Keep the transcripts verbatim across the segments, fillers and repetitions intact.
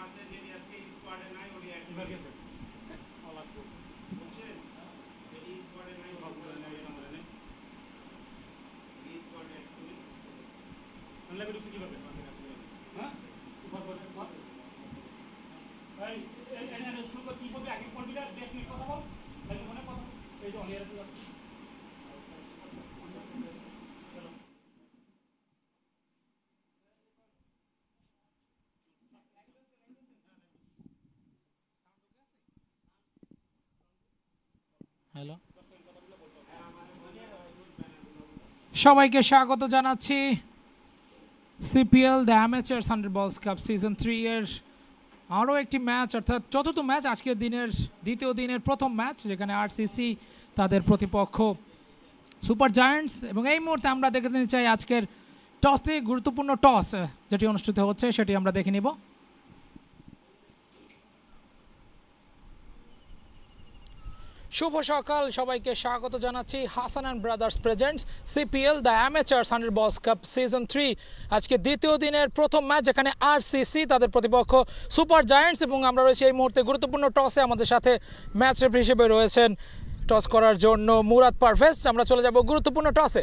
Hello, সবাইকে স্বাগত জানাচ্ছি CPL the amateur hundred balls cup season three এর আরও একটি ম্যাচ, অর্থাৎ চতুর্থ ম্যাচ, আজকের দিনের দ্বিতীয় দিনের প্রথম ম্যাচ, যেখানে আরসিসি তাদের প্রতিপক্ষ সুপার জায়ান্টস। এবং এই মুহূর্তে আমরা দেখে নিতে চাই আজকের টসে গুরুত্বপূর্ণ টস যেটি অনুষ্ঠিত হচ্ছে সেটি আমরা দেখে নিব। শুভ সকাল, সবাইকে স্বাগত জানাচ্ছি Hasan and brothers presents CPL the amateur hundred balls cup season three আজকে দ্বিতীয় দিনের প্রথম ম্যাচ, যেখানে আরসিসি তাদের প্রতিপক্ষ সুপার জায়ান্টস। এবং আমরা রয়েছি এই মুহূর্তে গুরুত্বপূর্ণ টসে। আমাদের সাথে ম্যাচ রেফারি হিসেবে রয়েছেন টস করার জন্য মুরাদ পারভেজ। আমরা চলে যাব গুরুত্বপূর্ণ টসে।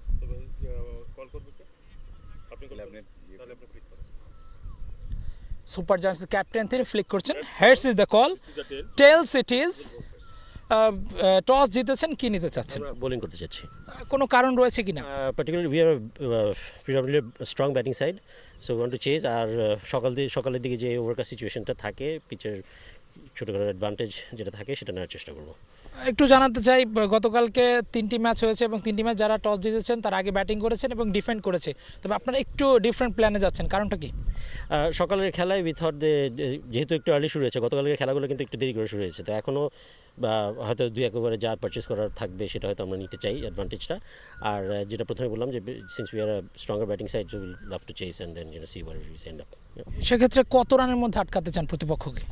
সুপার জায়ান্টস ক্যাপ্টেন তিনি ফ্লিক করছেন। Heads is the call, tails it is. Toss জিতেছেন, কি নিতে চাচ্ছেন? বোলিং করতে চাচ্ছি। কোনো কারণ রয়েছে কিনা? Particularly we are predominantly strong batting side, so we want to chase. আর সকাল দিয়ে সকালের দিকে যে ওভারকাস্ট সিচুয়েশনটা থাকে, পিচের ছোটোখাটো অ্যাডভান্টেজ যেটা থাকে সেটা নেওয়ার চেষ্টা করবো। একটু জানাতে চাই, গতকালকে তিনটি ম্যাচ হয়েছে এবং তিনটি ম্যাচ যারা টস জিতেছেন তারা আগে ব্যাটিং করেছেন এবং ডিফেন্ড করেছে, তবে আপনারা একটু ডিফারেন্ট প্ল্যানে যাচ্ছেন, কারণটা কি? সকালের খেলায় উই থট যে যেহেতু একটু আর্লি শুরু হয়েছে, গতকালের খেলাগুলো কিন্তু একটু দেরি করে শুরু হয়েছে, তো এখনও বা হয়তো দুই এক ওভারে যা পারচেস করার থাকবে সেটা হয়তো আমরা নিতে চাই অ্যাডভান্টেজটা। আর যেটা প্রথমে বললাম যে since we are a stronger batting side, so will love to chase and then you know see where we end up. সেক্ষেত্রে কত রানের মধ্যে আটকাতে চান প্রতিপক্ষকে?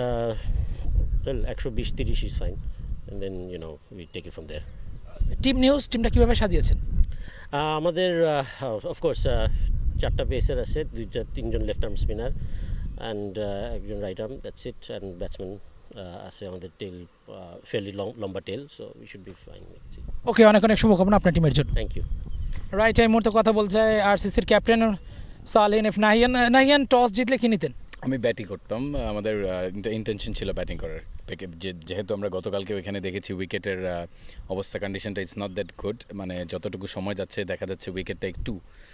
একশো বিশ তিরিশ is fine, and then you know we take it from there. Team news টিমটা কীভাবে সাজিয়েছেন? আমাদের অফকোর্স চারটা পেসার আছে, দুইটা তিনজন লেফট আর্ম স্পিনার অ্যান্ড একজন right arm, that's it. And batsman আছে আমাদের, টেল ফেয়ারলি লং লম্বা tail, so we should be fine. Okay, অনেক অনেক শুভকামনা আপনার টিমের জন্য। Thank you. রাইট, এই মুহূর্তে কথা বলছে আরসিসির captain Salehin F Nahiyan. Nahiyan, toss জিতলে কি নিতেন? আমি ব্যাটিং করতাম, আমাদের ইন্টেনশন ছিল ব্যাটিং করার, যেহেতু আমরা গতকালকে ওইখানে দেখেছি উইকেটের অবস্থা কন্ডিশনটা ইটস নট দ্যাট গুড, মানে যতটুকু সময় যাচ্ছে দেখা যাচ্ছে উইকেটটা একটু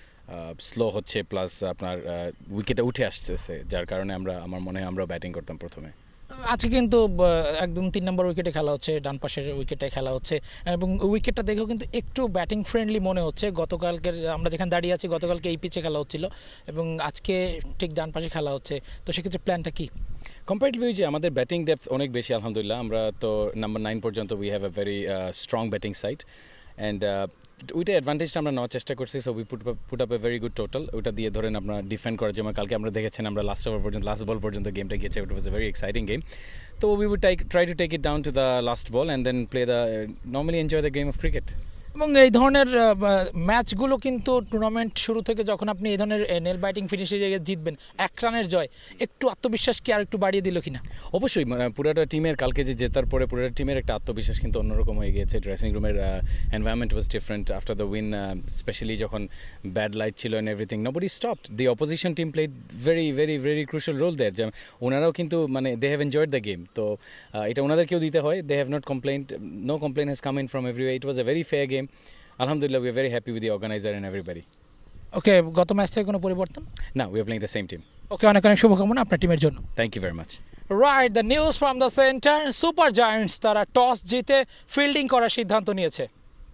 স্লো হচ্ছে, প্লাস আপনার উইকেটে উঠে আসতেছে, যার কারণে আমরা আমার মনে হয় আমরা ব্যাটিং করতাম প্রথমে। আজকে কিন্তু একদম তিন নম্বর উইকেটে খেলা হচ্ছে, ডান পাশের উইকেটে খেলা হচ্ছে এবং উইকেটটা দেখেও কিন্তু একটু ব্যাটিং ফ্রেন্ডলি মনে হচ্ছে। গতকালকের আমরা যেখানে দাঁড়িয়ে আছি, গতকালকে এই পিচে খেলা হচ্ছিল এবং আজকে ঠিক ডান পাশে খেলা হচ্ছে, তো সেক্ষেত্রে প্ল্যানটা কি? কম্পারেটিভলি যে আমাদের ব্যাটিং ডেপথ অনেক বেশি আলহামদুলিল্লাহ, আমরা তো নাম্বার নাইন পর্যন্ত we have a very strong batting side, and ওইটা অ্যাডভান্টেজটা আমরা নেওয়ার চেষ্টা করছি, so we put put up a very good total. ওইটা দিয়ে ধরেন আপনার ডিফেন্ড করার, যেমন কালকে আমরা দেখেছেন আমরা লাস্ট ওভার পর্যন্ত লাস্ট বল পর্যন্ত গেমটা গিয়েছে, it was a very exciting game. তো we would try to take it down to the last ball and then play the normally enjoy the game of cricket. এবং এই ধরনের ম্যাচগুলো কিন্তু টুর্নামেন্ট শুরু থেকে যখন আপনি এই ধরনের নেল ব্যাটিং ফিনিশে জায়গায় জিতবেন, এক রানের জয়, একটু আত্মবিশ্বাস কি আর একটু বাড়িয়ে দিল কিনা? অবশ্যই, পুরোটা টিমের কালকে যে জেতার পরে পুরোটা টিমের একটা আত্মবিশ্বাস কিন্তু অন্যরকম হয়ে গিয়েছে। ড্রেসিং রুমের environment was different after the win, specially যখন ব্যাড লাইট ছিল and everything, nobody stopped. The opposition team played very very very crucial role there, যে ওনারাও কিন্তু মানে they have enjoyed the game, তো এটা ওনাদেরকেও দিতে হয়। They have not complaint, no complain has come in from everyway, it was a very fair game. Alhamdulillah, we are very happy with the organizer and everybody. Okay, গত match থেকে কোনো পরিবর্তন? No, we are playing the same team. Okay, অনেক অনেক শুভকামনা আপনার টিমের জন্য। Thank you very much. Right, the news from the center. Super Giants তারা টস জিতে ফিল্ডিং করার সিদ্ধান্ত নিয়েছে।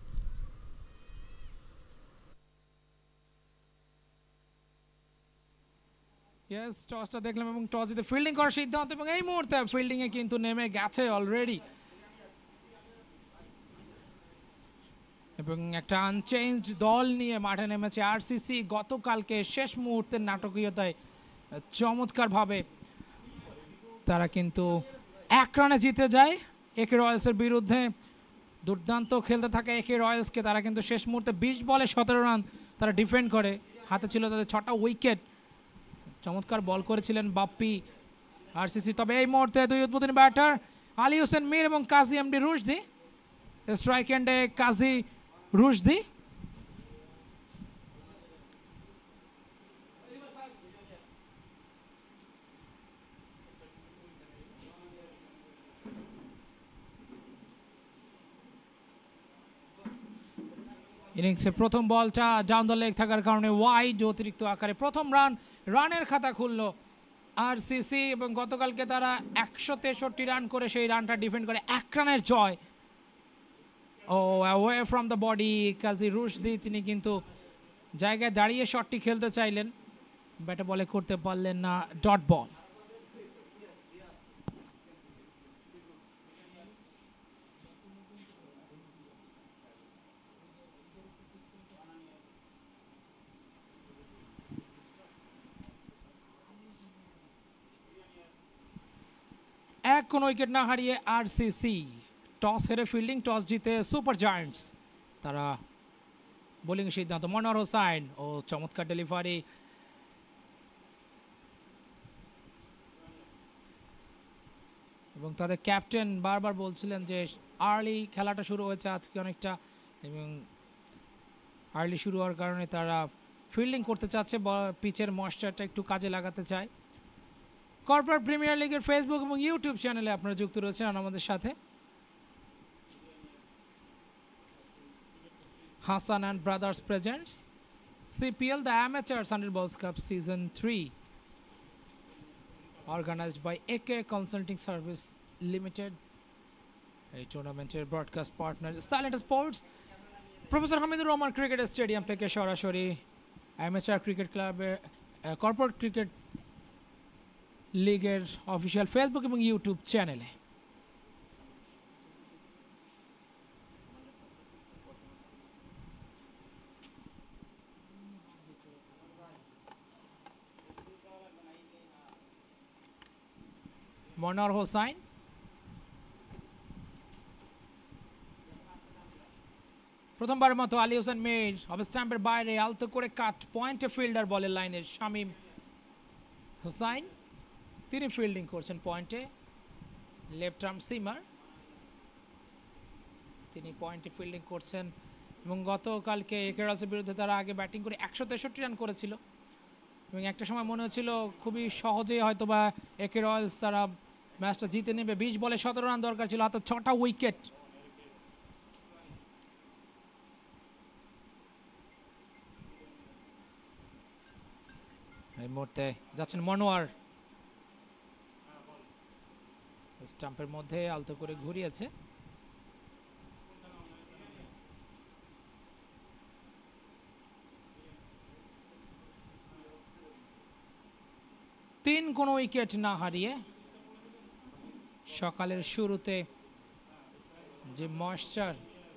Yes, টসটা দেখলাম এবং টস জিতে ফিল্ডিং করার সিদ্ধান্ত, এবং এই মুহূর্তে ফিল্ডিং এ কিন্তু নেমে গেছে অলরেডি, এবং একটা আনচেঞ্জড দল নিয়ে মাঠে নেমেছে আরসিসি। গতকালকে শেষ মুহূর্তের নাটকীয়তায় চমৎকারভাবে তারা কিন্তু এক রানে জিতে যায় একে রয়্যালসের বিরুদ্ধে। দুর্দান্ত খেলতে থাকা একে রয়্যালসকে তারা কিন্তু শেষ মুহূর্তে বিশ বলে সতেরো রান তারা ডিফেন্ড করে। হাতে ছিল তাদের ছটা উইকেট, চমৎকার বল করেছিলেন বাপ্পি আরসিসি। তবে এই মুহূর্তে দুই উদ্বোধনী ব্যাটার আলী হোসেন মীর এবং কাজী এমডি রুশদি। স্ট্রাইক এন্ডে কাজী রুশদি। ইনিংসে প্রথম বলটা ডাউন দ্য লেগ থাকার কারণে ওয়াইড, অতিরিক্ত আকারে প্রথম রান, রানের খাতা খুলল আরসিসি। এবং গতকালকে তারা একশো তেষট্টি রান করে সেই রানটা ডিফেন্ড করে এক রানের জয়। Oh away from the body Kazi Rushdi, তিনি কিন্তু জায়গায় দাঁড়িয়ে শটটি খেলতে চাইলেন, ব্যাটে বলে করতে পারলেন না, ডট বল। এক কোনো উইকেট না হারিয়ে আরসিসি টস হেরে ফিল্ডিং, টস জিতে সুপার জায়ান্টস তারা বোলিং সিদ্ধান্ত। মনোয়ার হোসাইন ও চমৎকার ডেলিভারি। এবং তাদের ক্যাপ্টেন বারবার বলছিলেন যে আর্লি খেলাটা শুরু হয়েছে আজকে অনেকটা, এবং আর্লি শুরু হওয়ার কারণে তারা ফিল্ডিং করতে চাচ্ছে, পিচের ময়েশ্চারটা একটু কাজে লাগাতে চায়। কর্পোরেট প্রিমিয়ার লিগের ফেসবুক এবং ইউটিউব চ্যানেলে আপনারা যুক্ত রয়েছেন আমাদের সাথে। Hasan and brothers presents CPL the amateurs hundred balls cup season three, organised by AK consulting service limited. এই টুর্নামেন্টের broadcast partner silent sports. Professor Hamidur Rahman cricket stadium থেকে সরাসরি অ্যামেচার ক্রিকেট ক্লাবে কর্পোরেট ক্রিকেট লিগের অফিসিয়াল ফেসবুক এবং ইউটিউব চ্যানেলে। মনোয়ার হোসাইন, প্রথমবারের মতো আলী হোসেন মীর অফ স্ট্যাম্পের বাইরে আলতো করে কাট, পয়েন্টে ফিল্ডার বলের লাইনের শামীম হোসাইন, তিনি ফিল্ডিং করছেন পয়েন্টে। লেফট আর্ম সিমার, তিনি পয়েন্টে ফিল্ডিং করছেন। এবং গতকালকে কেরালসের বিরুদ্ধে তারা আগে ব্যাটিং করে একশো তেষট্টি রান করেছিল, এবং একটা সময় মনে হচ্ছিল খুবই সহজেই হয়তো বা একে রয়্যালস তারা ম্যাচটা জিতে নেবে। বিশ বলে সতেরো রান দরকার ছিল, হাতে ছটা উইকেট। এই মুহূর্তে যাচ্ছেন মনোয়ার, স্টাম্পের মধ্যে আলতো করে ঘুরিয়েছে। তিন কোনো উইকেট না হারিয়ে সকালের শুরুতে যে ময়েশ্চার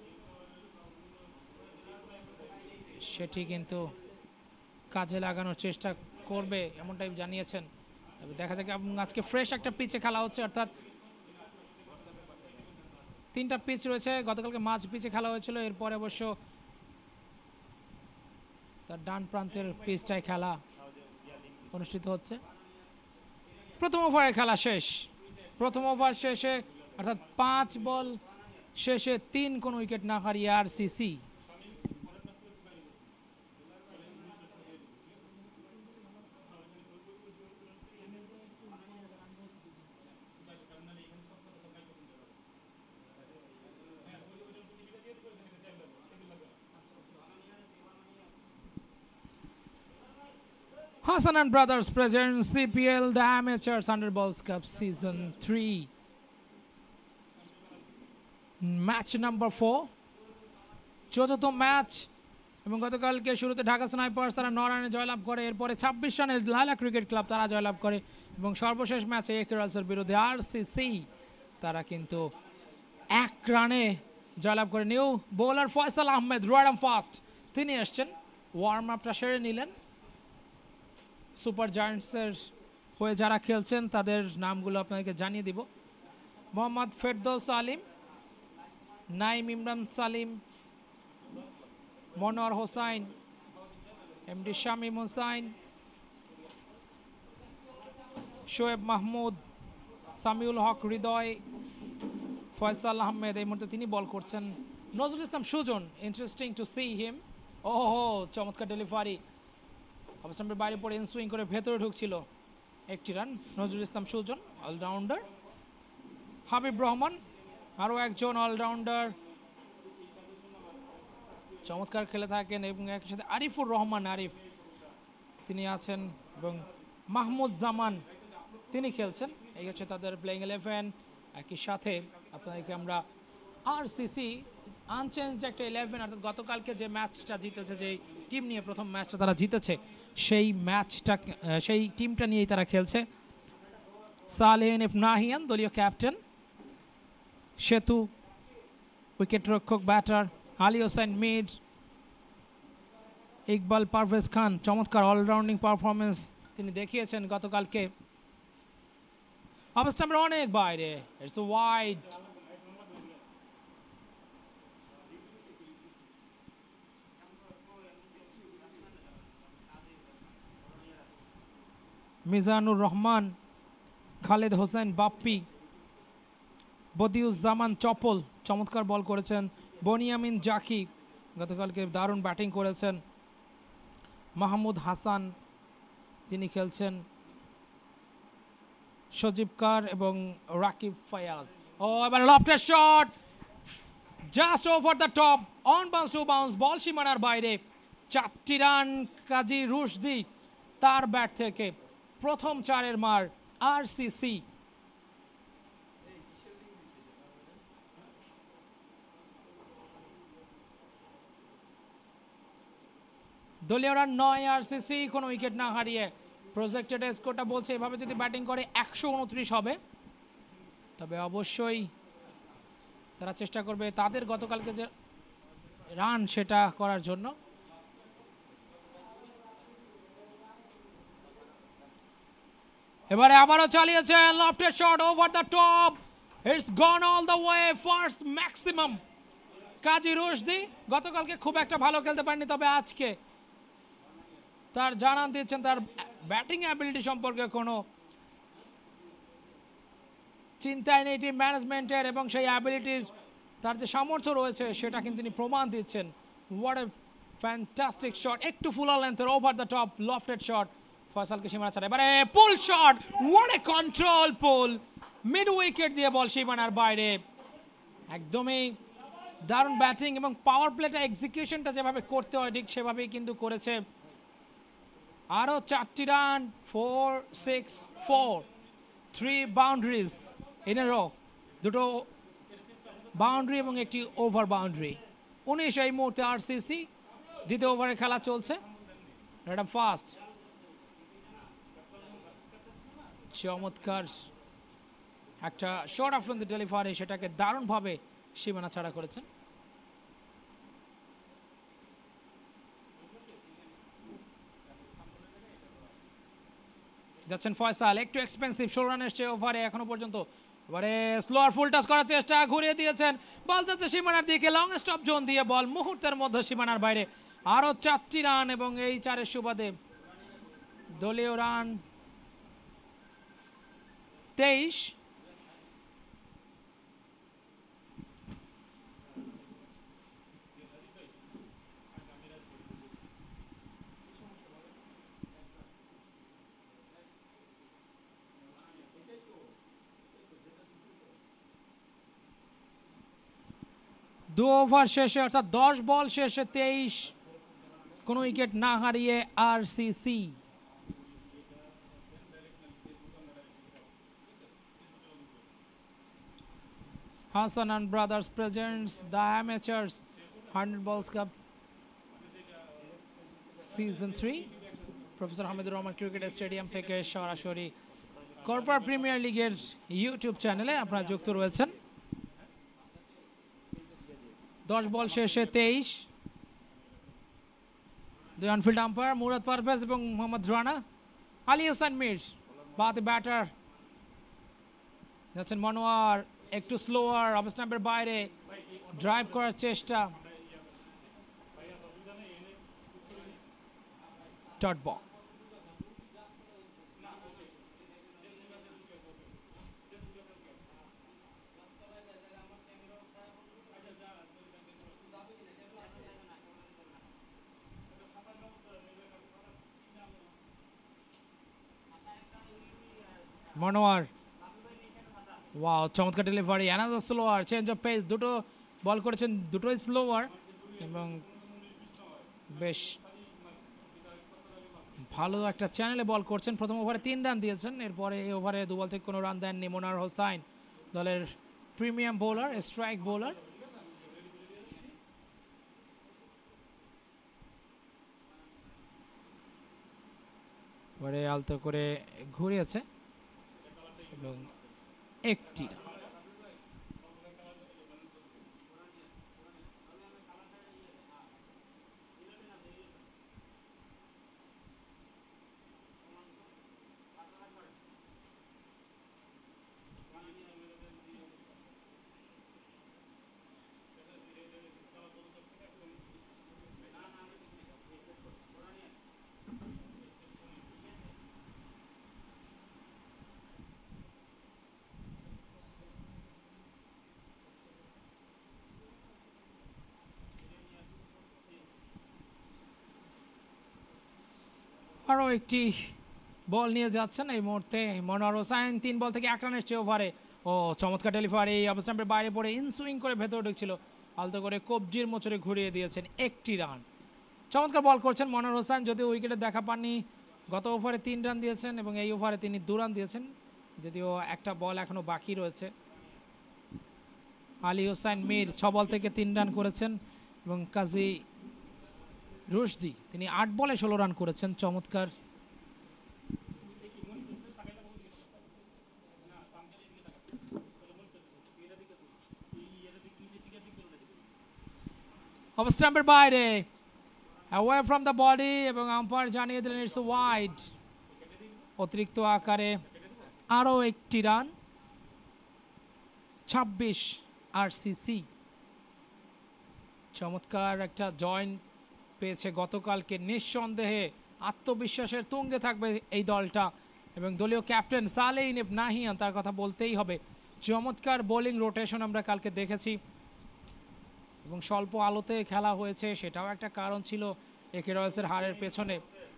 সেটি কিন্তু কাজে লাগানোর চেষ্টা করবে এমনটাই জানিয়েছেন। তবে দেখা যাক, আজকে ফ্রেশ একটা পিচে খেলা হচ্ছে, অর্থাৎ তিনটা পিচ রয়েছে। গতকালকে মাঝ পিচে খেলা হয়েছিল, এরপরে অবশ্য তার ডান প্রান্তের পিচটায় খেলা অনুষ্ঠিত হচ্ছে। প্রথম ওভারের খেলা শেষ, প্রথম ওভার শেষে অর্থাৎ পাঁচ বল শেষে তিন কোনো উইকেট না হারিয়ে RCC Hassan and Brothers present C P L the Amateurs Hundred Balls Cup Season three. Match number four. চতুর্থ ম্যাচ, এবং গতকালকে শুরুতে ঢাকা স্নাইপার্স তারা ন রানে জয়লাভ করে, এরপরে ছাব্বিশ রানে লায়লা ক্রিকেট ক্লাব তারা জয়লাভ করে, এবং সর্বশেষ ম্যাচে এ কেরালসের বিরুদ্ধে আরসিসি তারা কিন্তু এক রানে জয়লাভ করে। নিউ বোলার ফয়সাল আহমেদ রয়্যাম ফাস্ট তিনি এসছেন, ওয়ার্ম আপটা সেরে নিলেন। সুপার জায়ান্টসের হয়ে যারা খেলছেন তাদের নামগুলো আপনাদেরকে জানিয়ে দিব। মোহাম্মদ ফেরদৌস আলিম, নাইম ইমরান সালিম, মনোয়ার হোসাইন, এমডি শামীম হোসাইন, শোয়েব মাহমুদ, সামিউল হক হৃদয়, ফয়সাল আহমেদ এই মুহূর্তে তিনি বল করছেন। Nazrul Islam Sujon, interesting to see him. ওহো, চমৎকার ডেলিভারি, অবস্থানের বাইরে পড়ে ইনসুইং করে ভেতরে ঢুকছিল, একটি রান। নজরুল ইসলাম সুজন অলরাউন্ডার। হাবিব রহমান আরও একজন অলরাউন্ডার, চমৎকার খেলে থাকেন। এবং একই সাথে আরিফুর রহমান আরিফ তিনি আছেন, এবং মাহমুদ জামান তিনি খেলছেন। এই হচ্ছে তাদের প্লেইং ইলেভেন। একই সাথে আপনাদেরকে আমরা আরসিসি আনচেঞ্জ একটা ইলেভেন, অর্থাৎ গতকালকে যে ম্যাচটা জিতেছে, যে টিম নিয়ে প্রথম ম্যাচটা তারা জিতেছে, সেই ম্যাচটা সেই টিমটা নিয়েই তারা খেলছে। সালেহন এফ নাহিয়ান দলীয় ক্যাপ্টেন, সেতু উইকেট রক্ষক ব্যাটার, আলী হোসেন মিড, ইকবাল পারভেজ খান চমৎকার অলরাউন্ডিং পারফরমেন্স তিনি দেখিয়েছেন গতকালকে। অবস্থা আমরা অনেক বাইরে, ইটস ওয়াইড। মিজানুর রহমান, খালেদ হোসেন বাপ্পি, বদিউজ্জামান চপল চমৎকার বল করেছেন। বনিয়ামিন জাকি গতকালকে দারুণ ব্যাটিং করেছেন। মাহমুদ হাসান তিনি খেলছেন। সজীব কার এবং রাকিব ফায়াজ। ও এবার লফটের shot, just over the top, on bounce two bounce, ball সীমানার বাইরে। চারটি রান কাজী রুশদি তার ব্যাট থেকে, প্রথম চারের মার আরসিসি। দলীয় রান নয় আরসিসি, কোনো উইকেট না হারিয়ে। প্রজেক্টেড স্কোরটা বলছে এভাবে যদি ব্যাটিং করে একশো উনত্রিশ হবে, তবে অবশ্যই তারা চেষ্টা করবে তাদের গতকালকে যে রান সেটা করার জন্য। এবারে আবারও চালিয়েছেন lofted shot over the top, it's gone all the way, first maximum. Kazi Rushdi গতকালকে খুব একটা ভালো খেলতে পারেনি, তবে আজকে তার জানান দিচ্ছেন তার ব্যাটিং অ্যাবিলিটি সম্পর্কে কোনো চিন্তায় নেই টিম ম্যানেজমেন্টের, এবং সেই অ্যাবিলিটির তার যে সামর্থ্য রয়েছে সেটা কিন্তু তিনি প্রমাণ দিচ্ছেন। হোয়াট এ ফ্যান্টাস্টিক শট, একটু ফুলার লেন্থের over the top lofted shot, ফয়সালকে সীমানা ছাড়া। এবারে pull shot, what a control pull, mid wicket দিয়ে বল সীমানার বাইরে। একদমই দারুণ ব্যাটিং এবং পাওয়ার প্লেটা এক্সিকিউশনটা যেভাবে করতে হয় ঠিক সেভাবেই কিন্তু করেছে। আরও চারটি run, four six four, three boundaries in a row, দুটো বাউন্ডারি এবং একটি ওভার বাউন্ডারি। উনিশ এই মুহূর্তে আরসিসি, দ্বিতীয় ওভারে খেলা চলছে। এটা ফার্স্ট, চমৎকার একটা শর্ট অফ দ্য ডেলিভারি, সেটাকে দারুণভাবে সীমানা ছাড়া করেছেন। যাচ্ছেন ফয়সাল, একটু এক্সপেন্সিভ, ষোলো রান এসছে ওভারে এখনো পর্যন্ত। এবারে স্লোয়ার ফুল টাচ করার চেষ্টা, ঘুরিয়ে দিয়েছেন, বল যাচ্ছে সীমানার দিকে, লং স্টপ জোন দিয়ে বল মুহূর্তের মধ্যে সীমানার বাইরে। আরও চারটি রান এবং এই চারের সুবাদে দলীয় রান তেইশ। দু ওভার শেষে, অর্থাৎ দশ বল শেষে তেইশ, কোনো উইকেট না হারিয়ে RCC. Hasan and Brothers presents the Amateurs hundred Balls Cup Season three, professor Hamidur Rahman cricket stadium থেকে সরাসরি কর্পোরেট প্রিমিয়ার লিগের ইউটিউব চ্যানেলে আপনারা যুক্ত রয়েছেন। দশ বল শেষে তেইশ। দুই অনফিল্ড আম্পায়ার মুরাদ পারভেজ এবং মোহাম্মদ রানা। আলী হোসেন মির বাতে ব্যাটার, যাচ্ছেন মনোয়ার, একটু স্লোয়ার, অফ স্ট্যাম্পের বাইরে ড্রাইভ করার চেষ্টা, ডট বল। মনোয়ার, ওয়াও চমৎকার delivery, another slower, change of pace, দুটো বল করেছেন দুটোই স্লোয়ার এবং বেশ ভালো একটা চ্যানেলে বল করছেন। প্রথম ওভারে তিন রান দিয়েছেন, এরপরে এই ওভারে দু বল থেকে কোনো রান দেননি মোনার হোসাইন, দলের প্রিমিয়াম বোলার, স্ট্রাইক বোলার। এবারে আলতো করে ঘুরিয়েছে এবং একটি রান। আরও একটি বল নিয়ে যাচ্ছেন এই মুহূর্তে মনোয়ার হোসাইন, তিন বল থেকে এক রানের চেয়ে ওভারে। ও চমৎকার ডেলিভারি, অবস্থাম্পের বাইরে পড়ে ইনসুইং করে ভেতরে ঢুকছিল, আলতো করে কবজির মোচরে ঘুরিয়ে দিয়েছেন, একটি রান। চমৎকার বল করছেন মনোয়ার হোসাইন, যদিও উইকেটে দেখা পাননি। গত ওভারে তিন রান দিয়েছেন এবং এই ওভারে তিনি দু রান দিয়েছেন, যদিও একটা বল এখনও বাকি রয়েছে। আলী হোসাইন মীর ছ বল থেকে তিন রান করেছেন এবং কাজী রুশদি তিনি আট বলে ষোলো রান করেছেন। চমৎকার অবস্থাম্পের বাইরে, অ্যাওয়ে ফ্রম দ্য বডি, এবং আম্পায়ার জানিয়ে দিলেন ইটস ওয়াইড। অতিরিক্ত আকারে আরও একটি রান, ছাব্বিশ আরসিসি। চমৎকার একটা জয়েন্ট পেয়েছে গতকালকে, নিঃসন্দেহে আত্মবিশ্বাসের তুঙ্গে থাকবে এই দলটা এবং দলীয় ক্যাপ্টেন সালেইন ইব নাহিয়ান, তার কথা বলতেই হবে। চমৎকার বোলিং রোটেশন আমরা কালকে দেখেছি এবং স্বল্প আলোতে খেলা হয়েছে, সেটাও একটা কারণ ছিল একে রয়্যালসের হারের পেছনে।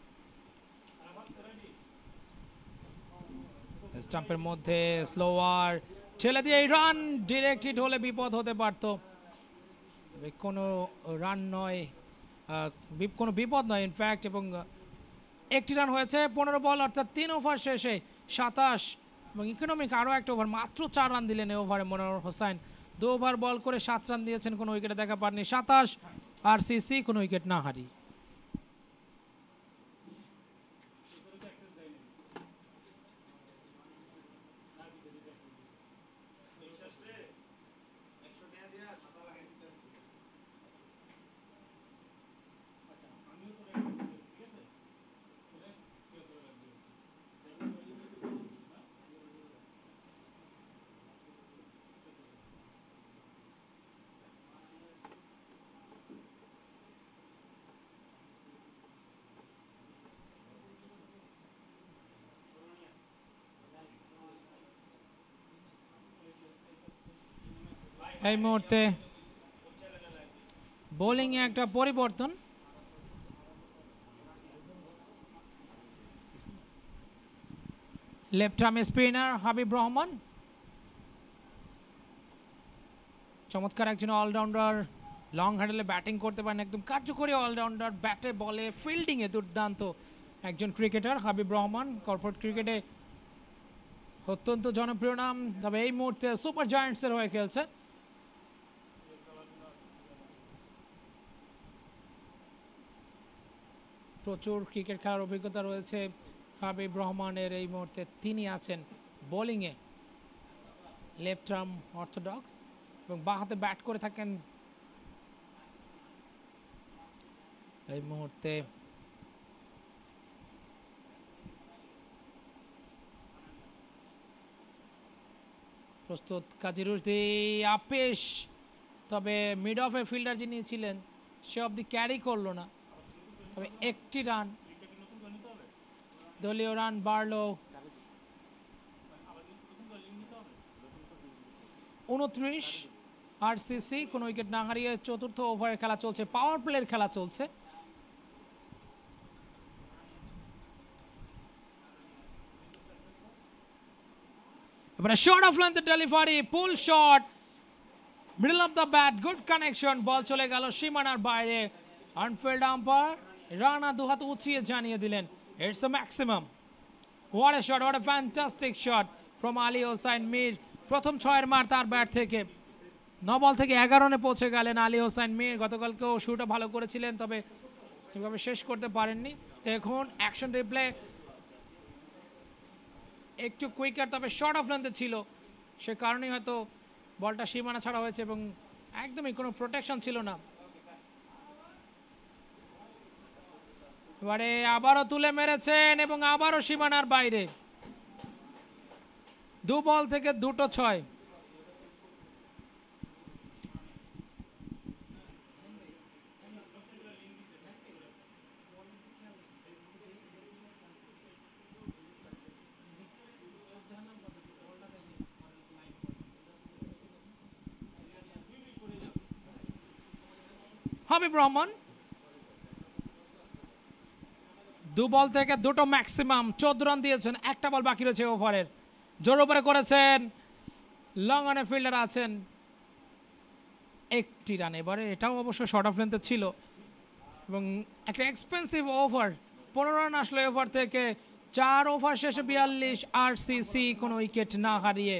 স্টাম্পের মধ্যে স্লোয়ার ঠেলে দিয়ে এই রান, ডিরেক্ট হিট হলে বিপদ হতে পারত। কোনো রান নয়, কোনো বিপদ নয় ইনফ্যাক্ট, এবং একটি রান হয়েছে পনেরো বল অর্থাৎ তিন ওভার শেষে সাতাশ, এবং ইকোনমিক আরও একটা ওভার, মাত্র চার রান দিলেন এই ওভারে মনোয়ার হোসাইন। দু ওভার বল করে সাত রান দিয়েছেন, কোনো উইকেটে দেখা পাননি। সাতাশ আর সিসি, কোনো উইকেট না হারিয়ে। এই মুহূর্তে বোলিংয়ে একটা পরিবর্তন, left arm spinner Habib Rahman, চমৎকার একজন অলরাউন্ডার, লং হ্যান্ডেলে ব্যাটিং করতে পারেন, একদম কার্যকরী অলরাউন্ডার, ব্যাটে বলে ফিল্ডিংয়ে দুর্দান্ত একজন ক্রিকেটার হাবিব রহমান। কর্পোরেট ক্রিকেটে অত্যন্ত জনপ্রিয় নাম, তবে এই মুহূর্তে সুপার জায়ান্টসের হয়ে খেলছে। প্রচুর ক্রিকেট খেলার অভিজ্ঞতা রয়েছে হাবিব রহমানের। এই মুহূর্তে তিনি আছেন বোলিংয়ে, লেফট আর্ম অর্থোডক্স, এবং বাঁ হাতে ব্যাট করে থাকেন। এই মুহূর্তে প্রস্তুত কাজী রুশদি, আপিস, তবে মিড অফে ফিল্ডার যিনি ছিলেন সে অবধি ক্যারি করলো না, তবে একটি রান, দলীয় রান বাড়লো উনত্রিশ। আরসিসি কোনো উইকেট না হারিয়ে চতুর্থ ওভারের খেলা চলছে, পাওয়ার প্লের খেলা চলছে। এবারে short of length delivery, pull shot, middle of the bat, good connection, ball চলে গেল সীমানার বাইরে। আনফিল্ড আম্পায়ার রানা দু হাত উঁচিয়ে জানিয়ে দিলেন it's a maximum. What a shot, what a fantastic shot from Ali Hossain Mir. প্রথম ছয়ের মার তার ব্যাট থেকে, ন বল থেকে এগারো রানে পৌঁছে গেলেন আলী হোসাইন মীর। গতকালকেও শুটও ভালো করেছিলেন, তবে ঠিকভাবে শেষ করতে পারেননি। দেখুন অ্যাকশন রিপ্লে একটু কুইকার, তবে শর্ট অফ লেন্থে ছিল, সে কারণেই হয়তো বলটা সীমানা ছাড়া হয়েছে এবং একদমই কোনো প্রোটেকশন ছিল না। এবারে আবারও তুলে মেরেছেন এবং আবারও সীমানার বাইরে। দু বল থেকে দুটো ছয়। হাবিব রহমান দু বল থেকে দুটো ম্যাক্সিমাম, চোদ্দ রান দিয়েছেন, একটা বল বাকি রয়েছে ওভারের। জোর উপরে করেছেন, লং অনে ফিল্ডার আছেন, একটি রান। এবারে এটাও অবশ্য শর্ট অফ লেন্থে ছিল এবং একটা এক্সপেন্সিভ ওভার, পনেরো রান আসলো ওভার থেকে। চার ওভার শেষে বিয়াল্লিশ, আর সিসি কোনো উইকেট না হারিয়ে।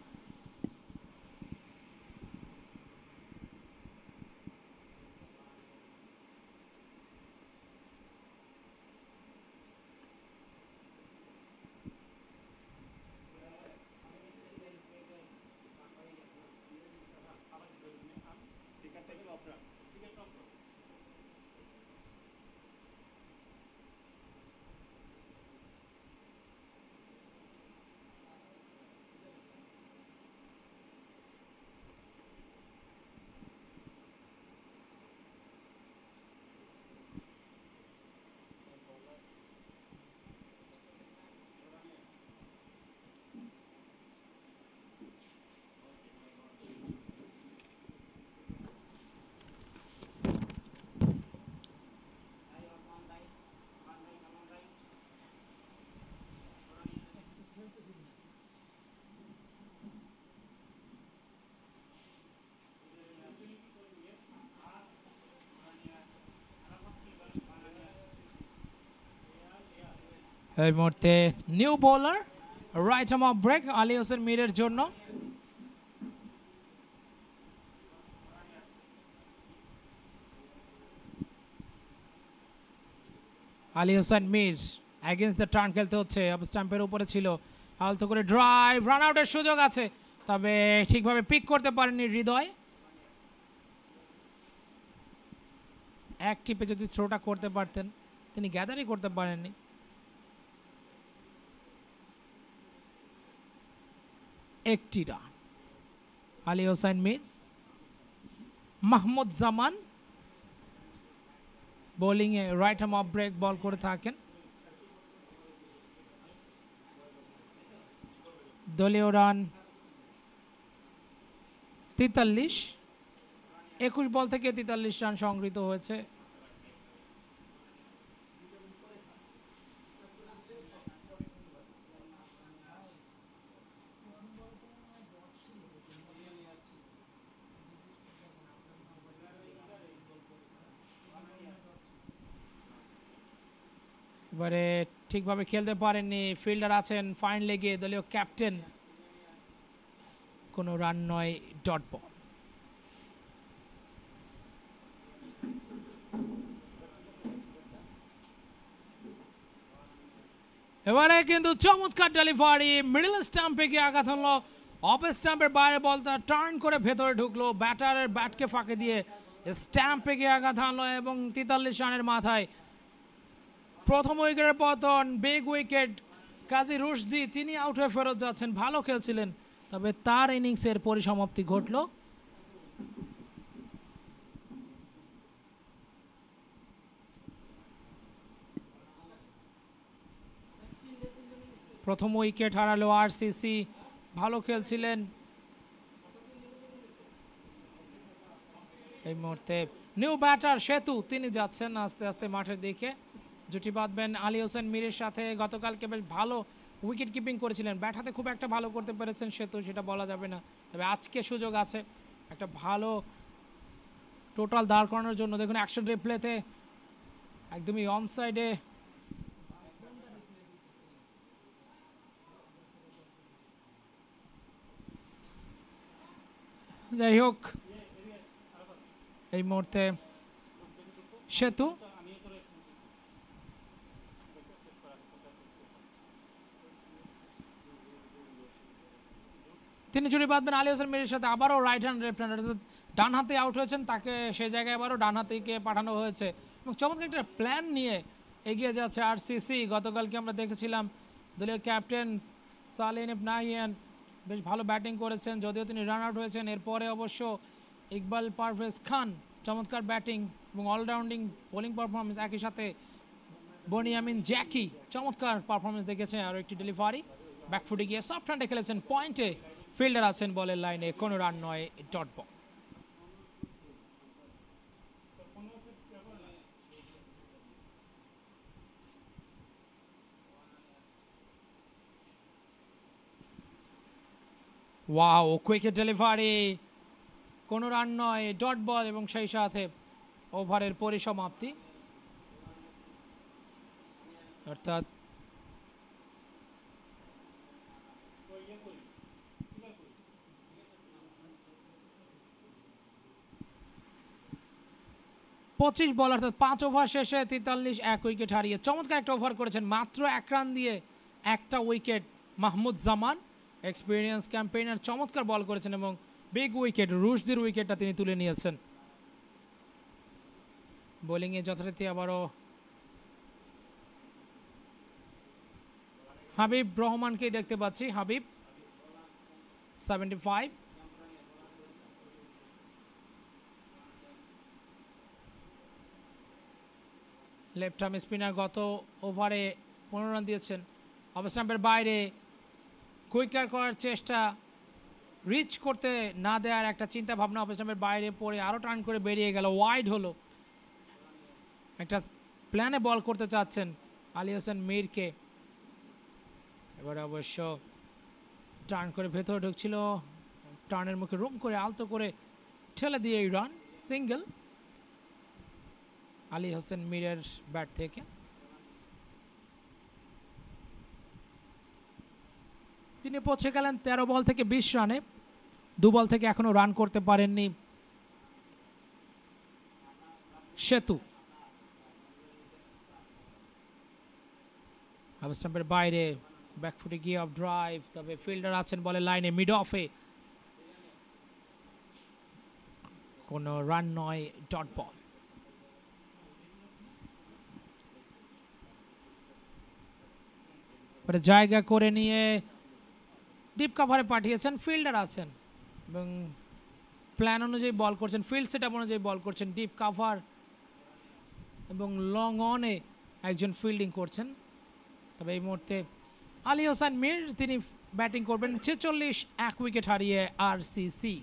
এই মুহূর্তে new bowler right arm off break Ali Hossain মীরের জন্য। Ali Hossain Mir against the turn খেলতে হচ্ছে, অফ স্টাম্পের উপরে ছিল, আলতো করে ড্রাইভ, রান আউটের সুযোগ আছে, তবে ঠিকভাবে পিক করতে পারেননি হৃদয়। এক টিপে যদি থ্রোটা করতে পারতেন, তিনি গ্যাদারই করতে পারেননি। একটি রান আলী হোসাইন মীর। মাহমুদ জামান বোলিংয়ে right arm off break ball করে থাকেন। দলীয় রান তেতাল্লিশ, একুশ বল থেকে তেতাল্লিশ রান সংগৃহীত হয়েছে। এবারে ঠিকভাবে খেলতে পারেননি, ফিল্ডার আছেন ফাইন লেগে, দলীয় ক্যাপ্টেন, কোনো রান নয়, ডট বল। এবারে কিন্তু চমৎকার ডেলিভারি, মিডল স্টাম্পে গিয়ে আঘাত হলো, অফ স্টাম্পের বাইরে বলটা টার্ন করে ভেতরে ঢুকলো, ব্যাটারের ব্যাটকে ফাঁকে দিয়ে স্টাম্পে গিয়ে আঘাত হানলো এবং তেতাল্লিশ রানের মাথায় প্রথম উইকেটের পতন। বিগ উইকেট কাজী রুশদি, তিনি আউট হয়ে ফেরত যাচ্ছেন, ভালো খেলছিলেন, তবে তার ইনিংসের পরিসমাপ্তি ঘটল। প্রথম উইকেট হারালো আর সিসি, ভালো খেলছিলেন। এই মুহূর্তে নিউ ব্যাটার সেতু, তিনি যাচ্ছেন আস্তে আস্তে মাঠের দিকে, জুটি বাঁধবেন আলী হোসেন মীরের সাথে। গতকালকে বেশ ভালো উইকেট কিপিং করেছিলেন, ব্যাট হাতে খুব একটা ভালো করতে পেরেছেন সেতু, সেটা বলা যাবে না। তবে আজকে সুযোগ আছে একটা ভালো টোটাল দাঁড় করানোর জন্য। দেখুন অ্যাকশন রিপ্লেতে একদমই অন সাইডে যাই হোক এই মুহূর্তে সেতু তিনি জুড়ি বাঁধবেন আলী হোসেন মীরের সাথে। আবারও রাইট হ্যান্ড লেফট হ্যান্ড অর্থাৎ ডান হাতে আউট হয়েছেন, তাকে সেই জায়গায় আবারও ডান হাতেকে পাঠানো হয়েছে এবং চমৎকার একটা প্ল্যান নিয়ে এগিয়ে যাচ্ছে আরসিসি। গতকালকে আমরা দেখেছিলাম দলীয় ক্যাপ্টেন সালিন ইবনে নাহিয়ান বেশ ভালো ব্যাটিং করেছেন, যদিও তিনি রান আউট হয়েছেন। এরপরে অবশ্য ইকবাল পারভেজ খান চমৎকার ব্যাটিং এবং অলরাউন্ডিং বোলিং পারফরমেন্স, একই সাথে বনিয়ামিন জ্যাকি চমৎকার পারফরমেন্স দেখেছেন। আরও একটি ডেলিভারি ব্যাকফুটে গিয়ে সফট হ্যান্ডে খেলেছেন, পয়েন্টে ফিল্ডার আছেন বলের লাইনে, কোনো রান নয়, ডট বল। ওয়াও, কুইকের ডেলিভারি, কোনো রান নয়, ডট বল এবং সেই সাথে ওভারের পরিসমাপ্তি। অর্থাৎ পঁচিশ বল অর্থাৎ পাঁচ ওভার শেষে তেতাল্লিশ, এক উইকেট হারিয়ে চমৎকার একটা ওভার করেছেন, মাত্র এক রান দিয়ে একটা wicket. Mahmud Zaman experience campaigner চমৎকার বল করেছেন এবং বিগ উইকেট, রুশদির উইকেটটা তিনি তুলে নিয়েছেন। বোলিংয়ে যথারীতি আবারও হাবিব রহমানকেই দেখতে পাচ্ছি। Habib seventy five, left arm spinner গত ওভারে পনেরো রান দিয়েছেন। অফ স্টাম্পের বাইরে কুইকার করার চেষ্টা, রিচ করতে না দেওয়ার একটা চিন্তা ভাবনা অফ স্টাম্পের বাইরে পড়ে আরও টার্ন করে বেরিয়ে গেল, ওয়াইড হলো। একটা প্ল্যানে বল করতে চাচ্ছেন আলী হোসেন মীরকে, এবারে অবশ্য টার্ন করে ভেতরে ঢুকছিল, টার্নের মুখে রুম করে আলতো করে ঠেলে দিয়ে এই রান, সিঙ্গেল আলী হোসেন মীরের ব্যাট থেকে। তিনি পৌঁছে গেলেন তেরো বল থেকে বিশ রানে, দু বল থেকে এখনো রান করতে পারেননি সেতু। হাফ স্টাম্পের বাইরে ব্যাকফুটে গিয়ে অফ ড্রাইভ, তবে ফিল্ডার আছেন বলে লাইনে, মিড অফে, কোনো রান নয়, ডট বল। জায়গা করে নিয়ে ডিপ কাভারে পাঠিয়েছেন, ফিল্ডার আছেন এবং প্ল্যান অনুযায়ী বল করছেন, ফিল্ড সেট আপ অনুযায়ী বল করছেন, ডিপ কাভার এবং লং অনে একজন ফিল্ডিং করছেন। তবে এই মুহূর্তে আলী হোসেন মীর তিনি ব্যাটিং করবেন, ছেচল্লিশ, এক উইকেট হারিয়ে আরসিসি।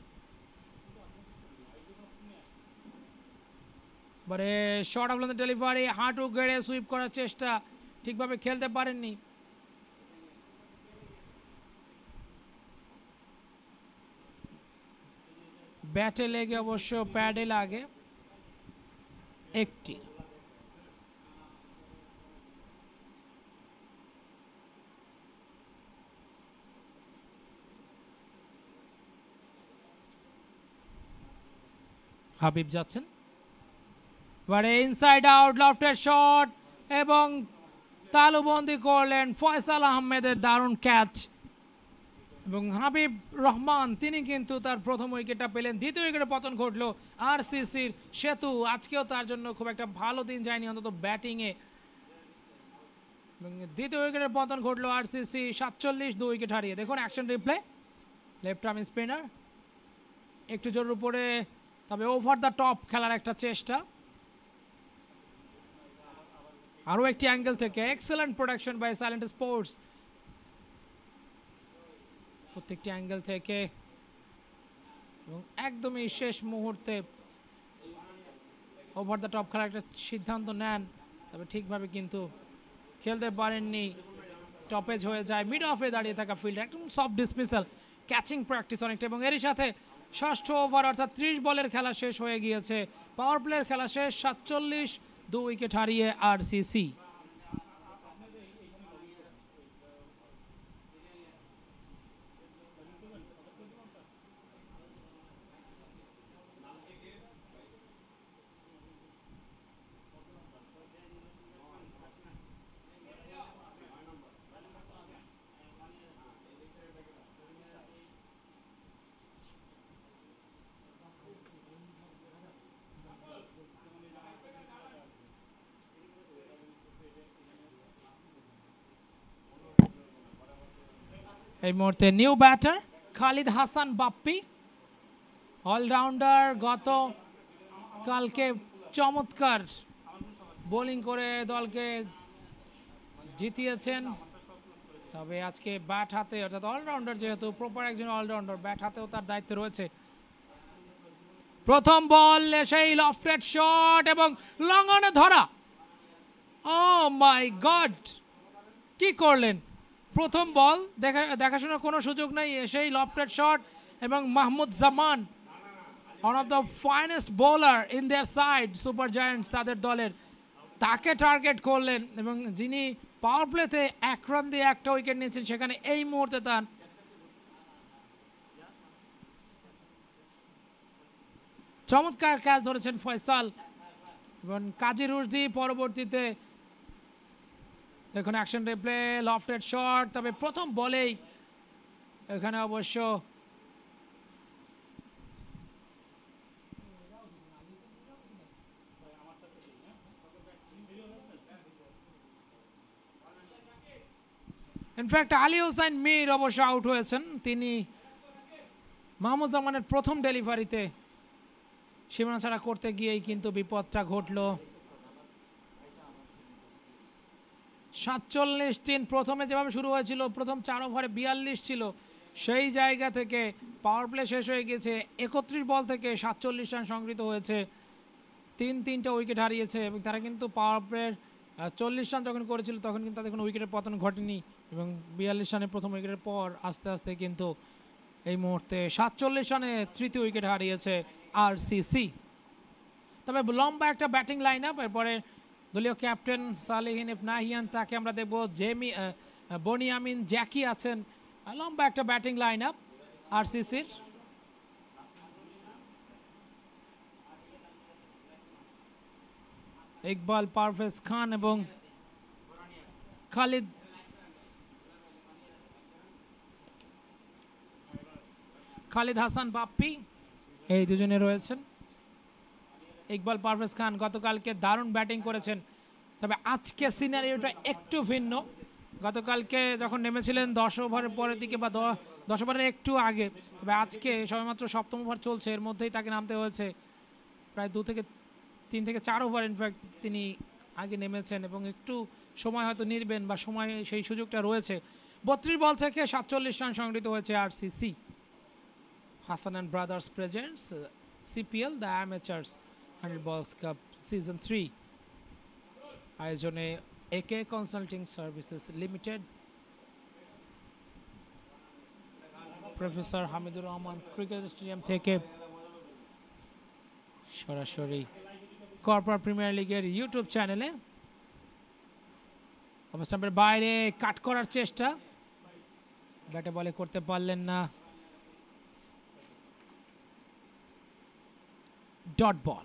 বারে শর্ট অফ লেন্থ ডেলিভারি, হাঁটু গেড়ে সুইপ করার চেষ্টা, ঠিকভাবে খেলতে পারেননি। ব্যাটে লেগে অবশ্য প্যাডে লাগে একটি। হাবিব যাচ্ছেন, এবারে ইনসাইড আউট, লফটের শট এবং তালুবন্দি করলেন ফয়সাল আহমেদের দারুণ ক্যাচ এবং হাবিব রহমান তিনি কিন্তু তার প্রথম উইকেটটা পেলেন। দ্বিতীয় উইকেটে পতন ঘটলো আরসিসির। সেতু আজকেও তার জন্য খুব একটা ভালো দিন যায়নি, অন্তত ব্যাটিংয়ে। দ্বিতীয় উইকেটের পতন ঘটলো আরসিসি, সাতচল্লিশ, দু উইকেট হারিয়ে। দেখুন action replay, left arm spinner একটু জোরের উপরে, তবে ওভার দ্য টপ খেলার একটা চেষ্টা। আরও একটি অ্যাঙ্গেল থেকে excellent production by silent sports, প্রত্যেকটি অ্যাঙ্গেল থেকে এবং একদমই শেষ মুহূর্তে ওভার দ্য টপ খেলার একটা সিদ্ধান্ত নেন, তবে ঠিকভাবে কিন্তু খেলতে পারেননি স্টপেজ হয়ে যায়, মিড অফে দাঁড়িয়ে থাকা ফিল্ডার একদম সফট ডিসমিসাল, ক্যাচিং প্র্যাকটিস অনেকটা, এবং এরই সাথে ষষ্ঠ ওভার অর্থাৎ ত্রিশ বলের খেলা শেষ হয়ে গিয়েছে। পাওয়ার প্লের খেলা শেষ, সাতচল্লিশ, দু উইকেট হারিয়ে আরসিসি। এই মুহূর্তে new batter Khalid Hasan Bappi, allrounder, গত কালকে চমৎকার বোলিং করে দলকে জিতিয়েছেন, তবে আজকে ব্যাট হাতে, অর্থাৎ অলরাউন্ডার যেহেতু, প্রপার একজন অলরাউন্ডার, ব্যাট হাতেও তার দায়িত্ব রয়েছে। প্রথম বল সেই লফটেড শট এবং লং অনে ধরা। ও মাই গড, কি করলেন! প্রথম বল দেখা দেখাশোনার কোনো সুযোগ নেই, এসেই লফটেড শট, এবং Mahmud Zaman, one of the finest bowler in their side, super giants তাদের দলের, তাকে টার্গেট করলেন, এবং যিনি পাওয়ার প্লেতে এক রান দিয়ে একটা উইকেট নিয়েছেন, সেখানে এই মুহূর্তে তার চমৎকার ক্যাচ ধরেছেন ফয়সাল এবং কাজী রুশদি। পরবর্তীতে দেখুন অ্যাকশন রিপ্লে, লফটেড শট, তবে প্রথম বলেই এখানে অবশ্য ইনফ্যাক্ট আলী হোসেন মীর অবশ্য আউট হয়েছেন, তিনি মাহমুদ জামানের প্রথম ডেলিভারিতে সীমানা ছাড়া করতে গিয়েই কিন্তু বিপদটা ঘটল। সাতচল্লিশ তিন প্রথমে যেভাবে শুরু হয়েছিল, প্রথম চার ওভারে বিয়াল্লিশ ছিল, সেই জায়গা থেকে পাওয়ার প্লে শেষ হয়ে গেছে, একত্রিশ বল থেকে সাতচল্লিশ রান সংগৃহীত হয়েছে, তিন তিনটা উইকেট হারিয়েছে, এবং তারা কিন্তু পাওয়ার প্লের চল্লিশ রান যখন করেছিল তখন কিন্তু তাদের কোনো উইকেটের পতন ঘটেনি, এবং বিয়াল্লিশ রানে প্রথম উইকেটের পর আস্তে আস্তে কিন্তু এই মুহূর্তে সাতচল্লিশ রানে তৃতীয় উইকেট হারিয়েছে আরসিসি। তবে লম্বা একটা ব্যাটিং লাইন আপ, এরপরে দলীয় ক্যাপ্টেন সালেহিন নাহিয়ান, তাকে আমরা দেখব, জেমি বনিয়ামিন জ্যাকি আছেন, লম্বা একটা ব্যাটিং লাইন আপ আরসিসির। ইকবাল পারভেজ খান এবং খালিদ খালিদ হাসান বাপ্পি, এই দুজনে রয়েছেন। ইকবাল পারভেজ খান গতকালকে দারুণ ব্যাটিং করেছেন, তবে আজকে সিনারিওটা একটু ভিন্ন। গতকালকে যখন নেমেছিলেন দশ ওভারের পরের দিকে বা দশ ওভারের একটু আগে, তবে আজকে সবেমাত্র সপ্তম ওভার চলছে, এর মধ্যেই তাকে নামতে হয়েছে। প্রায় দু থেকে তিন থেকে চার ওভার ইনফ্যাক্ট তিনি আগে নেমেছেন, এবং একটু সময় হয়তো নিবেন বা সময় সেই সুযোগটা রয়েছে। বত্রিশ বল থেকে সাতচল্লিশ রান সংগৃহীত হয়েছে RCC. Hasan and brothers presents CPL the amateurs hundred balls cup season three আয়োজনে AK consulting services limited, professor Hamidur Rahman cricket stadium থেকে সরাসরি কর্পোরেট প্রিমিয়ার লিগের ইউটিউব চ্যানেলে। স্টাম্পের বাইরে কাট করার চেষ্টা, ব্যাটে বলে করতে পারলেন না, ডট বল।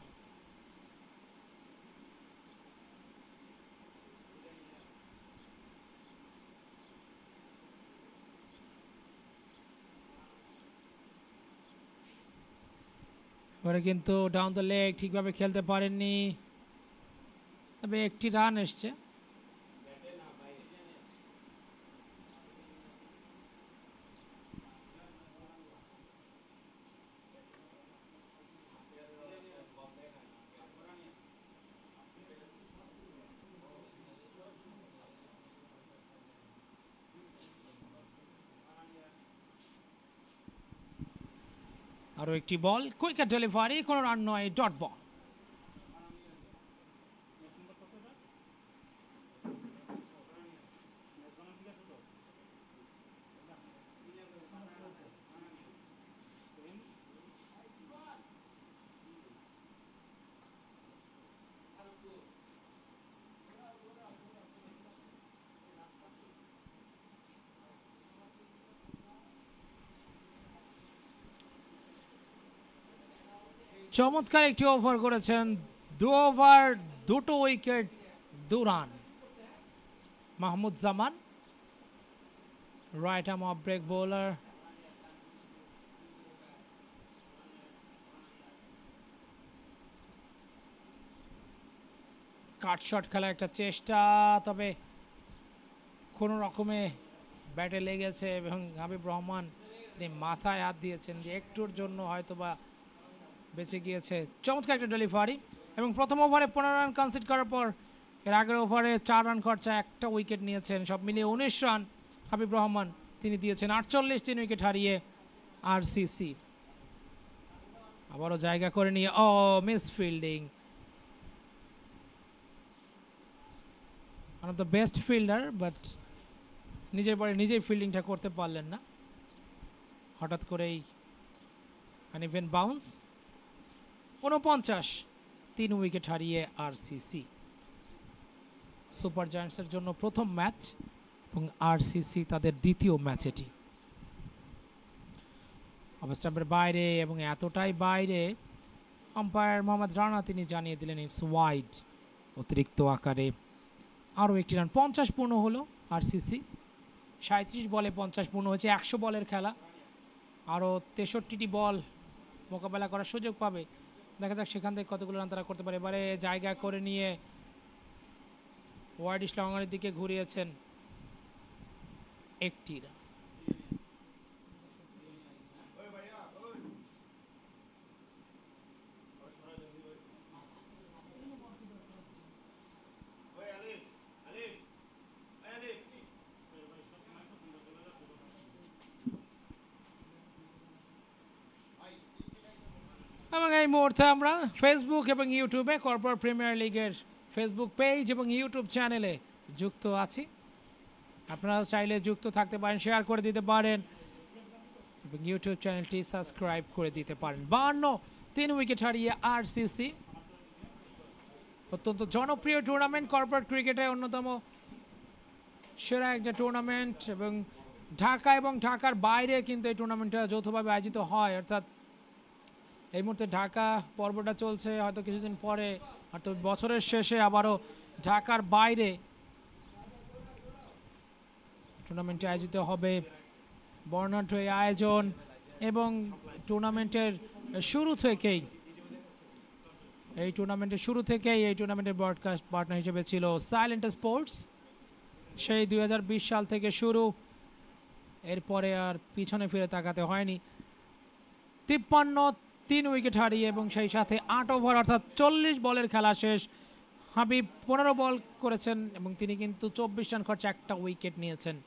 এবারে কিন্তু ডাউন দ্য লেগ ঠিকভাবে খেলতে পারেননি, তবে একটি রান এসছে। আরও একটি বল, কুইক ডেলিভারি, কোনো রান নয়, ডট বল। চমৎকার একটি ওভার করেছেন, দু ওভার দুটো উইকেট দু run. Mahmud Zaman right arm off break bowler. Cut shot খেলার একটা চেষ্টা, তবে কোনো রকমে ব্যাটে লেগেছে এবং হাবিব রহমান তিনি মাথায় হাত দিয়েছেন, যে একটুর জন্য হয়তোবা বেঁচে গিয়েছে। চমৎকার একটা ডেলিভারি এবং প্রথম ওভারে পনেরো রান কনসিড করার পর এর আগের ওভারে চার রান খরচা একটা উইকেট নিয়েছেন, সব মিলিয়ে উনিশ রান হাবিব রহমান তিনি দিয়েছেন। আটচল্লিশ তিন উইকেট হারিয়ে আরসিসি। আবারও জায়গা করে নিয়ে oh miss fielding, one of the best fielder, but নিজের বাড়ি নিজেই ফিল্ডিংটা করতে পারলেন না। হঠাৎ করেই আনইভেন বাউন্স। উনপঞ্চাশ তিন উইকেট হারিয়ে আরসিসি। সুপার জায়ান্টসের জন্য প্রথম ম্যাচ এবং আরসিসি তাদের দ্বিতীয় ম্যাচ এটি। অবস্টাম্পের বাইরে এবং এতটাই বাইরে আম্পায়ার মোহাম্মদ রানা তিনি জানিয়ে দিলেন ইটস ওয়াইড, অতিরিক্ত আকারে। আরও একটি রান, পঞ্চাশ পূর্ণ হলো আরসিসি। সাঁত্রিশ বলে পঞ্চাশ পূর্ণ হয়েছে, একশো বলের খেলা। আরও তেষট্টিটি বল মোকাবেলা করার সুযোগ পাবে, দেখা যাক সেখান থেকে কতগুলো রান তারা করতে পারে। এবারে জায়গা করে নিয়ে ওয়াইড লঙ্গনের দিকে ঘুরিয়েছেন একটি রান। এবং এই মুহূর্তে আমরা ফেসবুক এবং ইউটিউবে কর্পোরেট প্রিমিয়ার লিগের ফেসবুক পেজ এবং ইউটিউব চ্যানেলে যুক্ত আছি। আপনারাও চাইলে যুক্ত থাকতে পারেন, শেয়ার করে দিতে পারেন এবং ইউটিউব চ্যানেলটি সাবস্ক্রাইব করে দিতে পারেন। বাহান্ন তিন উইকেট হারিয়ে আরসিসি। অত্যন্ত জনপ্রিয় টুর্নামেন্ট, কর্পোরেট ক্রিকেটে অন্যতম সেরা একটা টুর্নামেন্ট এবং ঢাকা এবং ঢাকার বাইরে কিন্তু এই টুর্নামেন্টটা যৌথভাবে আয়োজিত হয়। অর্থাৎ এই মুহূর্তে ঢাকা পর্বটা চলছে, হয়তো কিছুদিন পরে অর্থাৎ বছরের শেষে আবারও ঢাকার বাইরে টুর্নামেন্টে আয়োজিত হবে। বর্ণাঢ্য এই আয়োজন এবং টুর্নামেন্টের শুরু থেকেই এই টুর্নামেন্টের শুরু থেকেই এই টুর্নামেন্টের ব্রডকাস্ট পার্টনার হিসেবে ছিল সাইলেন্ট স্পোর্টস। সেই দুই হাজার বিশ সাল থেকে শুরু, এরপরে আর পিছনে ফিরে তাকাতে হয়নি। তিপ্পান্ন তিন উইকেট হারিয়ে এবং সেই সাথে আট ওভার অর্থাৎ চল্লিশ বলের খেলা শেষ। হাবিব পনেরো বল করেছেন এবং তিনি কিন্তু চব্বিশ রান খরচা একটা উইকেট নিয়েছেন।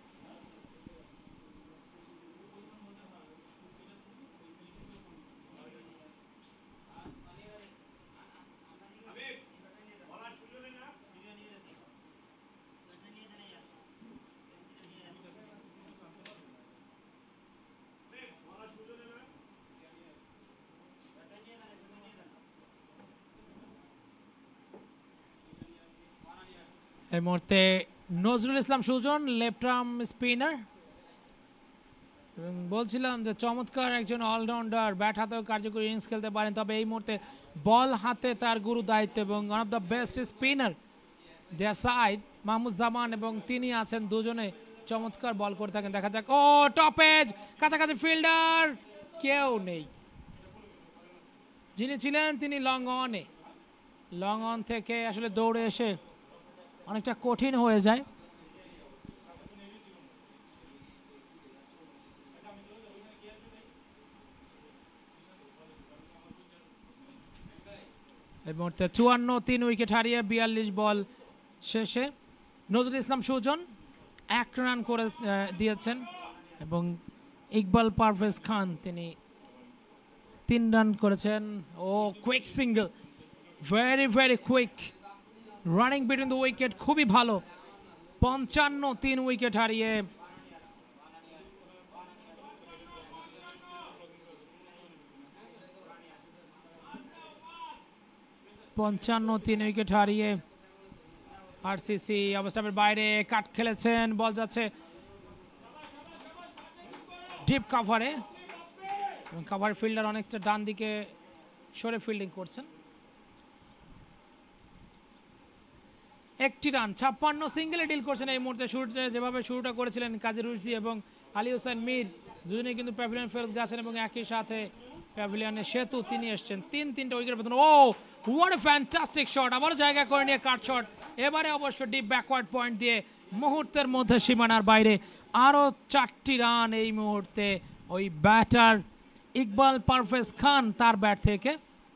এই মুহূর্তে Nazrul Islam Sujon left arm spinner, এবং বলছিলাম যে চমৎকার একজন অলরাউন্ডার, ব্যাট হাতেও কার্যকরী ইনিংস খেলতে পারেন, তবে এই মুহূর্তে বল হাতে তার গুরু দায়িত্ব এবং one of the best spinner their side Mahmud Zaman, এবং তিনি আছেন দুজনে চমৎকার বল করে থাকেন। দেখা যাক, ও টপ এজ, কাছাকাছি ফিল্ডার কেউ নেই। যিনি ছিলেন তিনি লং অনে, লং অন থেকে আসলে দৌড়ে এসে অনেকটা কঠিন হয়ে যায়। এই মুহূর্তে চুয়ান্ন তিন উইকেট হারিয়ে বিয়াল্লিশ বল শেষে নজরুল ইসলাম সুজন এক রান করে দিয়েছেন এবং ইকবাল পারভেজ খান তিনি তিন রান করেছেন। Oh quick single, very very quick running between the wicket, খুবই ভালো। পঞ্চান্ন তিন উইকেট হারিয়ে পঞ্চান্ন তিন উইকেট হারিয়ে আরসিসি অবস্থানের বাইরে কাট খেলেছেন, বল যাচ্ছে ডিপ কাভারে এবং কাভার ফিল্ডার অনেকটা ডান দিকে সরে ফিল্ডিং করছেন। একটি রান, ছাপ্পান্ন সিঙ্গেলে ডিল করছেন এই মুহূর্তে। শুরুতে যেভাবে শুরুটা করেছিলেন কাজী রুশদি এবং আলী হোসেন মীর, দুজনেই কিন্তু প্যাভিলিয়ন ফেরত গেছেন এবং একই সাথে প্যাভিলিয়নের সেতু তিনি এসছেন। তিন তিনটা উইকেটের বেতন। Oh what a fantastic shot, আবারও জায়গা করে নিয়ে কাট শট, এবারে অবশ্য ডিপ ব্যাকওয়ার্ড পয়েন্ট দিয়ে মুহূর্তের মধ্যে সীমানার বাইরে। আরও চারটি রান এই মুহূর্তে ওই ব্যাটার ইকবাল পারভেজ খান তার ব্যাট থেকে।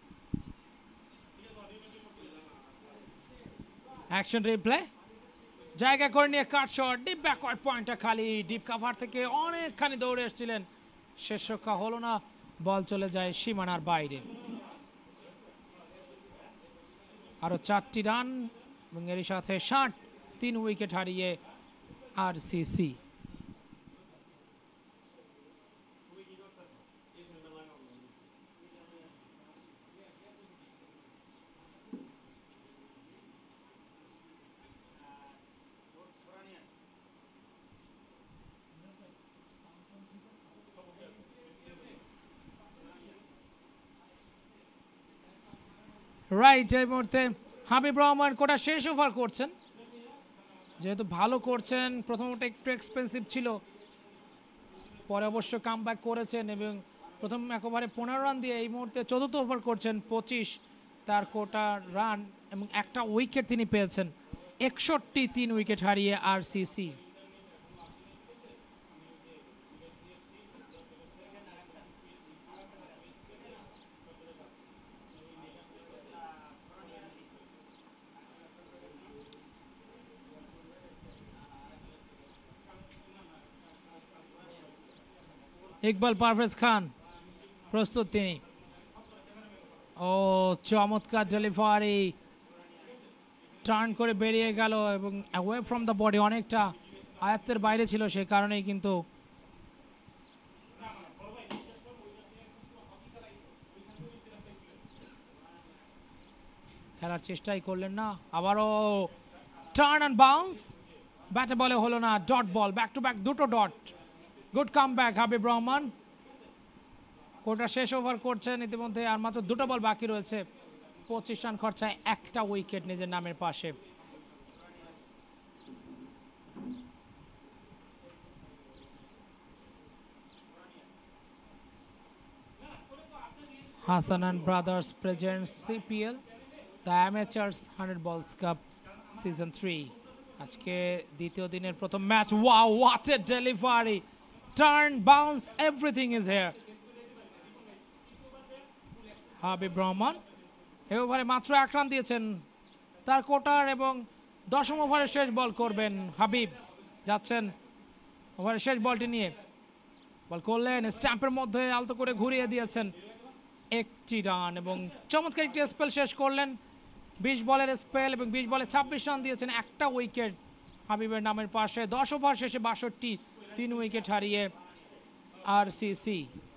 অ্যাকশন রিপ্লে, জায়গা করে নিয়ে কাট শট, ডিপ ব্যাকওয়ার্ড পয়েন্টটা খালি। ডিপ কাভার থেকে অনেকখানি দৌড়ে এসেছিলেন, শেষ রক্ষা হলো না, বল চলে যায় সীমানার বাইরে। আরও চারটি রান এবং এরই সাথে ষাট, তিন উইকেট হারিয়ে আরসিসি। রাইট, এই মুহূর্তে হাবিব রহমান কোটা শেষ ওভার করছেন, যেহেতু ভালো করছেন। প্রথমটা একটু এক্সপেন্সিভ ছিল, পরে অবশ্য কাম ব্যাক করেছেন এবং প্রথম এক ওভারে পনেরো রান দিয়ে এই মুহূর্তে চতুর্থ ওভার করছেন পঁচিশ তার কোটা রান এবং একটা উইকেট তিনি পেয়েছেন। একষট্টি, তিন উইকেট হারিয়ে আরসিসি। ইকবাল পারভেজ খান প্রস্তুত তিনি। ও চমৎকার ডেলিভারি, টার্ন করে বেরিয়ে গেল এবং অ্যাওয়ে ফ্রম দ্য বডি, অনেকটা আয়ত্তের বাইরে ছিল, সে কারণেই কিন্তু খেলার চেষ্টাই করলেন না। আবারও টার্ন অ্যান্ড বাউন্স, ব্যাটে বলে হলো না, dot ball, back to back দুটো dot. Good come back Habib Rahman. Quota শেষ ওভার করছেন ইতিমধ্যে, আর মাত্র দুটো বল বাকি রয়েছে। পঁচিশ রান খরচায় একটা উইকেট নিজের নামের পাশে। Hassan and Brothers presents C P L, the Amateurs hundred Balls Cup Season three. আজকে দ্বিতীয় দিনের প্রথম match. Wow, what a delivery! Turn, bounce, everything is here. Habib Rahman এই ওভারে মাত্র এক রান দিয়েছেন তার কোটার এবং দশম ওভারে শেষ বল করবেন হাবিব। যাচ্ছেন ওভারের শেষ বলটি নিয়ে, বল করলেন স্ট্যাম্পের মধ্যে, আলতো করে ঘুরিয়ে দিয়েছেন একটি রান এবং চমৎকার একটি স্পেল শেষ করলেন। বিশ বলের স্পেল এবং বিশ বলে ছাব্বিশ রান দিয়েছেন, একটা উইকেট হাবিবের নামের পাশে। দশ ওভার শেষে বাষট্টি, তিন উইকেট হারিয়ে আরসিসি।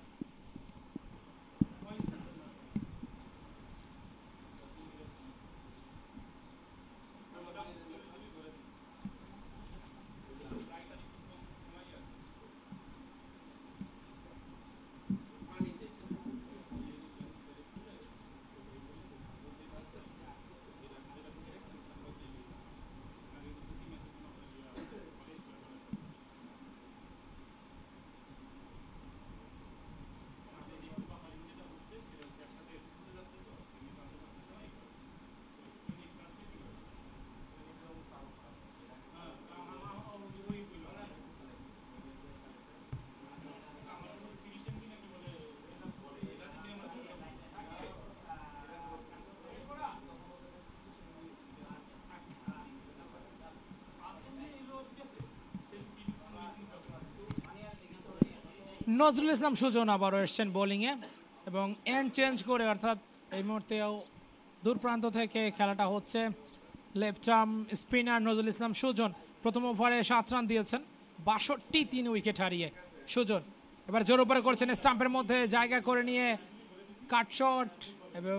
নজরুল ইসলাম সুজন আবারও এসছেন বোলিংয়ে এবং এন্ড চেঞ্জ করে, অর্থাৎ এই মুহূর্তেও দূর প্রান্ত থেকে খেলাটা হচ্ছে। Left arm spinner Nazrul Islam Sujon প্রথম ওভারে সাত রান দিয়েছেন, বাষট্টি, তিন উইকেট হারিয়ে সুজন। এবার জোর উপরে করছেন, স্টাম্পের মধ্যে জায়গা করে নিয়ে কাট শট এবং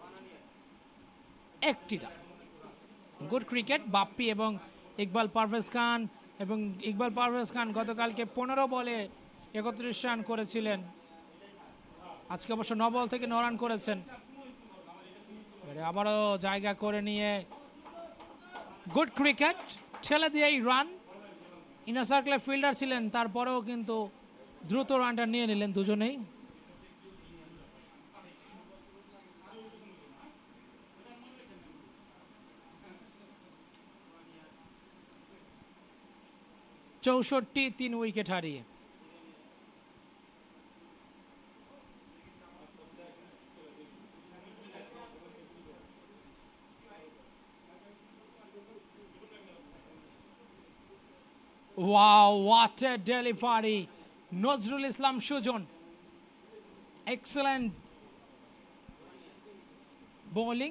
একটি রান। গুড ক্রিকেট বাপ্পি এবং ইকবাল পারভেজ খান। এবং ইকবাল পারভেজ খান গতকালকে পনেরো বলে একত্রিশ রান করেছিলেন, আজকে অবশ্য ন বল থেকে ন রান করেছেন। এবারে আবারও জায়গা করে নিয়ে গুড ক্রিকেট, ঠেলে দিয়ে এই রান। ইনার সার্কেলে ফিল্ডার ছিলেন, তারপরেও কিন্তু দ্রুত রানটা নিয়ে নিলেন দুজনেই। চৌষট্টি, তিন উইকেট হারিয়ে। Wow, what a delivery! Nazrul Islam Sujon. Excellent bowling.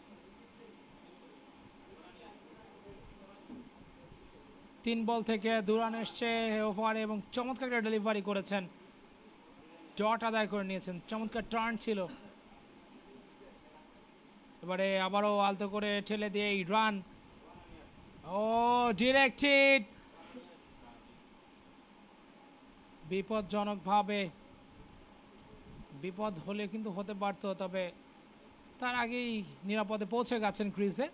তিন বল থেকে দু রান এসছে ওভারে এবং চমৎকার একটা ডেলিভারি করেছেন, ডট আদায় করে নিয়েছেন। চমৎকার টার্ন ছিল। এবারে আবারও আলতো করে ঠেলে দিয়ে এই রান। ও ডিরেক্টেড, বিপজ্জনকভাবে। বিপদ হলে কিন্তু হতে পারত, তবে তার আগেই নিরাপদে পৌঁছে গেছেন ক্রিজে।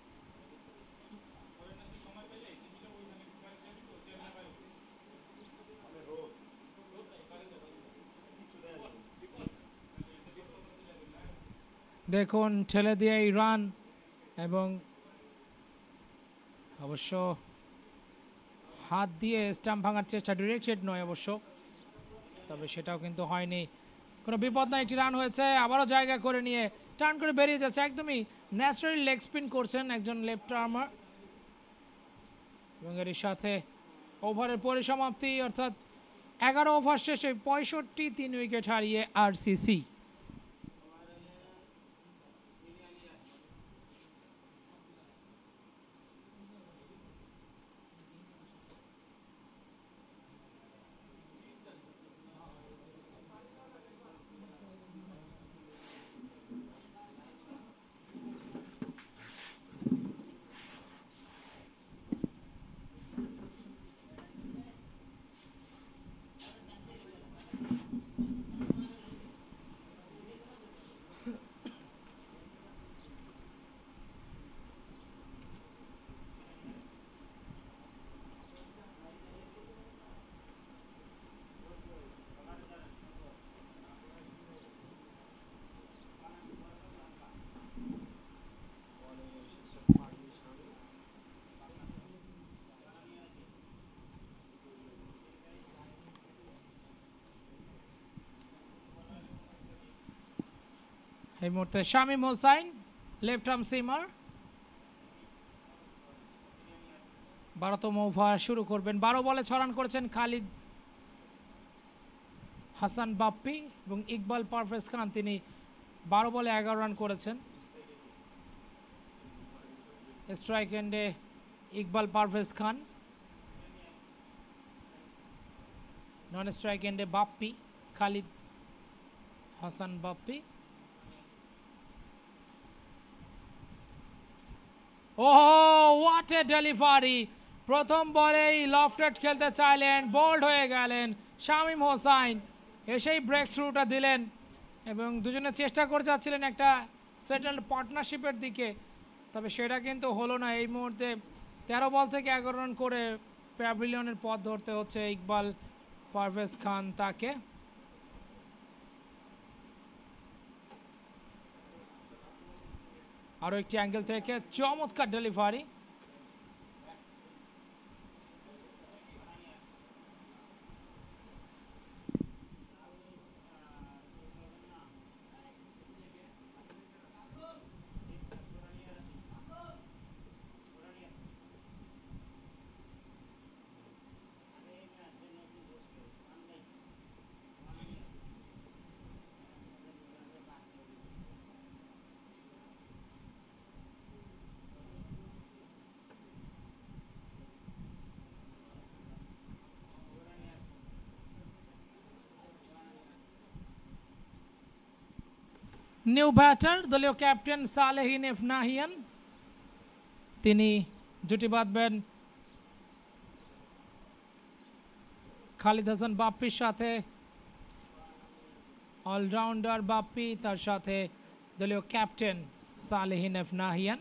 দেখুন ঠেলে দিয়ে এই রান, এবং অবশ্য হাত দিয়ে স্টাম্প ভাঙার চেষ্টা, ডিরেক্টেড নয় অবশ্য, তবে সেটাও কিন্তু হয়নি। কোনো বিপদ নাই, একটি রান হয়েছে। আবারও জায়গা করে নিয়ে টার্ন করে বেরিয়ে যাচ্ছে। একদমই ন্যাচারাল লেগ স্পিন করছেন একজন লেফট আর্মার, এবং এর সাথে ওভারের পরিসমাপ্তি, অর্থাৎ এগারো ওভার শেষে পঁয়ষট্টি, তিন উইকেট হারিয়ে আরসিসি। এই মুহূর্তে Shamim Hossain, left arm seamer, বারোতম ওভার শুরু করবেন। বারো বলে ছ রান করেছেন খালিদ হাসান বাপ্পি এবং ইকবাল পারভেজ খান, তিনি বারো বলে এগারো রান করেছেন। স্ট্রাইক এন্ডে ইকবাল পারভেজ খান, নন স্ট্রাইক এন্ডে বাপ্পি, খালিদ হাসান বাপ্পি। ওহো, হোয়াট এ ডেলিভারি! প্রথম বলেই লফটেড খেলতে চাইলেন, বোল্ড হয়ে গেলেন শামীম হোসাইন, এসেই ব্রেক থ্রুটা দিলেন, এবং দুজনে চেষ্টা করে যাচ্ছিলেন একটা সেটেলড পার্টনারশিপের দিকে, তবে সেটা কিন্তু হলো না। এই মুহূর্তে তেরো বল থেকে এগারো রান করে প্যাভিলিয়নের পথ ধরতে হচ্ছে ইকবাল পারভেজ খান তাকে। আরও একটি অ্যাঙ্গেল থেকে চমৎকার ডেলিভারি। নিউ ব্যাটার দলীয় ক্যাপ্টেন সালেহিন এফ নাহিয়ান, তিনি জুটি বাঁধবেন খালিদ হাসান বাপ্পির সাথে। অলরাউন্ডার বাপ্পি, তার সাথে দলীয় ক্যাপ্টেন সালেহিন এফ নাহিয়ান।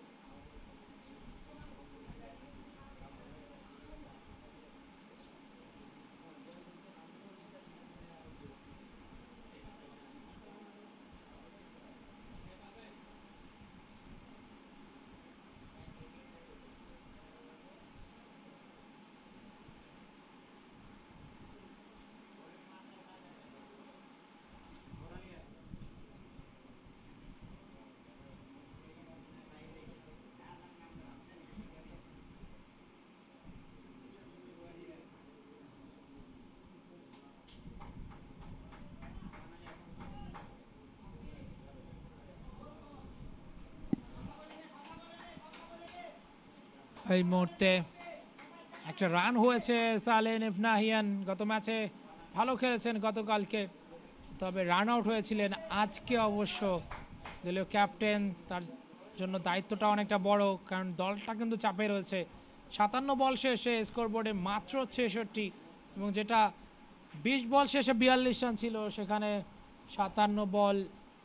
এই মুহূর্তে একটা রান হয়েছে সালেহিন এফ নাহিয়ান, গত ম্যাচে ভালো খেলেছেন গতকালকে, তবে রান আউট হয়েছিলেন আজকে। অবশ্য দলীয় ক্যাপ্টেন, তার জন্য দায়িত্বটা অনেকটা বড়, কারণ দলটা কিন্তু চাপে রয়েছে। সাতান্ন বল শেষে স্কোরবোর্ডে মাত্র ছেষট্টি, এবং যেটা বিশ বল শেষে বিয়াল্লিশ রান ছিল, সেখানে সাতান্ন বল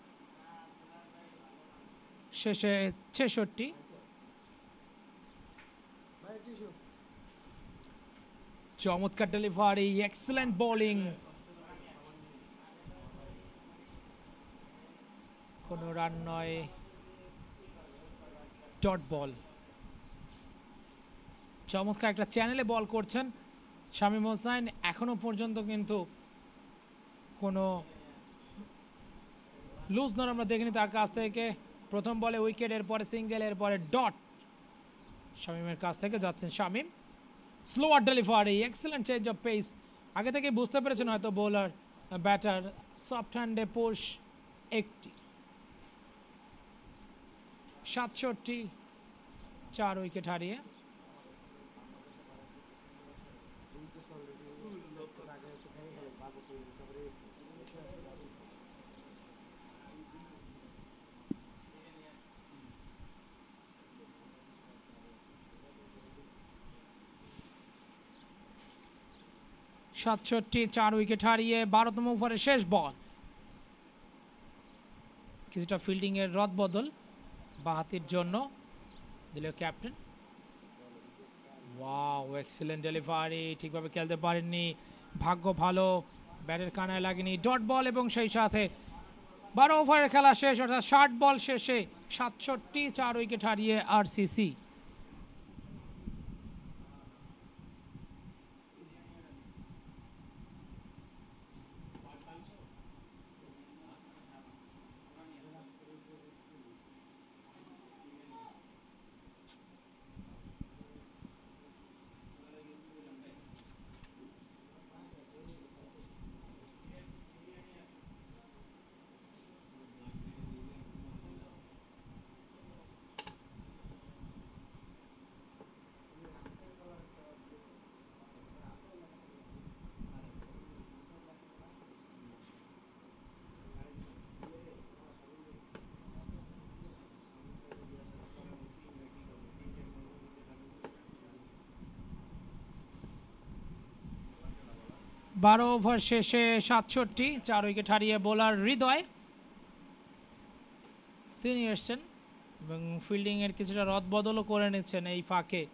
শেষে ছেষট্টি। চমৎকার ডেলিভারি, এক্সেলেন্ট বোলিং, কোনো রান নয়, ডট বল। চমৎকার একটা চ্যানেলে বল করছেন শামীম হোসাইন, এখনো পর্যন্ত কিন্তু কোনো লুজ নট আমরা দেখিনি তার কাছ থেকে। প্রথম বলে উইকেট, এরপরে সিঙ্গেল, এরপরে ডট শামীমের কাছ থেকে যাচ্ছেন Shamim. Slower delivery, excellent change of pace, আগে থেকে বুঝতে পেরেছেন হয়তো বোলার ব্যাটার। সফট হ্যান্ডে পুশ একটি, সাতষট্টি, চার উইকেট হারিয়ে। সাতষট্টি, চার উইকেট হারিয়ে বারোতম ওভারের শেষ বল। কিছুটা ফিল্ডিংয়ের রদবদল বাহাতির জন্য দলীয় ক্যাপ্টেন। ওয়াও, এক্সেলেন্ট ডেলিভারি, ঠিকভাবে খেলতে পারেননি, ভাগ্য ভালো, ব্যাটের কানায় লাগেনি, ডট বল, এবং সেই সাথে বারো ওভারের খেলা শেষ, অর্থাৎ ষাট বল শেষে সাতষট্টি, চার উইকেট হারিয়ে আরসিসি। বারো ওভার শেষে সাতষট্টি, চার উইকেট হারিয়ে বোলার হৃদয় তিনি এসছেন এবং ফিল্ডিংয়ের কিছুটা রদবদলও করে নিচ্ছেন এই ফাঁকে।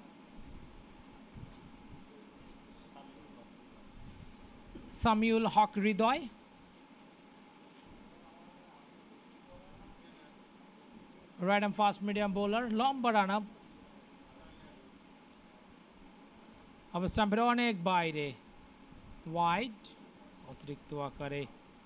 Samiul Haque Hridoy, right arm fast medium bowler, লম্বা রান আপ, স্টাম্পের অনেক বাইরে, ওয়াইড, অতিরিক্ত আকারে।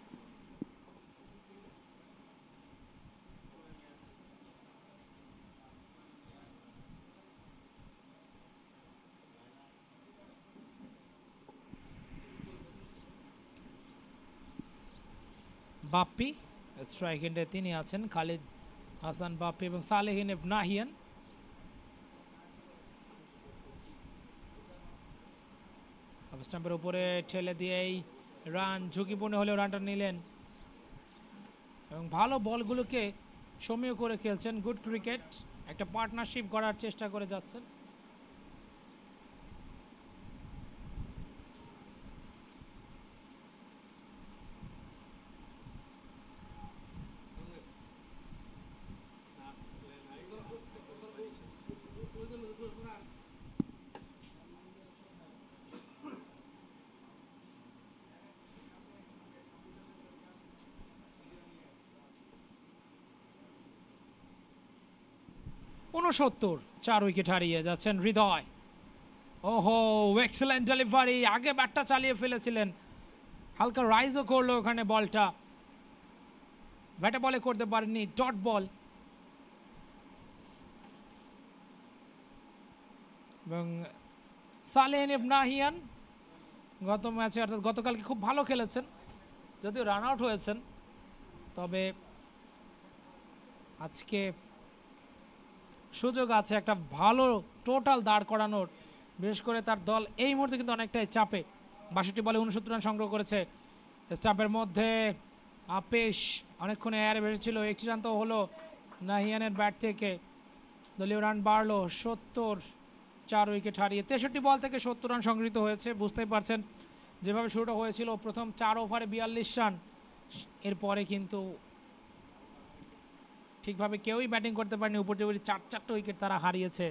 বাপ্পি স্ট্রাইক এন্ডে তিনি আছেন, খালিদ হাসান বাপ্পি এবং সালেহিন এফ নাহিয়ান। স্টাম্পের উপরে ঠেলে দিয়েই রান, ঝুঁকিপূর্ণ হলেও রানটা নিলেন এবং ভালো বলগুলোকে সমীহ করে খেলছেন। গুড ক্রিকেট, একটা পার্টনারশিপ গড়ার চেষ্টা করে যাচ্ছেন। ঊনসত্তর, চার উইকেট হারিয়ে যাচ্ছেন হৃদয়। ওহো, এক্সেলেন্ট ডেলিভারি, আগে ব্যাটটা চালিয়ে ফেলেছিলেন, হালকা রাইজও করলো ওখানে বলটা, ব্যাটে বলে করতে পারেননি, ডট বল। এবং সালেহিন ইবনে নাহিয়ান গত ম্যাচে অর্থাৎ গতকালকে খুব ভালো খেলেছেন, যদিও রান আউট হয়েছেন, তবে আজকে সুযোগ আছে একটা ভালো টোটাল দাঁড় করানোর, বিশেষ করে তার দল এই মুহূর্তে কিন্তু অনেকটাই চাপে। বাষট্টি বলে উনসত্তর রান সংগ্রহ করেছে, চাপের মধ্যে আপেশ অনেকক্ষণ এয়ারে ভেসেছিল, একটি রান তো হলো নাহিয়ানের ব্যাট থেকে, দলীয় রান বাড়লো সত্তর, চার উইকেট হারিয়ে। তেষট্টি বল থেকে সত্তর রান সংগৃহীত হয়েছে, বুঝতেই পারছেন যেভাবে শুরুটা হয়েছিল, প্রথম চার ওভারে বিয়াল্লিশ রান, এরপরে কিন্তু ঠিকভাবে কেউই ব্যাটিং করতে পারেনি, উপর্যুপরি চার চারটা উইকেট তারা হারিয়েছে।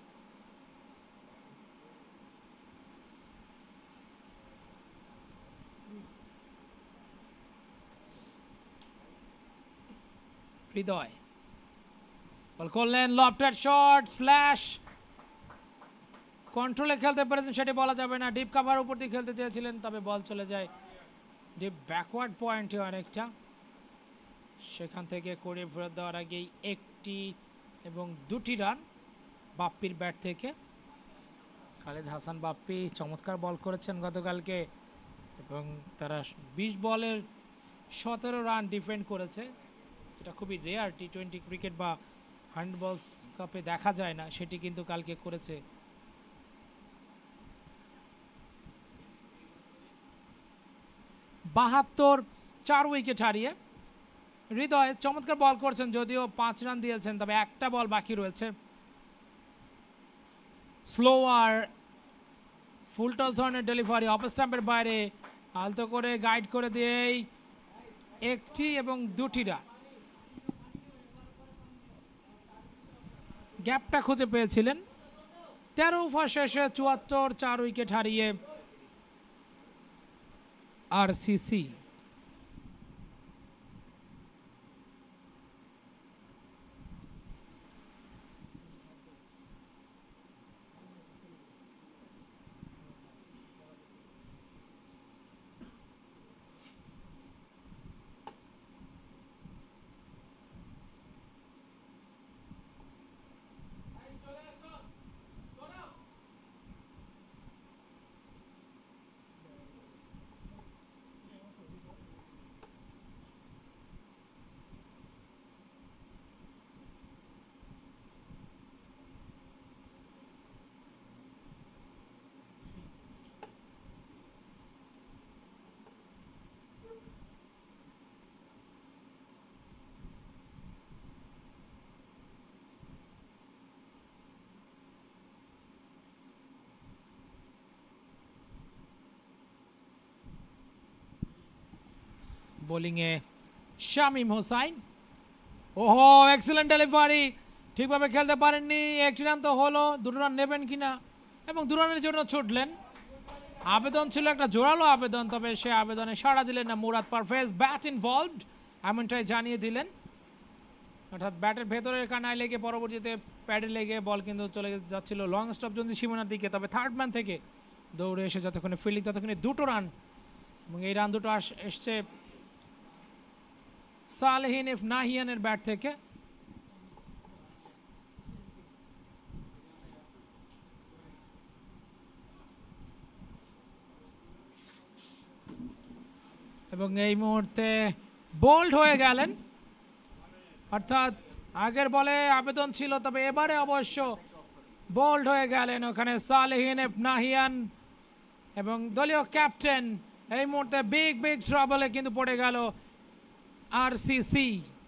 হৃদয় বল করলেন, লফটেড শট, স্ল্যাশ, কন্ট্রোলে খেলতে পেরেছেন সেটি বলা যাবে না, ডিপ কাভার উপর দিয়ে খেলতে চেয়েছিলেন, তবে বল চলে যায় ডিপ ব্যাকওয়ার্ড পয়েন্টে অনেকটা, সেখান থেকে করে ফেরত দেওয়ার আগেই একটি এবং দুটি রান বাপ্পির ব্যাট থেকে। খালিদ হাসান বাপ্পি চমৎকার বল করেছেন গতকালকে, এবং তারা বিশ বলের সতেরো রান ডিফেন্ড করেছে, এটা খুবই রেয়ার, টি টোয়েন্টি ক্রিকেট বা হ্যান্ডবলস কাপে দেখা যায় না, সেটি কিন্তু কালকে করেছে। বাহাত্তর, চার উইকেট হারিয়ে হৃদয় চমৎকার বল করছেন, যদিও পাঁচ রান দিয়েছেন, তবে একটা বল বাকি রয়েছে। স্লোয়ার ফুল টস ধরনের ডেলিভারি, অফ স্টাম্পের বাইরে আলতো করে গাইড করে দিয়েই একটি এবং দুটি রান, গ্যাপটা খুঁজে পেয়েছিলেন। তেরো ওভার শেষে চুয়াত্তর, চার উইকেট হারিয়ে আরসিসি। বোলিংয়ে শামীম হোসাইন, ওহো এক্সেলেন্ট ডেলিভারি, ঠিকভাবে খেলতে পারেননি, একটি রান তো হলো, দুটো রান নেবেন কিনা, এবং দু রানের জন্য ছুটলেন। আবেদন ছিল একটা জোরালো আবেদন, তবে সে আবেদনে সাড়া দিলেন না মুরাদ পারভেজ, ব্যাট ইনভলভড এমনটাই জানিয়ে দিলেন, অর্থাৎ ব্যাটের ভেতরের কানায় লেগে পরবর্তীতে প্যাডে লেগে বল কিন্তু চলে যাচ্ছিল লং স্টপ জোন সীমানার দিকে, তবে থার্ড ম্যান থেকে দৌড়ে এসে যতক্ষণে ফিল্ডিং ততক্ষণে দুটো রান, এবং এই রান দুটো এসছে সালেহিন ইবনে নাহিয়ানের ব্যাট থেকে। এবং এই মুহূর্তে বোল্ড হয়ে গেলেন, অর্থাৎ আগের বলে আবেদন ছিল, তবে এবারে অবশ্য বোল্ড হয়ে গেলেন ওখানে সালেহিন ইবনে নাহিয়ান, এবং দলীয় ক্যাপ্টেন এই মুহূর্তে বিগ বিগ ট্রাবলে কিন্তু পড়ে গেল আরসিসি।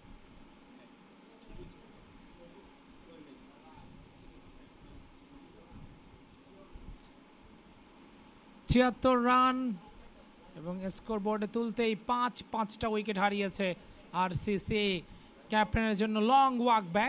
ছিয়াত্তর রান এবং স্কোর বোর্ডে তুলতেই পাঁচ পাঁচটা উইকেট হারিয়েছে আরসিসি। ক্যাপ্টেনের জন্য লং ওয়াক ব্যাক।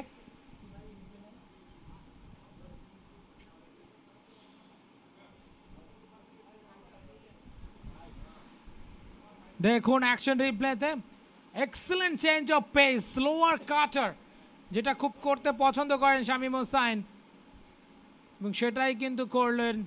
দেখুন অ্যাকশন রিপ্লেতে, excellent change of pace, slower cutter, যেটা খুব করতে পছন্দ করেন শামীম হোসাইন, এবং সেটাই কিন্তু করলেন।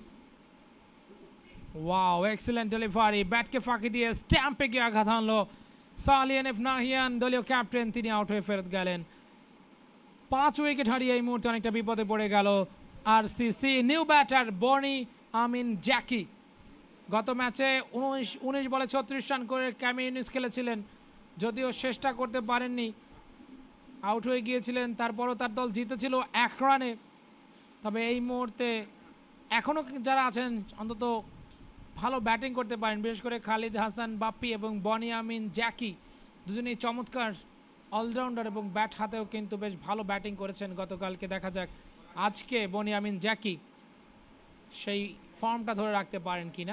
ওয়াও, এক্সিলেন্ট ডেলিভারি, ব্যাটকে ফাঁকি দিয়ে স্ট্যাম্পে গিয়ে আঘাত হানলো সালিয়ান এফ নাহিয়ান, দলীয় ক্যাপ্টেন, তিনি আউট হয়ে ফেরত গেলেন। পাঁচ উইকেট হারিয়ে এই মুহূর্তে অনেকটা বিপদে পড়ে গেল আর সিসি। নিউ ব্যাটার বনি আমিন জ্যাকি, গত ম্যাচে উনিশ উনিশ বলে ছত্রিশ রান করে ক্যামি ইনিংস খেলেছিলেন, যদিও চেষ্টা করতে পারেননি, আউট হয়ে গিয়েছিলেন। তারপরও তার দল জিতেছিল এক রানে। তবে এই মুহূর্তে এখনও যারা আছেন অন্তত ভালো ব্যাটিং করতে পারেন, বিশেষ করে খালিদ হাসান বাপ্পি এবং বনি আমিন জ্যাকি, দুজনেই চমৎকার অলরাউন্ডার এবং ব্যাট হাতেও কিন্তু বেশ ভালো ব্যাটিং করেছেন গতকালকে। দেখা যাক আজকে বনি আমিন জ্যাকি সেই ফর্মটা ধরে রাখতে পারেন কিনা।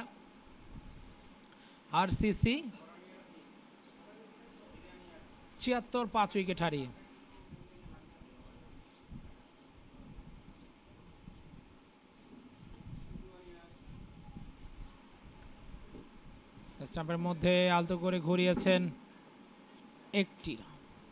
আর সিসি ছিয়াত্তর, পাঁচ উইকেট হারিয়ে। স্টাম্পের মধ্যে আলতো করে ঘুরিয়েছেন একটি রান।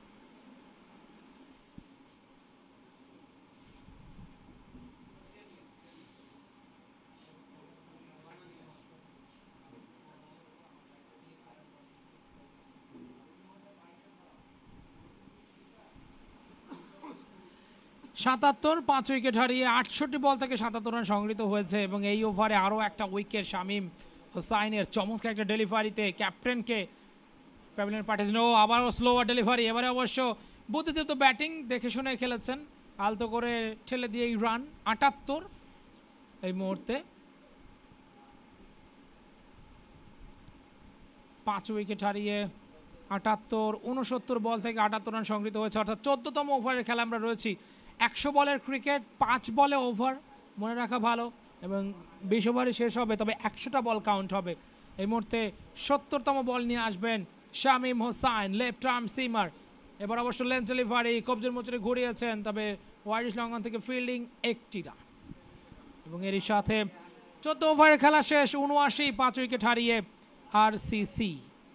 সাতাত্তর, পাঁচ উইকেট হারিয়ে আটষট্টি বল থেকে সাতাত্তর রান সংগৃহীত হয়েছে এবং এই ওভারে আরও একটা উইকেট শামীম হোসাইনের চমৎকার একটা ডেলিভারিতে ক্যাপ্টেনকে প্যাভিলিয়নে পাঠিয়েছেন। ও আবারও স্লোয়ার ডেলিভারি, এবারে অবশ্য বুদ্ধিদীপ্ত ব্যাটিং, দেখে শুনে খেলেছেন, আলতো করে ঠেলে দিয়ে এই রান আটাত্তর এই মুহূর্তে। পাঁচ উইকেট হারিয়ে আটাত্তর, উনসত্তর বল থেকে আটাত্তর রান সংগৃহীত হয়েছে, অর্থাৎ চোদ্দতম ওভারের খেলা আমরা রয়েছি। একশো বলের ক্রিকেট, পাঁচ বলে ওভার, মনে রাখা ভালো, এবং বিশ ওভারে শেষ হবে, তবে একশোটা বল কাউন্ট হবে। এই মুহূর্তে সত্তরতম বল নিয়ে আসবেন Shamim Hossain, left arm seamer. এবার অবশ্য লেন্থ ডেলিভারি, কবজের মোচরে ঘুরিয়েছেন, তবে ওয়াইডিশ লঙ্ঘন থেকে ফিল্ডিং একটি রান, এবং এরই সাথে চোদ্দ ওভারের খেলা শেষ, উনআশি, পাঁচ উইকেট হারিয়ে আর সিসি।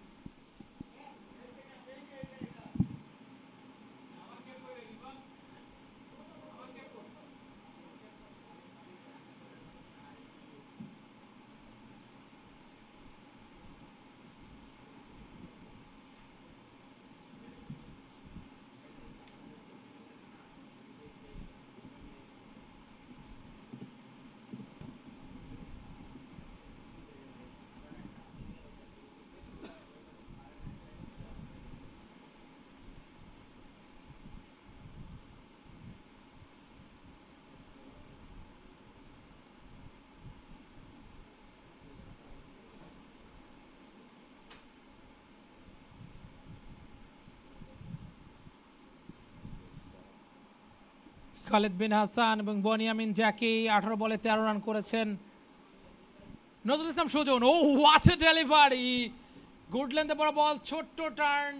খালেদ বিন হাসান এবং বনিয়ামিন জ্যাকি আঠারো বলে তেরো রান করেছেন। Nazrul Islam Sujon, oh what a delivery, good লেন্থে পড়া বল, ছোট্ট টার্ন,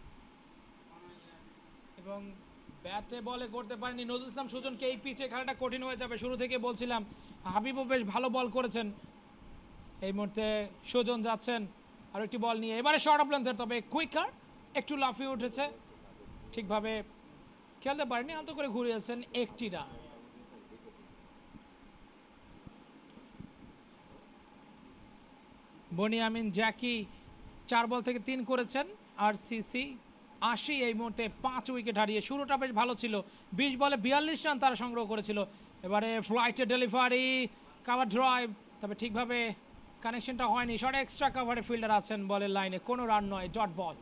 এবং ব্যাটে বলে করতে পারেনি নজরুল ইসলাম সুজনকে। এই পিচে খেলাটা কঠিন হয়ে যাবে, শুরু থেকে বলছিলাম। হাবিবও বেশ ভালো বল করেছেন। এই মুহূর্তে সুজন যাচ্ছেন আর একটি বল নিয়ে, এবারে শর্ট অফ লেন্থের, তবে কুইকার, একটু লাফিয়ে উঠেছে, ঠিকভাবে খেলতে পারেনি, আলতো করে ঘুরিয়েছেন একটি রান। বনিয়ামিন জ্যাকি চার বল থেকে তিন করেছেন, আর সিসি আশি এই মুহূর্তে পাঁচ উইকেট হারিয়ে। শুরুটা বেশ ভালো ছিল, বিশ বলে বিয়াল্লিশ রান তারা সংগ্রহ করেছিল। এবারে ফ্লাইটের ডেলিভারি, কাভার ড্রাইভ, তবে ঠিকভাবে কানেকশনটা হয়নি। শর্ট এক্সট্রা কাভারে ফিল্ডার আছেন বলের লাইনে, কোনো রান নয়, ডট বল।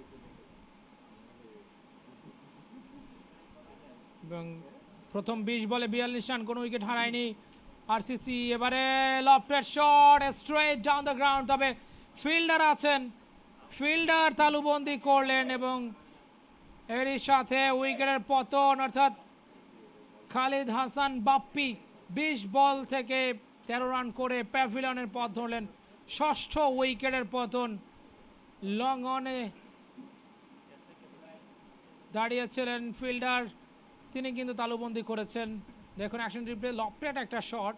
এবং প্রথম বিশ বলে বিয়াল্লিশ রান, কোনো উইকেট হারায়নি আরসিসি। এবারে lofted shot straight down the ground, তবে ফিল্ডার আছেন, ফিল্ডার তালুবন্দি করলেন এবং এরই সাথে উইকেটের পতন, অর্থাৎ খালিদ হাসান বাপ্পি বিশ বল থেকে তেরো রান করে প্যাভিলিয়নের পথ ধরলেন। ষষ্ঠ উইকেটের পতন, লং অনে দাঁড়িয়েছিলেন ফিল্ডার, তিনি কিন্তু তালুবন্দি করেছেন। দেখুন অ্যাকশন রিপ্লে, লফটেড একটা শট,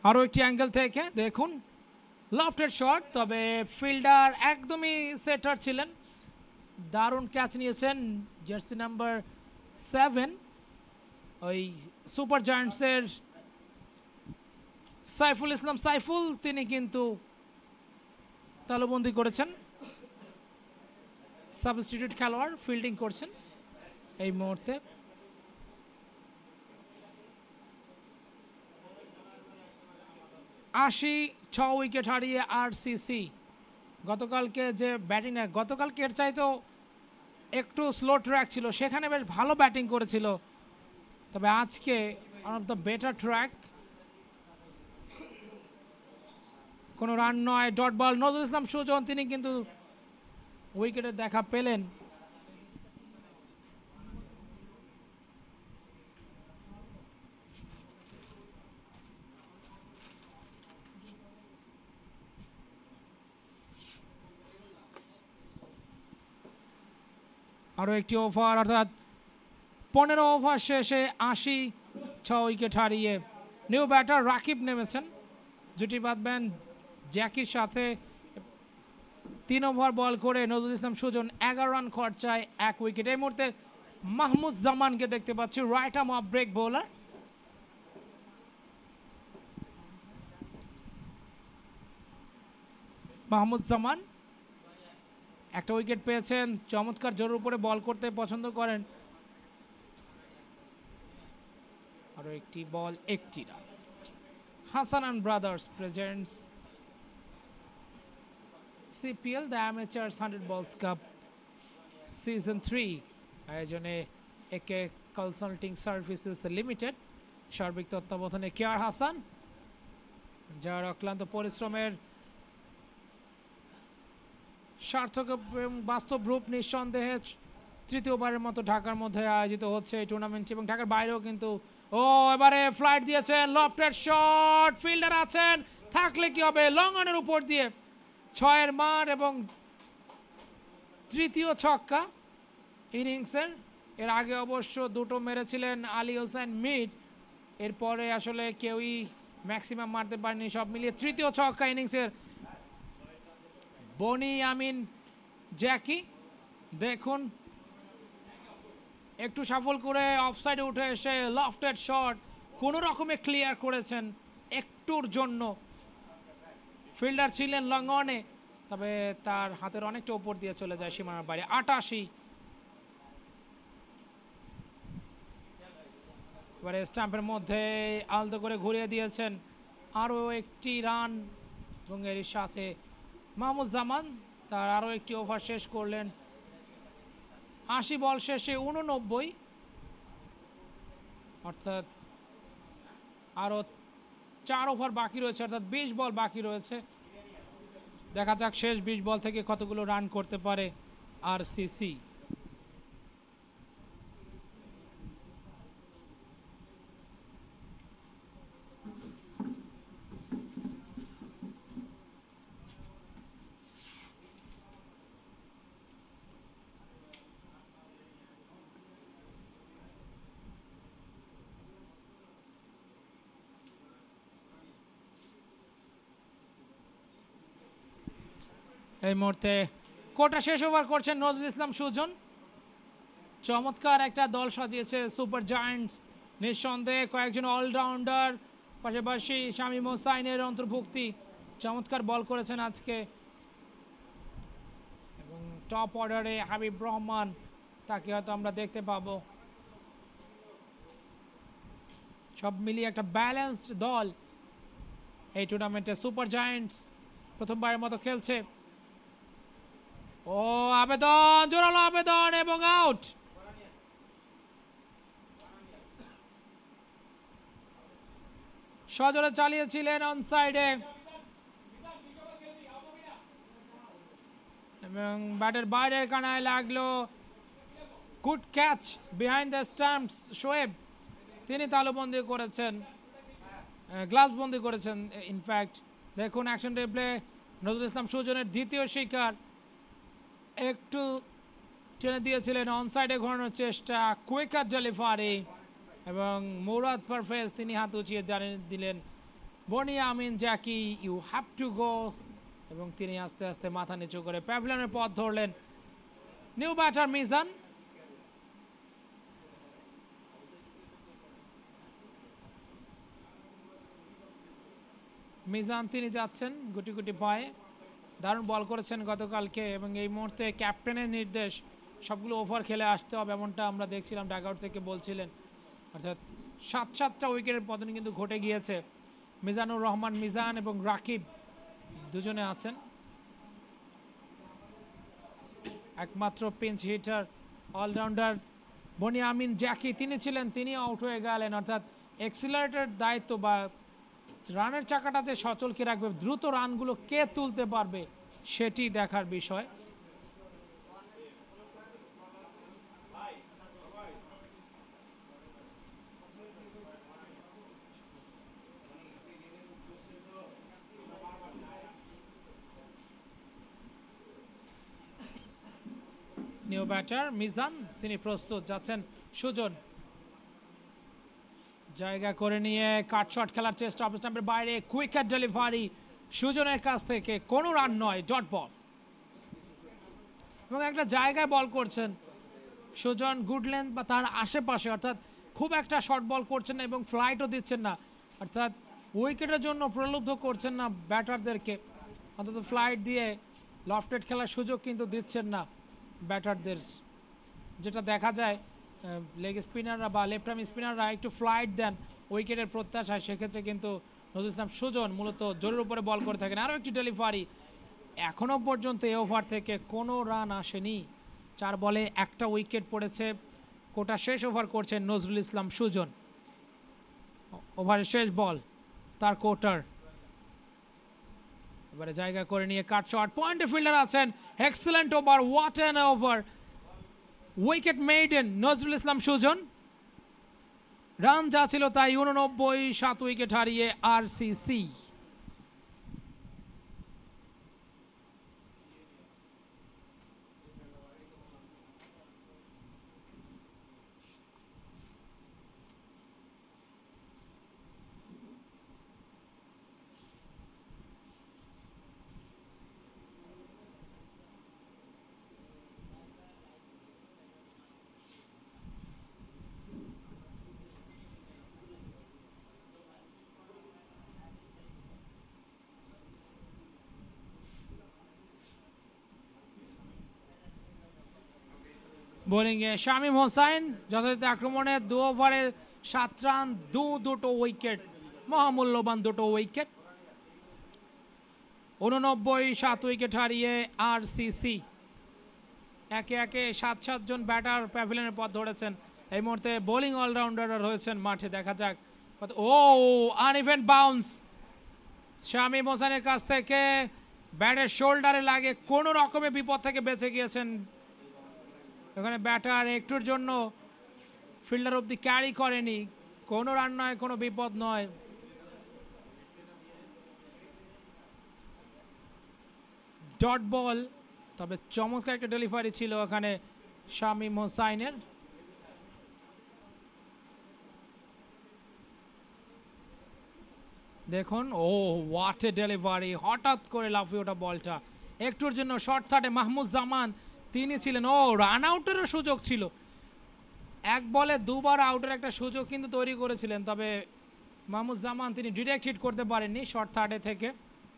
আরও একটি অ্যাঙ্গেল থেকে দেখুন লফটেড শট, তবে ফিল্ডার একদমই সেটার ছিলেন, দারুণ ক্যাচ নিয়েছেন জার্সি নাম্বার সেভেন ওই সুপার জায়ান্টসের সাইফুল ইসলাম সাইফুল, তিনি কিন্তু তালুবন্দি করেছেন। সাবস্টিটিউট খেলোয়াড় ফিল্ডিং করছেন এই মুহূর্তে। আশি ছ উইকেট হারিয়ে আরসিসি গতকালকে যে ব্যাটিং, গতকালকে এর চাইতেও একটু স্লো ট্র্যাক ছিল, সেখানে বেশ ভালো ব্যাটিং করেছিল, তবে আজকে one of the better track. কোনো রান নয়, ডট বল। নজরুল ইসলাম সুজন তিনি কিন্তু উইকেটের দেখা পেলেন। আরও একটি ওভার, অর্থাৎ পনেরো ওভার শেষে আশি ছ উইকেট হারিয়ে নিউ ব্যাটার রাকিব নেমেছেন, জুটি বাঁধবেন জ্যাকির সাথে। তিন ওভার বল করে নজরুল ইসলাম সুজন এগারো রান খরচায় এক উইকেট। এই মুহূর্তে মাহমুদ জামানকে দেখতে পাচ্ছি, right arm off break bowler. Mahmud Zaman একটা উইকেট পেয়েছেন, চমৎকার জোরের উপরে বল করতে পছন্দ করেন। আরও একটি বল, একটি run. Hasan and brothers presents CPL the amateurs hundred balls cup season three আয়োজনে একে কনসাল্টিং সার্ভিসেস লিমিটেড, সার্বিক তত্ত্বাবধানে কে আর হাসান, যার অক্লান্ত পরিশ্রমের সার্থক এবং বাস্তব রূপ নিঃসন্দেহে তৃতীয়বারের মতো ঢাকার মধ্যে আয়োজিত হচ্ছে এই টুর্নামেন্ট, এবং ঢাকার বাইরেও কিন্তু। ও এবারে ফ্লাইট দিয়েছেন, লফটেড শট, ফিল্ডার আছেন, থাকলে কি হবে, লং অনের উপর দিয়ে ছয়ের মার এবং তৃতীয় ছক্কা ইনিংসের। এর আগে অবশ্য দুটো মেরেছিলেন আলী হোসেন মিড, এরপরে আসলে কেউই ম্যাক্সিমাম মারতে পারেনি, সব মিলিয়ে তৃতীয় ছক্কা ইনিংসের বনি আমিন জ্যাকি। দেখুন একটু সাফল করে অফসাইডে উঠে এসে লফটেড শট কোনো রকমে ক্লিয়ার করেছেন একটুর জন্য। ফিল্ডার ছিলেন লং অনে, তবে তার হাতের অনেকটা উপর দিয়ে চলে যায় সীমানার বাইরে। আটাশি। এবারে স্ট্যাম্পের মধ্যে আলতো করে ঘুরিয়ে দিয়েছেন, আরও একটি রান, এবং এর সাথে মাহমুদ জামান তার আরও একটি ওভার শেষ করলেন। আশি বল শেষে উননব্বই, অর্থাৎ আরও চার ওভার বাকি রয়েছে, অর্থাৎ বিশ বল বাকি রয়েছে। দেখা যাক শেষ বিশ বল থেকে কতগুলো রান করতে পারে আরসিসি। এই মুহূর্তে কোটা শেষ ওভার করছেন নজরুল ইসলাম সুজন। চমৎকার একটা দল সাজিয়েছে সুপার জায়ান্টস, নিঃসন্দেহে কয়েকজন অলরাউন্ডার, পাশাপাশি শামীম হোসাইনের অন্তর্ভুক্তি। চমৎকার বল করেছেন আজকে, এবং টপ অর্ডারে হাবিব রহমান, তাকে হয়তো আমরা দেখতে পাবো। সব মিলিয়ে একটা ব্যালেন্সড দল এই টুর্নামেন্টে। সুপার জায়ান্টস প্রথমবারের মতো খেলছে। ও আবেদন, জোরালো আবেদন এবং আউট। সজোরে চালিয়েছিলেন অন সাইডে, এবং ব্যাটের বাইরের কানায় লাগলো। Good catch behind the stumps. Shoaib তিনি তালুবন্দি করেছেন, গ্লাভস বন্দি করেছেন ইনফ্যাক্ট। দেখুন অ্যাকশন রিপ্লে, নজরুল ইসলাম সুজনের দ্বিতীয় শিকার, একটু টেনে দিয়েছিলেন, অন সাইডে ঘোরানোর চেষ্টা, কুইকার ডেলিভারি, এবং মুরাদ পারভেজ তিনি হাত উঁচিয়ে দাঁড়িয়ে দিলেন Boni Amin Jacky, you have to go, এবং তিনি আস্তে আস্তে মাথা নিচু করে প্যাভিলিয়নের পথ ধরলেন। নিউ ব্যাটার মিজান, মিজান তিনি যাচ্ছেন গুটি গুটি পায়ে, দারুণ বল করেছেন গতকালকে, এবং এই মুহূর্তে ক্যাপ্টেনের নির্দেশ সবগুলো ওভার খেলে আসতে হবে, এমনটা আমরা দেখছিলাম ডাগআউট থেকে বলছিলেন। অর্থাৎ সাত সাতটা উইকেটের পতন কিন্তু ঘটে গিয়েছে। মিজানুর রহমান মিজান এবং রাকিব দুজনে আছেন। একমাত্র পিঞ্চ হিটার অলরাউন্ডার বনি আমিন জ্যাকি তিনি ছিলেন, তিনি আউট হয়ে গেলেন। অর্থাৎ এক্সিলারেটের দায়িত্ব বা রানের চাকাটা যে সচল কে রাখবে, দ্রুত রানগুলো কে তুলতে পারবে সেটি দেখার বিষয়। নিউ ব্যাটার মিজান তিনি প্রস্তুত, যাচ্ছেন সুজন, জায়গা করে নিয়ে কাট শট খেলার চেষ্টা, অফ স্টাম্পের বাইরে, কুইকেট ডেলিভারি সুজনের কাছ থেকে, কোনো রান নয়, ডট বল, এবং একটা জায়গায় বল করছেন সুজন, গুড লেন্থ বা তার আশেপাশে, অর্থাৎ খুব একটা শর্ট বল করছেন না এবং ফ্লাইটও দিচ্ছেন না, অর্থাৎ উইকেটের জন্য প্রলুব্ধ করছেন না ব্যাটারদেরকে, অন্তত ফ্লাইট দিয়ে লফটেড খেলার সুযোগ কিন্তু দিচ্ছেন না ব্যাটারদের। যেটা দেখা যায় লেগ স্পিনাররা বা লেফট আর্ম স্পিনাররা একটু ফ্লাইট দেন উইকেটের প্রত্যাশায়, সেক্ষেত্রে কিন্তু নজরুল ইসলাম সুজন মূলত জোরের উপরে বল করে থাকেন। আরও একটি ডেলিভারি, এখনও পর্যন্ত এই ওভার থেকে কোনো রান আসেনি, চার বলে একটা উইকেট পড়েছে। কোটা শেষ ওভার করছেন নজরুল ইসলাম সুজন, ওভারের শেষ বল তার কোটার, এবারে জায়গা করে নিয়ে কাট শট, পয়েন্টে ফিল্ডার আছেন, excellent over, what an over, wicket maiden Nazrul Islam Sujon, run যা ছিল তাই উননব্বই, সাত উইকেট হারিয়ে আর সি সি। বোলিংয়ে শামীম হোসাইন, যথাযথ আক্রমণে দু ওভারে সাত রান, দু দুটো উইকেট, মহামূল্যবান দুটো উইকেট, উননব্বই, সাত উইকেট হারিয়ে আর সি সি। একে একে সাত সাতজন ব্যাটার প্যাভিলিয়নের পথ ধরেছেন। এই মুহূর্তে বোলিং অলরাউন্ডাররা রয়েছেন মাঠে, দেখা যাক। ও আনইভেন বাউন্স শামীম হোসেনের কাছ থেকে, ব্যাটের শোল্ডারে লাগে, কোনো রকমের বিপদ থেকে বেঁচে গিয়েছেন। এখানে ব্যাটার একটুর জন্য ফিল্ডার অব্দি ক্যারি করেনি, কোনো রান নয়, কোনো বিপদ নয়। ডট বল, তবে চমৎকার একটা ডেলিভারি ছিল এখানে শামীম হোসাইনের। দেখুন, ও হোয়াট এ ডেলিভারি, হঠাৎ করে লাফিয়ে ওঠা বলটা, একটুর জন্য শর্ট থার্ডে মাহমুদ জামান তিনি ছিলেন, ও রান আউটেরও সুযোগ ছিল, এক বলে দুবার আউটের একটা সুযোগ কিন্তু তৈরি করেছিলেন, তবে মাহমুদ জামান তিনি ডিরেক্ট হিট করতে পারেননি শর্ট থার্ডে থেকে।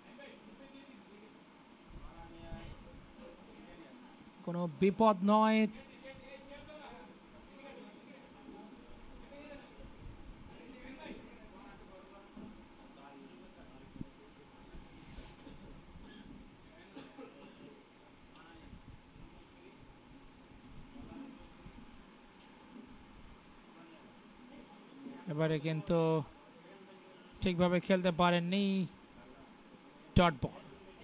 কোনো বিপদ নয়, এবারে কিন্তু ঠিকভাবে খেলতে পারেননি, ডট বল।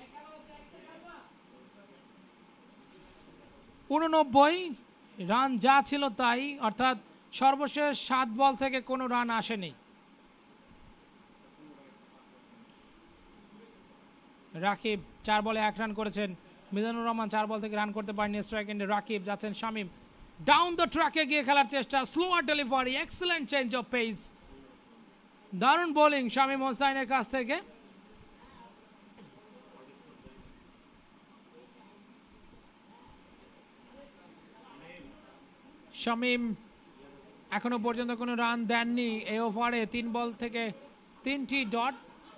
উননব্বই রান যা ছিল তাই, অর্থাৎ সর্বশেষ সাত বল থেকে কোনো রান আসেনি। রাকিব চার বলে এক রান করেছেন, মিজানুর রহমান চার বল থেকে রান করতে পারেনি। স্ট্রাইক এন্ডে রাকিব, যাচ্ছেন শামীম, ডাউন দ্য ট্র্যাকে গিয়ে খেলার চেষ্টা, slower delivery, excellent change of pace, দারুণ বোলিং শামীম হোসাইনের কাছ থেকে। শামীম এখনো পর্যন্ত কোনো রান দেননি এই ওভারে, তিন বল থেকে তিনটি ডট।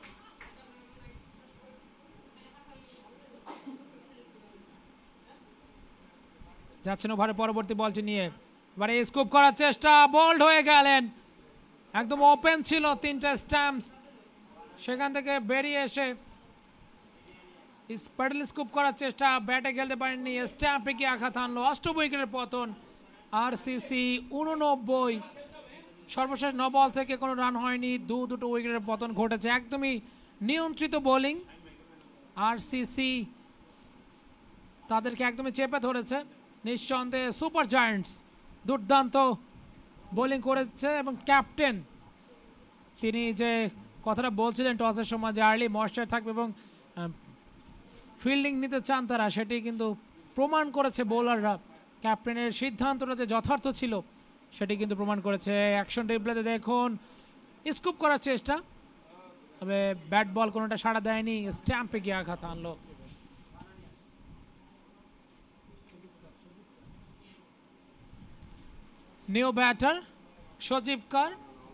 যাচ্ছেন ওভারে পরবর্তী বলটি নিয়ে, এবারে স্কুপ করার চেষ্টা, বোল্ড হয়ে গেলেন, একদম ওপেন ছিল তিনটা স্ট্যাম্পস, সেখান থেকে বেরিয়ে এসে প্যাডেল স্কুপ করার চেষ্টা, ব্যাটে খেলতে পারেননি, স্ট্যাম্পে কি আঘাত আনলো, অষ্টম উইকেটের পতন। আর সিসি উননব্বই, সর্বশেষ ন বল থেকে কোনো রান হয়নি, দু দুটো উইকেটের পতন ঘটেছে, একদমই নিয়ন্ত্রিত বোলিং। আর সিসি তাদেরকে একদমই চেপে ধরেছে। নিঃসন্দেহে সুপার জায়ান্টস দুর্দান্ত বোলিং করেছে এবং ক্যাপ্টেন তিনি যে কথাটা বলছিলেন টসের সময় যে আর্লি ময়েশ্চার থাকবে এবং ফিল্ডিং নিতে চান তারা, সেটি কিন্তু প্রমাণ করেছে বোলাররা। ক্যাপ্টেনের সিদ্ধান্তটা যে যথার্থ ছিল সেটি কিন্তু প্রমাণ করেছে। অ্যাকশন রিপ্লেতে দেখুন স্কুপ করার চেষ্টা, তবে ব্যাট বল কোনোটা সাড়া দেয়নি, স্ট্যাম্পে গিয়ে আঘাত আনলো। নিউ ব্যাটার সজীব কর,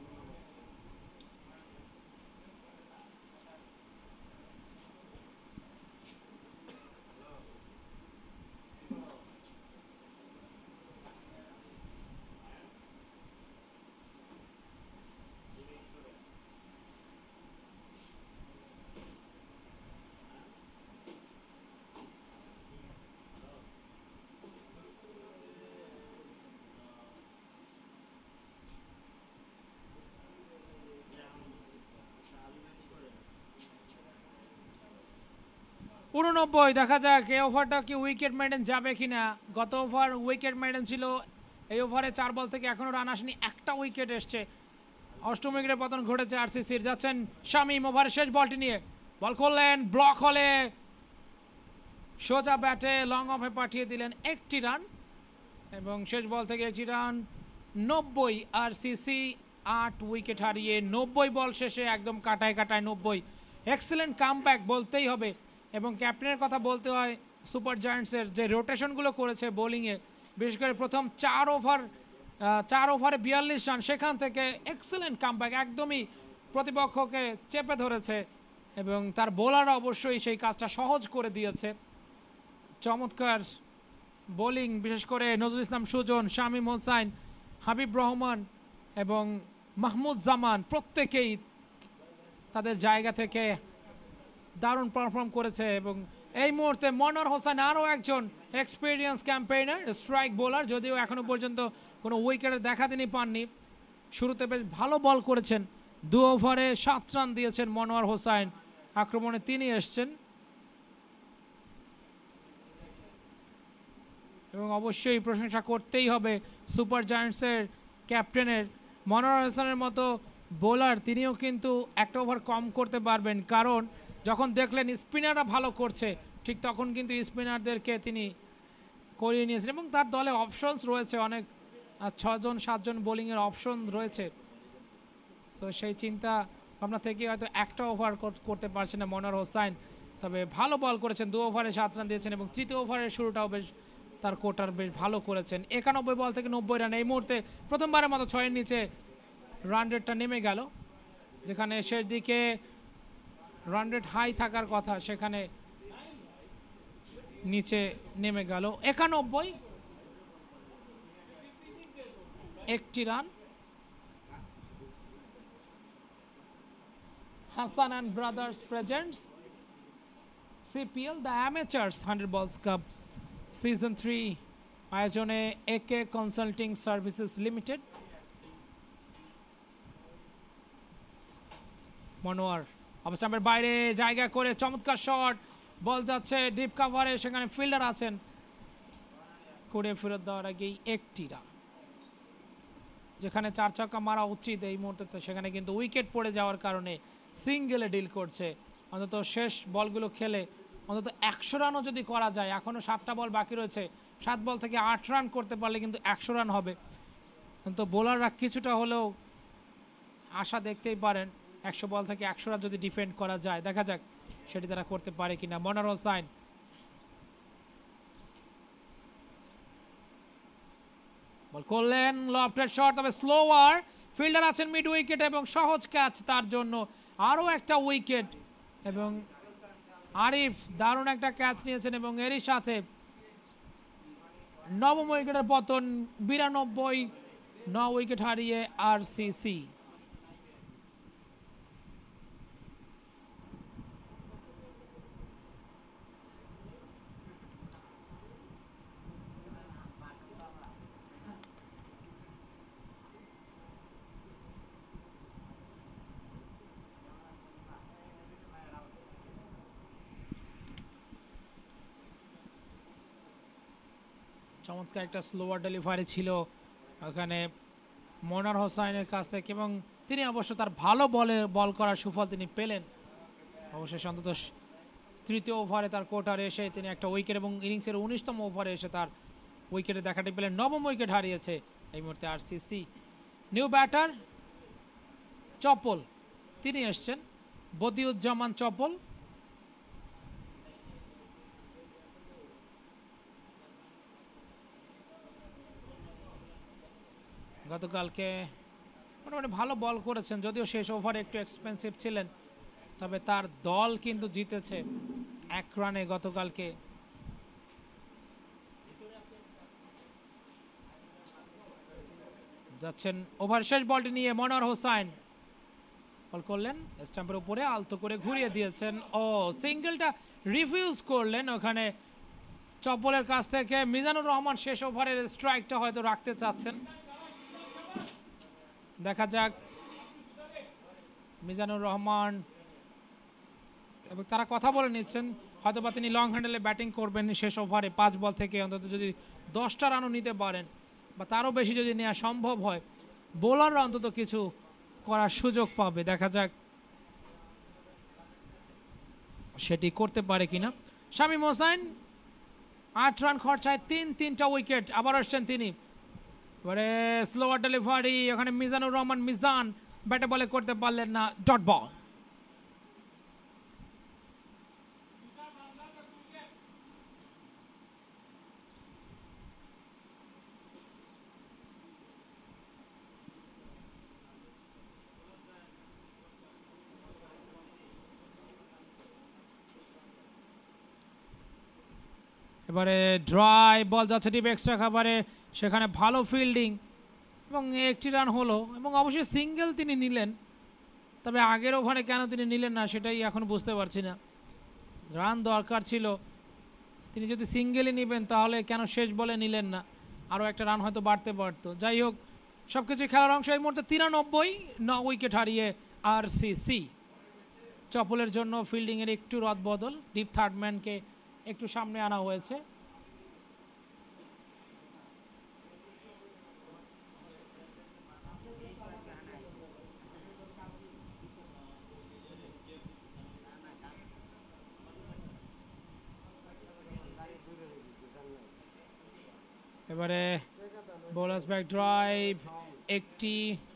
উননব্বই। দেখা যাক এই ওভারটা কি উইকেট মেডেন যাবে কিনা। গত ওভার উইকেট মেডেন ছিল, এই ওভারে চার বল থেকে এখনো রান আসেনি, একটা উইকেট এসছে, অষ্টম উইকেটের পতন ঘটেছে আরসিসির। যাচ্ছেন শামীম ওভারের শেষ বলটি নিয়ে, বল করলেন, ব্লক হলে সোজা ব্যাটে লং অফে পাঠিয়ে দিলেন একটি রান এবং শেষ বল থেকে একটি রান। নব্বই, আরসিসি আট উইকেট হারিয়ে নব্বই বল শেষে একদম কাটায় কাটায় নব্বই। এক্সেলেন্ট কামব্যাক বলতেই হবে। এবং ক্যাপ্টেনের কথা বলতে হয়, সুপার জায়ান্টসের যে রোটেশনগুলো করেছে বোলিংয়ে, বিশেষ করে প্রথম চার ওভার চার ওভারে বিয়াল্লিশ রান, সেখান থেকে এক্সেলেন্ট কামব্যাক, একদমই প্রতিপক্ষকে চেপে ধরেছে এবং তার বোলাররা অবশ্যই সেই কাজটা সহজ করে দিয়েছে। চমৎকার বোলিং, বিশেষ করে নজরুল ইসলাম সুজন, শামীম হোসাইন, হাবিব রহমান এবং মাহমুদ জামান প্রত্যেকেই তাদের জায়গা থেকে দারুণ পারফর্ম করেছে। এবং এই মুহূর্তে মনোয়ার হোসেন আরও একজন এক্সপিরিয়েন্স ক্যাম্পেইনার, স্ট্রাইক বোলার, যদিও এখনও পর্যন্ত কোনো উইকেটের দেখা তিনি পাননি। শুরুতে বেশ ভালো বল করেছেন, দু ওভারে সাত রান দিয়েছেন মনোয়ার হোসেন, আক্রমণে তিনি এসছেন এবং অবশ্যই প্রশংসা করতেই হবে সুপার জায়ান্টসের ক্যাপ্টেনের। মনোয়ার হোসেনের মতো বোলার তিনিও কিন্তু একটা ওভার কম করতে পারবেন, কারণ যখন দেখলেন স্পিনাররা ভালো করছে ঠিক তখন কিন্তু স্পিনারদেরকে তিনি করিয়ে নিয়েছেন এবং তার দলে অপশনস রয়েছে অনেক, ছজন সাতজন বোলিংয়ের অপশন রয়েছে। সো সেই চিন্তা ভাবনা থেকে হয়তো একটা ওভার করতে পারছেন না মনোয়ার হোসেন, তবে ভালো বল করেছেন, দু ওভারে সাত রান দিয়েছেন এবং তৃতীয় ওভারের শুরুটাও বেশ তার কোটার বেশ ভালো করেছেন। একানব্বই বল থেকে নব্বই রান, এই মুহূর্তে প্রথমবারের মতো ছয়ের নিচে রান রেটটা নেমে গেল, যেখানে শেষ দিকে রান রেট হাই থাকার কথা সেখানে নিচে নেমে গেল। একানব্বই, একটি run. Hasan and brothers presents CPL the amateurs hundred balls cup season three আয়োজনে AK consulting services limited. Monowar অবস্থানের বাইরে জায়গা করে চমৎকার শট, বল যাচ্ছে ডিপ কাভারে, সেখানে ফিল্ডার আছেন, করে ফেরত দেওয়ার আগেই একটি রান। যেখানে চার ছক্কা মারা উচিত এই মুহূর্তে, সেখানে কিন্তু উইকেট পড়ে যাওয়ার কারণে সিঙ্গেলে ডিল করছে। অন্তত শেষ বলগুলো খেলে অন্তত একশো রানও যদি করা যায়, এখনও সাতটা বল বাকি রয়েছে, সাত বল থেকে আট রান করতে পারলে কিন্তু একশো রান হবে। কিন্তু বোলাররা কিছুটা হলেও আশা দেখতেই পারেন একশো বল থেকে একশো রান যদি ডিফেন্ড করা যায়, দেখা যাক সেটি তারা করতে পারে কিনা। মনার হোসাইন বল করলেন, লফটেড শট, তবে স্লোয়ার, ফিল্ডার আছেন মিড উইকেট এবং সহজ ক্যাচ তার জন্য, আরও একটা উইকেট। এবং আরিফ দারুণ একটা ক্যাচ নিয়েছেন এবং এরই সাথে নবম উইকেটের পতন, বিরানব্বই, ন উইকেট হারিয়ে আরসিসি। চমৎকার একটা স্লোয়ার ডেলিভারি ছিল ওখানে মনার হোসাইনের কাছ থেকে এবং তিনি অবশ্য তার ভালো বলে বল করার সুফল তিনি পেলেন। অবশেষে অন্তত তৃতীয় ওভারে তার কোটারে এসে তিনি একটা উইকেট এবং ইনিংসের উনিশতম ওভারে এসে তার উইকেটে দেখাটি পেলেন। নবম উইকেট হারিয়েছে এই মুহূর্তে আরসিসি। নিউ ব্যাটার চপল, তিনি এসছেন, বদিউজ্জামান চপল। গতকালকে মোটামুটি ভালো বল করেছেন, যদিও শেষ ওভারে একটু এক্সপেন্সিভ ছিলেন, তবে তার দল কিন্তু জিতেছে এক রানে গতকালকে। যাচ্ছেন ওভার শেষ বলটি নিয়ে মনোয়ার হোসাইন, বল করলেন স্টাম্পের উপরে আলতো করে ঘুরিয়ে দিয়েছেন, ও সিঙ্গেলটা রিফিউজ করলেন ওখানে চপ্পলের কাছ থেকে। মিজানুর রহমান শেষ ওভারের স্ট্রাইকটা হয়তো রাখতে চাচ্ছেন, দেখা যাক। মিজানুর রহমান এবং তারা কথা বলে নিচ্ছেন, হয়তো বা তিনি লং হ্যান্ডেলে ব্যাটিং করবেন শেষ ওভারে, পাঁচ বল থেকে অন্তত যদি দশটা রানও নিতে পারেন বা তারও বেশি যদি নেওয়া সম্ভব হয়, বোলাররা অন্তত কিছু করার সুযোগ পাবে, দেখা যাক সেটি করতে পারে কিনা। শামীম হোসাইন আট রান খরচায় তিন তিনটা উইকেট, আবার আসছেন তিনি। এবারে স্লোয়ার ডেলিভারি, ওখানে মিজানুর রহমান মিজান ব্যাটে বলে করতে পারলেন না, ডট বল। এবারে ড্রাই বল যাচ্ছে ডিপ এক্সট্রা খাবারে, সেখানে ভালো ফিল্ডিং এবং একটি রান হলো এবং অবশ্যই সিঙ্গেল তিনি নিলেন, তবে আগের ওভারে কেন তিনি নিলেন না সেটাই এখন বুঝতে পারছি না। রান দরকার ছিল, তিনি যদি সিঙ্গেলই নেবেন তাহলে কেন শেষ বলে নিলেন না, আরও একটা রান হয়তো বাড়তে পারতো। যাই হোক, সব কিছু খেলার অংশ। এই মুহূর্তে তিরানব্বই, ন উইকেট হারিয়ে আরসিসি। চপলের জন্য ফিল্ডিংয়ের একটু রদবদল, ডিপ থার্ড ম্যানকে একটু সামনে আনা হয়েছে। এবারে বোলার্স ব্যাক ড্রাইভ, একটি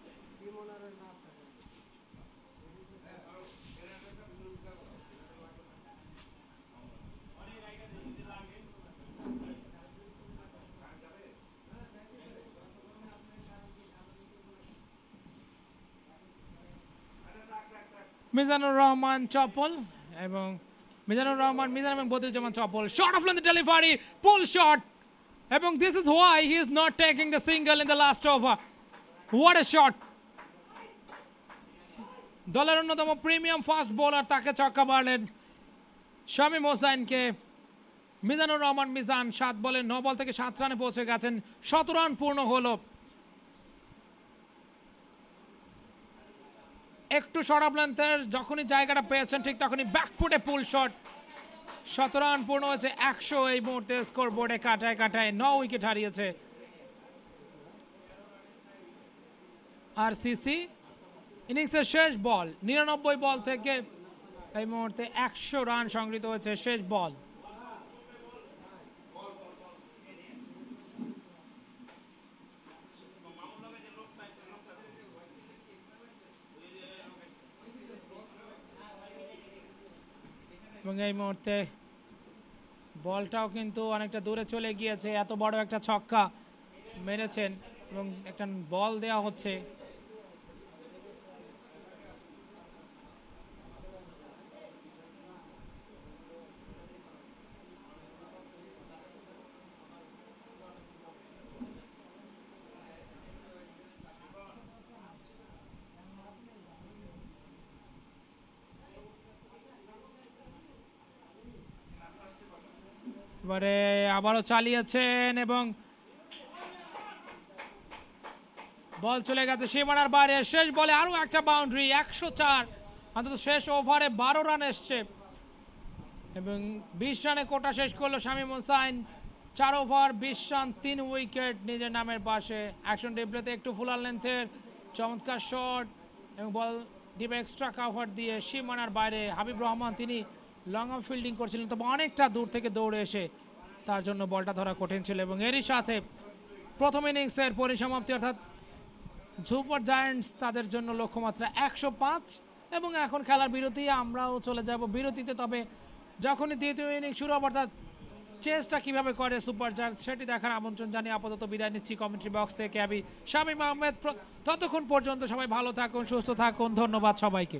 মিজানুর রহমান চপল এবং মিজানুর রহমান মিজান এবং Badiuzzaman Chapal, short of length delivery, pull shot, এবং this is why he is not taking the single in the last over. What a shot! দলের অন্যতম প্রিমিয়াম ফাস্ট বোলার তাকে ছক্কা মারলেন শামীম হোসাইনকে। মিজানুর রহমান মিজান সাত বলে ন বল থেকে সাত রানে পৌঁছে গেছেন, শত রান পূর্ণ হলো। একটু শর্ট অফ লেন্থের যখনই জায়গাটা পেয়েছেন ঠিক তখনই ব্যাকফুটে পুল শট, শত রান পূর্ণ হয়েছে, একশো এই মুহূর্তে স্কোর বোর্ডে কাটায় কাটায় ন উইকেট হারিয়েছে আরসিসি। ইনিংসের শেষ বল, নিরানব্বই বল থেকে এই মুহূর্তে একশো রান সংগৃহীত হয়েছে শেষ বল। এবং এই মুহূর্তে বলটাও কিন্তু অনেকটা দূরে চলে গিয়েছে, এত বড় একটা ছক্কা মেরেছেন এবং একটা বল দেওয়া হচ্ছে। এবারে আবারও চালিয়েছেন এবং বল চলে গেছে সীমানার বাইরে। শেষ বলে আরো একটা বাউন্ডারি, একশো চার, অন্তত শেষ ওভারে বারো রান এসছে এবং বিশ রানে কোটা শেষ করলো শামীম হোসাইন। চার ওভার বিশ রান, তিন উইকেট নিজের নামের পাশে। অ্যাকশন ডিপ্লেতে একটু ফুলার লেন্থের চমৎকার শট এবং বল ডিপে এক্সট্রা কাভার দিয়ে সীমানার বাইরে। হাবিব রহমান তিনি লং অফ ফিল্ডিং করছিলেন, তবে অনেকটা দূর থেকে দৌড়ে এসে তার জন্য বলটা ধরা কঠিন ছিল এবং এরই সাথে প্রথম ইনিংসের পরিসমাপ্তি, অর্থাৎ সুপার জায়ান্টস তাদের জন্য লক্ষ্যমাত্রা একশো পাঁচ এবং এখন খেলার বিরতি, আমরাও চলে যাব বিরতিতে। তবে যখনই দ্বিতীয় ইনিংস শুরু হবে অর্থাৎ চেষ্টা কীভাবে করে সুপার জায়ান্টস সেটি দেখার আমন্ত্রণ জানিয়ে আপাতত বিদায় নিচ্ছি কমেন্ট্রি বক্স থেকে আমি শামীম আহমেদ। ততক্ষণ পর্যন্ত সবাই ভালো থাকুন, সুস্থ থাকুন, ধন্যবাদ সবাইকে।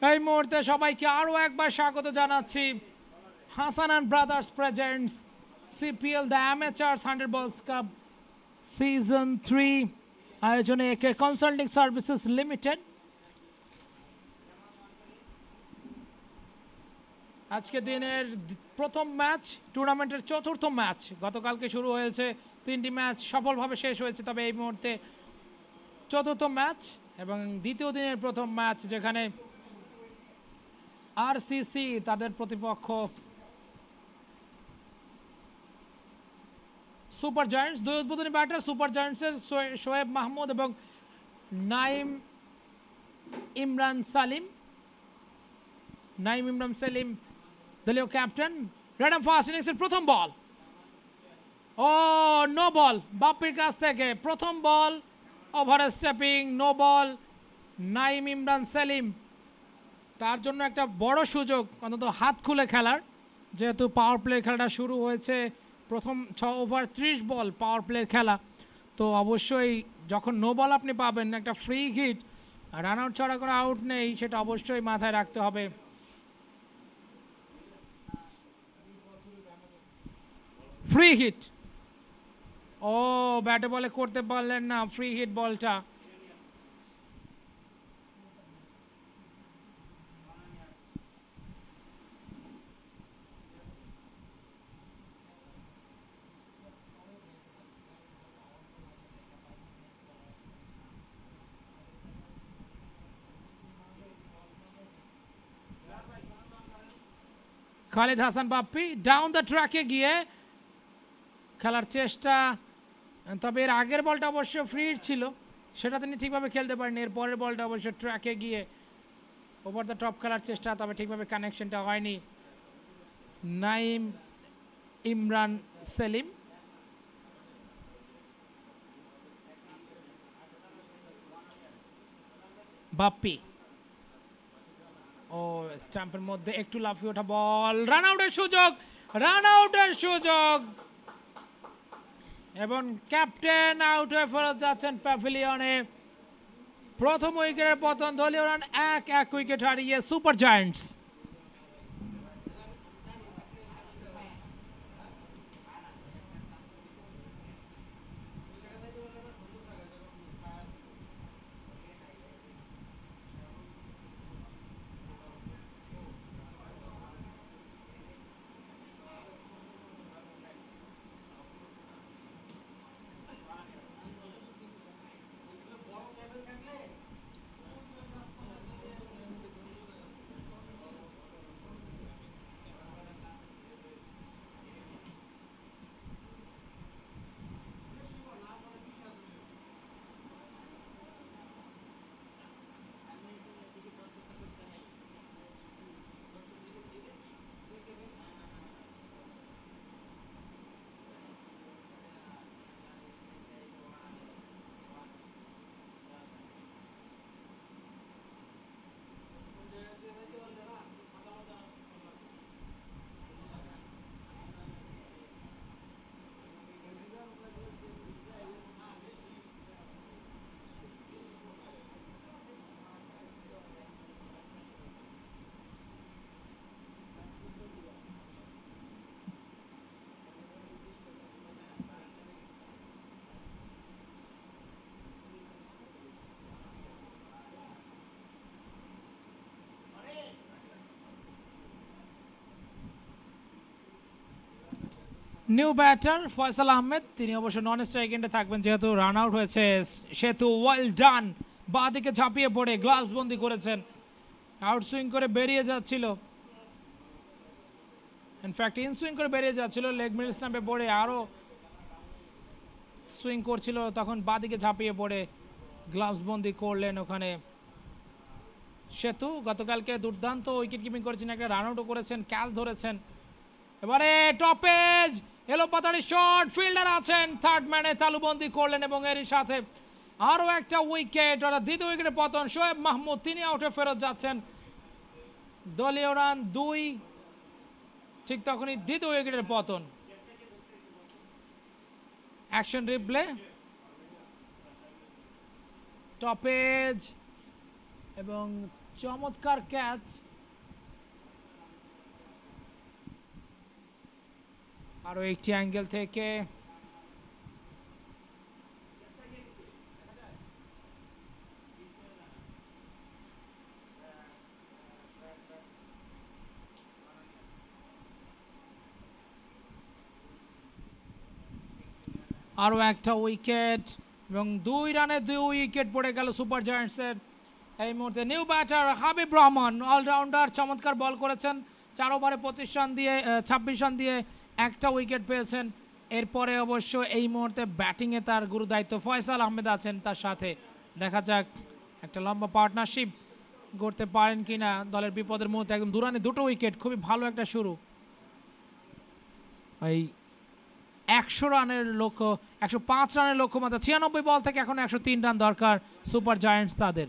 এই মুহূর্তে সবাইকে আরও একবার স্বাগত জানাচ্ছি Hasan and brothers presents CPL the amateurs hundred balls cup season three আয়োজনে একে কনসাল্টিং সার্ভিসেস লিমিটেড। আজকে দিনের প্রথম ম্যাচ, টুর্নামেন্টের চতুর্থ ম্যাচ। গতকালকে শুরু হয়েছে, তিনটি ম্যাচ সফলভাবে শেষ হয়েছে, তবে এই মুহূর্তে চতুর্থ ম্যাচ এবং দ্বিতীয় দিনের প্রথম ম্যাচ, যেখানে আরসিসি তাদের প্রতিপক্ষ সুপার জায়ান্টস। দুই উদ্বোধনী ব্যাটার সুপার জায়ান্টসের শোয়েব মাহমুদ এবং নাইম ইমরান সালিম। নাইম ইমরান সালিম দলীয় ক্যাপ্টেন। রেডাম ফার্স্ট ইনিংসের প্রথম বল, ও নো বল বাপ্পির কাছ থেকে। প্রথম ball overstepping, no ball. Naim Imran Salim তার জন্য একটা বড় সুযোগ অন্তত হাত খুলে খেলার, যেহেতু পাওয়ার প্লে খেলাটা শুরু হয়েছে। প্রথম ছ ওভার ত্রিশ বল পাওয়ার প্লের খেলা, তো অবশ্যই যখন নো বল আপনি পাবেন, একটা ফ্রি হিট, রান আউট ছাড়া কোনো আউট নেই, সেটা অবশ্যই মাথায় রাখতে হবে। ফ্রি হিট, ও ব্যাটে বলে করতে পারলেন না ফ্রি হিট বলটা। খালিদ হাসান বাপ্পি ডাউন দ্য ট্র্যাকে গিয়ে খেলার চেষ্টা, তবে এর আগের বলটা অবশ্য ফ্রি ছিল, সেটা তিনি ঠিকভাবে খেলতে পারেন। এর পরের বলটা অবশ্য ট্র্যাকে গিয়ে ওভার দ্য টপ খেলার চেষ্টা, তবে ঠিকভাবে কানেকশনটা হয়নি। নাইম ইমরান সেলিম বাপ্পি, ও স্ট্যাম্পের মধ্যে একটু লাফিয়ে ওঠা বল, রান আউটের সুযোগ, রান আউটের সুযোগ এবং ক্যাপ্টেন আউট হয়ে ফেরত যাচ্ছেন প্যাভিলিয়নে। প্রথম উইকেটের পতন, দলীয় রান এক এক উইকেট হারিয়ে super giants. New batter Faisal Ahmed, তিনি অবশ্য নন স্ট্রাইক এন্ডে থাকবেন যেহেতু রান আউট হয়েছে সেতু। ওয়েল ডান, বাঁ দিকে ঝাঁপিয়ে পড়ে গ্লাভস বন্দি করেছেন, আউট সুইং করে বেরিয়ে যাচ্ছিল, ইনফ্যাক্ট ইন সুইং করে বেরিয়ে যাচ্ছিল, লেগ মিডল স্টাম্পে পড়ে আরও সুইং করছিল, তখন বাঁ দিকে ঝাঁপিয়ে পড়ে গ্লাভস বন্দি করলেন ওখানে সেতু। গতকালকে দুর্দান্ত উইকেট কিপিং করেছেন, একটা রান আউটও করেছেন, ক্যাচ ধরেছেন। এবারে টপেজ এলো পাতাড়ি শট, ফিল্ডার আছেন, থার্ড ম্যানে তালুবন্দি করলেন এবং এরই সাথে আরও একটা উইকেট, অর্থাৎ দ্বিতীয় উইকেটে পতন। শোয়েব মাহমুদ তিনি আউটে ফেরত যাচ্ছেন, দলীয় রান দুই। ঠিক তখনই দ্বিতীয় উইকেটের পতন। অ্যাকশন রিপ্লে, টপেজ এবং চমৎকার ক্যাচ, আরো একটি অ্যাঙ্গেল থেকে আরও একটা উইকেট এবং দুই রানে দুই উইকেট পড়ে গেল সুপার জায়ান্টসের। এই মুহূর্তে new batter Habib Rahman all rounder চমৎকার বল করেছেন, চার ওভারে পঁচিশ রান দিয়ে ছাব্বিশ রান দিয়ে একটা উইকেট পেয়েছেন। এরপরে অবশ্য এই মুহূর্তে ব্যাটিংয়ে তার গুরু দায়িত্ব ফয়সাল আহমেদ আছেন তার সাথে। দেখা যাক একটা লম্বা পার্টনারশিপ করতে পারেন কিনা দলের বিপদের মুহূর্তে। একদম দু রানে দুটো উইকেট, খুবই ভালো একটা শুরু। এই একশো রানের লক্ষ্য, একশো পাঁচ রানের লক্ষ্যমাত্রা, ছিয়ানব্বই বল থেকে এখন একশো তিন রান দরকার সুপার জায়ান্টস তাদের।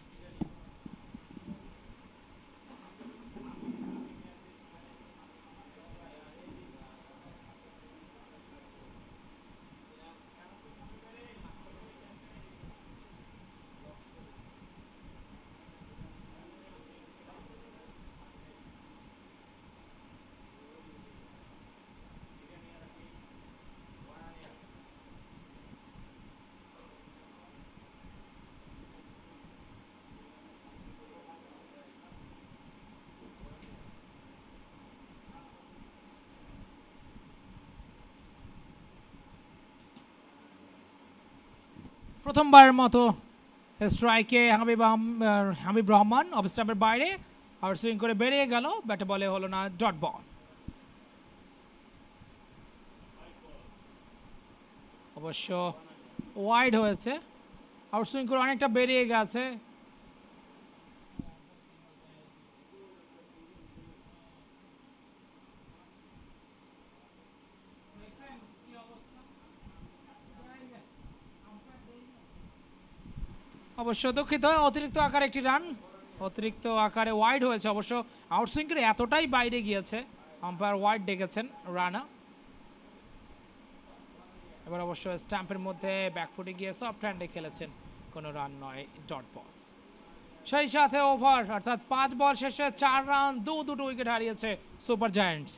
প্রথমবারের মতো স্ট্রাইকে হাবিব হাবিব রহমান অফ স্টাম্পের বাইরে আর সুইং করে বেরিয়ে গেল, ব্যাটে বলে হলো না, ডট বল। অবশ্য ওয়াইড হয়েছে, আউট সুইং করে অনেকটা বেরিয়ে গেছে। অবশ্য দুঃখিত, অতিরিক্ত আকারে একটি রান, অতিরিক্ত আকারে ওয়াইড হয়েছে। অবশ্য আউটসুইং করে এতটাই বাইরে গিয়েছে, আম্পায়ার ওয়াইড ডেকেছেন রানা। এবার অবশ্য স্ট্যাম্পের মধ্যে ব্যাকফুটে গিয়ে সফট হ্যান্ডে খেলেছেন, কোনো রান নয়, ডট বল। সেই সাথে ওভার অর্থাৎ পাঁচ বল শেষে চার রান, দু দুটো উইকেট হারিয়েছে সুপার জায়ান্টস।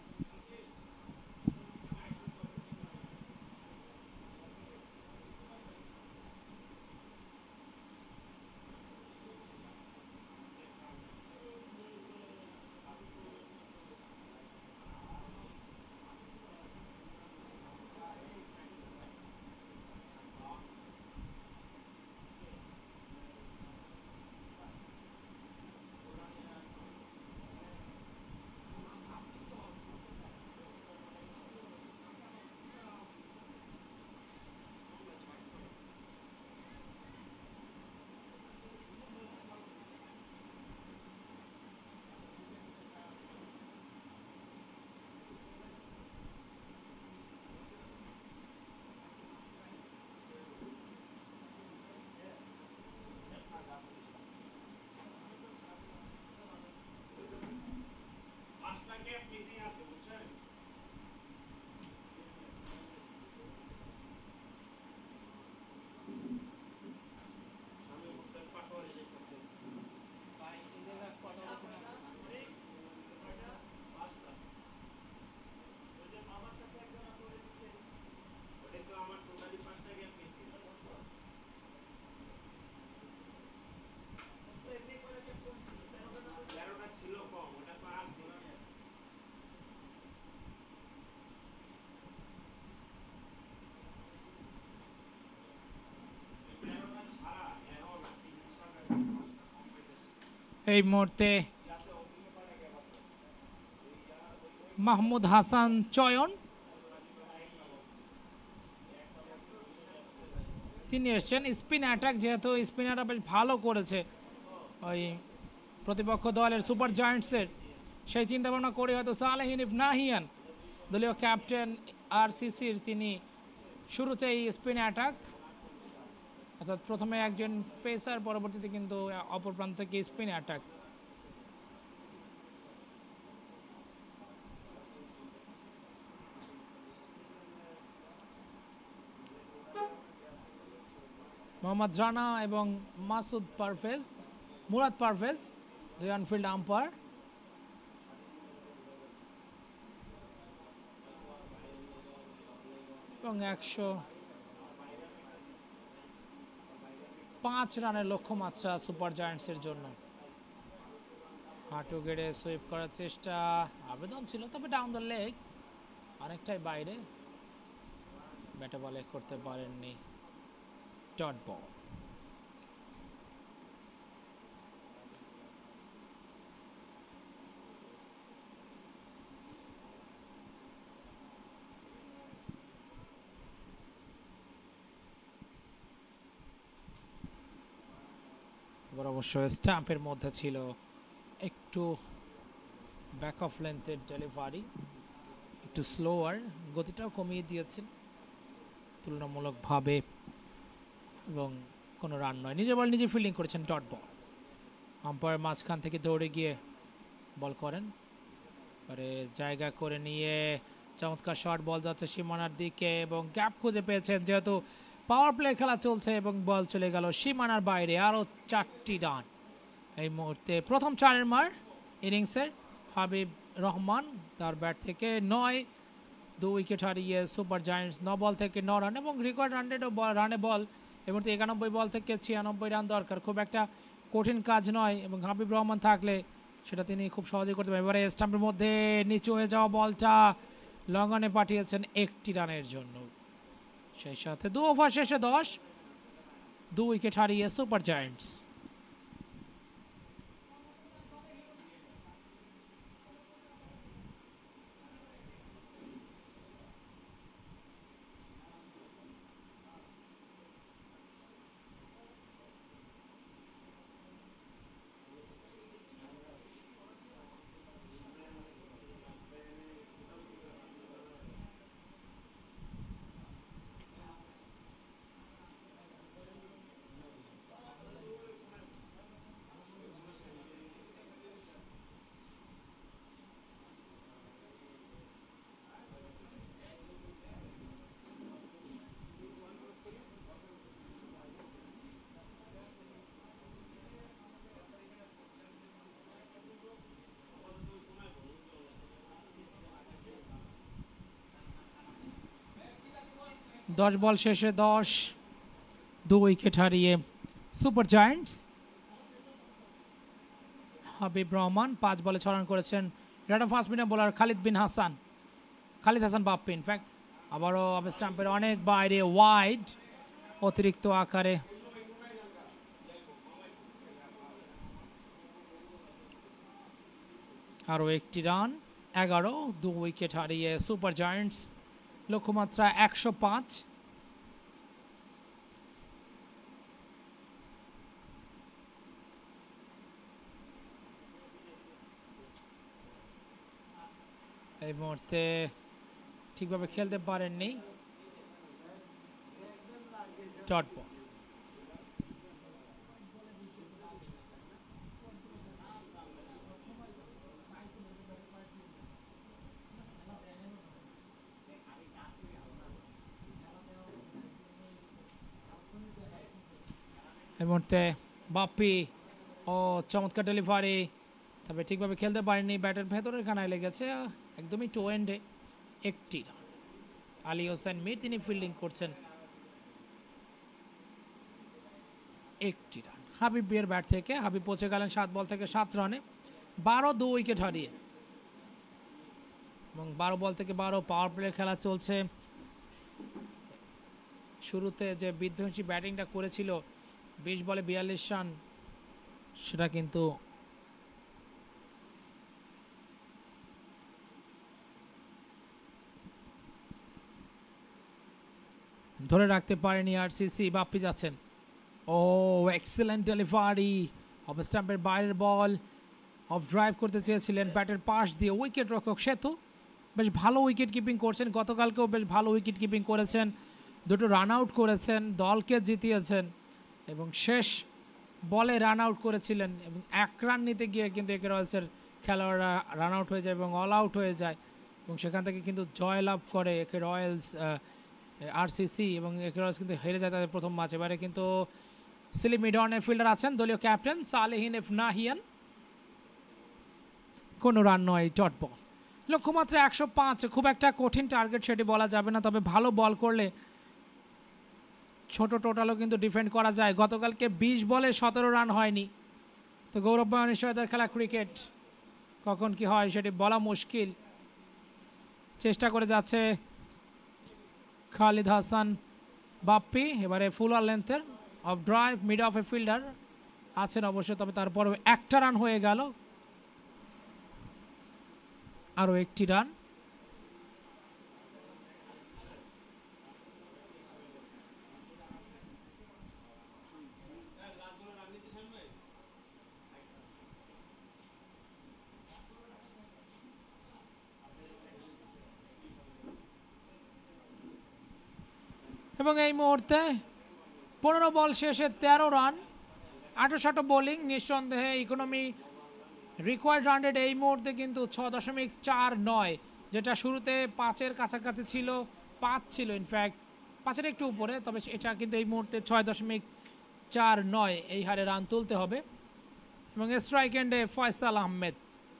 এই মুহূর্তে মাহমুদ হাসান চয়ন তিনি এসছেন। স্পিন অ্যাটাক, যেহেতু স্পিনাররা বেশ ভালো করেছে ওই প্রতিপক্ষ দলের সুপার জায়ান্টসের, সেই চিন্তা ভাবনা করে হয়তো সালেহিন ইবনাহিয়ান দলীয় ক্যাপ্টেন আর সিসির তিনি শুরুতেই স্পিন অ্যাটাক, অর্থাৎ প্রথমে একজন পেসার, পরবর্তীতে কিন্তু অপর প্রান্ত থেকে স্পিন অ্যাটাক। মোহাম্মদ রানা এবং মাসুদ পারভেজ মুরাদ পারভেজ দুই অনফিল্ড আম্পায়ার। এবং একশো পাঁচ রানের লক্ষ্যমাত্রা সুপার জায়ান্টসের জন্য। হাঁটু গেড়ে সুইপ করার চেষ্টা, আবেদন ছিল তবে ডাউন দ্য লেগ, অনেকটাই বাইরে, ব্যাটে বলে করতে পারেননি। Dot ball. এবার অবশ্য স্ট্যাম্পের মধ্যে ছিল একটু ব্যাক অফ লেন্থের ডেলিভারি, একটু স্লোয়ার, গতিটাও কমিয়ে দিয়েছেন তুলনামূলকভাবে এবং কোনো রান নয়। নিজের বল নিজে ফিল্ডিং করেছেন। Dot ball. আম্পায়ার মাঝখান থেকে দৌড়ে গিয়ে বল করেন, এবারে জায়গা করে নিয়ে চমৎকার শর্ট বল যাচ্ছে সীমানার দিকে এবং গ্যাপ খুঁজে পেয়েছেন যেহেতু পাওয়ার প্লে খেলা চলছে এবং বল চলে গেল সীমানার বাইরে। আরও চারটি রান এই মুহূর্তে প্রথম চারের মার ইনিংসের। হাবিব রহমান তার ব্যাট থেকে নয়, দু উইকেট হারিয়ে সুপার জায়ান্টস ন বল থেকে ন রান এবং রেকর্ড হান্ড্রেডও রানে বল। এই মুহূর্তে একানব্বই বল থেকে ছিয়ানব্বই রান দরকার, খুব একটা কঠিন কাজ নয় এবং হাবিব রহমান থাকলে সেটা তিনি খুব সহজেই করতে পারেন। এবারে স্টাম্পের মধ্যে নিচু হয়ে যাওয়া বলটা লঙ্ঘনে পাঠিয়েছেন একটি রানের জন্য। সেই সাথে দু ওভার শেষে দশ, দু উইকেট হারিয়ে সুপার জায়ান্টস। দশ বল শেষে দশ, দু উইকেট হারিয়ে সুপার জায়ান্টস। হাবিব রহমান পাঁচ বলে ছয় রান করেছেন। এটা fast medium bowler Khalid Bin Hasan, Khalid Hasan Bappi in fact আবারও অফ স্টাম্পের অনেক বাইরে, ওয়াইড অতিরিক্ত আকারে। আরও একটি রান, এগারো, দু উইকেট হারিয়ে সুপার জায়ান্টস। লক্ষ্যমাত্রা একশো পাঁচ। এই মুহূর্তে ঠিকভাবে খেলতে পারেননি। Dot ball. এই মুহূর্তে বাপ্পি ও চমৎকার ডেলিভারি, তবে ঠিকভাবে খেলতে পারেনি, ব্যাটের ভেতরের খানায় লেগেছে, একদমই টো এন্ডে। একটি রান। আলী হোসেন মীর তিনি ফিল্ডিং করছেন। একটি রান হাবিব বিয়ের ব্যাট থেকে। হাবিব পৌঁছে গেলেন সাত বল থেকে সাত রানে, বারো, দু উইকেট হারিয়ে এবং বারো বল থেকে বারো পাওয়ার প্লে খেলা চলছে। শুরুতে যে বিধ্বংসী ব্যাটিংটা করেছিল বিশ বলে বিয়াল্লিশ রান, সেটা কিন্তু ধরে রাখতে পারেনি আরসিসি। বাপ্পি যাচ্ছেন, ও এক্সেলেন্ট ডেলিভারি, অফ স্টাম্পের বাইরের বল, অফ ড্রাইভ করতে চেয়েছিলেন ব্যাটের পাশ দিয়ে। উইকেট রক্ষক সেতু বেশ ভালো উইকেট কিপিং করছেন, গতকালকেও বেশ ভালো উইকেট কিপিং করেছেন, দুটো রান আউট করেছেন, দলকে জিতিয়েছেন এবং শেষ বলে রান আউট করেছিলেন এবং এক রান নিতে গিয়ে কিন্তু একে রয়্যালসের খেলোয়াড়রা রান আউট হয়ে যায় এবং অল আউট হয়ে যায় এবং সেখান থেকে কিন্তু জয়লাভ করে একে রয়্যালস আরসিসি এবং একে রয়্যালস কিন্তু হেরে যায় তাদের প্রথম ম্যাচ। এবারে কিন্তু সিলি মিডনে ফিল্ডার আছেন দলীয় ক্যাপ্টেন সালেহিন এফ নাহিয়ান। কোনো রান নয়, ডট বল। লক্ষ্যমাত্রা একশো পাঁচ, খুব একটা কঠিন টার্গেট সেটি বলা যাবে না, তবে ভালো বল করলে ছোট টোটালও কিন্তু ডিফেন্ড করা যায়। গতকালকে বিশ বলে সতেরো রান হয়নি, তো গৌরবময় অনিশ্চয়তার খেলা ক্রিকেট, কখন কি হয় সেটি বলা মুশকিল। চেষ্টা করে যাচ্ছে খালিদ হাসান বাপ্পি, এবারে ফুলার লেন্থের অফ ড্রাইভ, মিড অফ এ ফিল্ডার আছেন অবশ্য, তবে তারপরে একটা রান হয়ে গেল, আরও একটি রান। এবং এই মুহূর্তে পনেরো বল শেষে তেরো রান, আঠাশো বোলিং, নিঃসন্দেহে ইকোনমি রিকোয়ার্ড রান রেট এই মুহূর্তে কিন্তু ছ দশমিক চার নয়, যেটা শুরুতে পাঁচের কাছাকাছি ছিল, পাঁচ ছিল ইনফ্যাক্ট, পাঁচের একটু উপরে, তবে এটা কিন্তু এই মুহূর্তে ছয় দশমিক চার নয় এই হারে রান তুলতে হবে। এবং স্ট্রাইক এন্ডে ফয়সাল আহমেদ।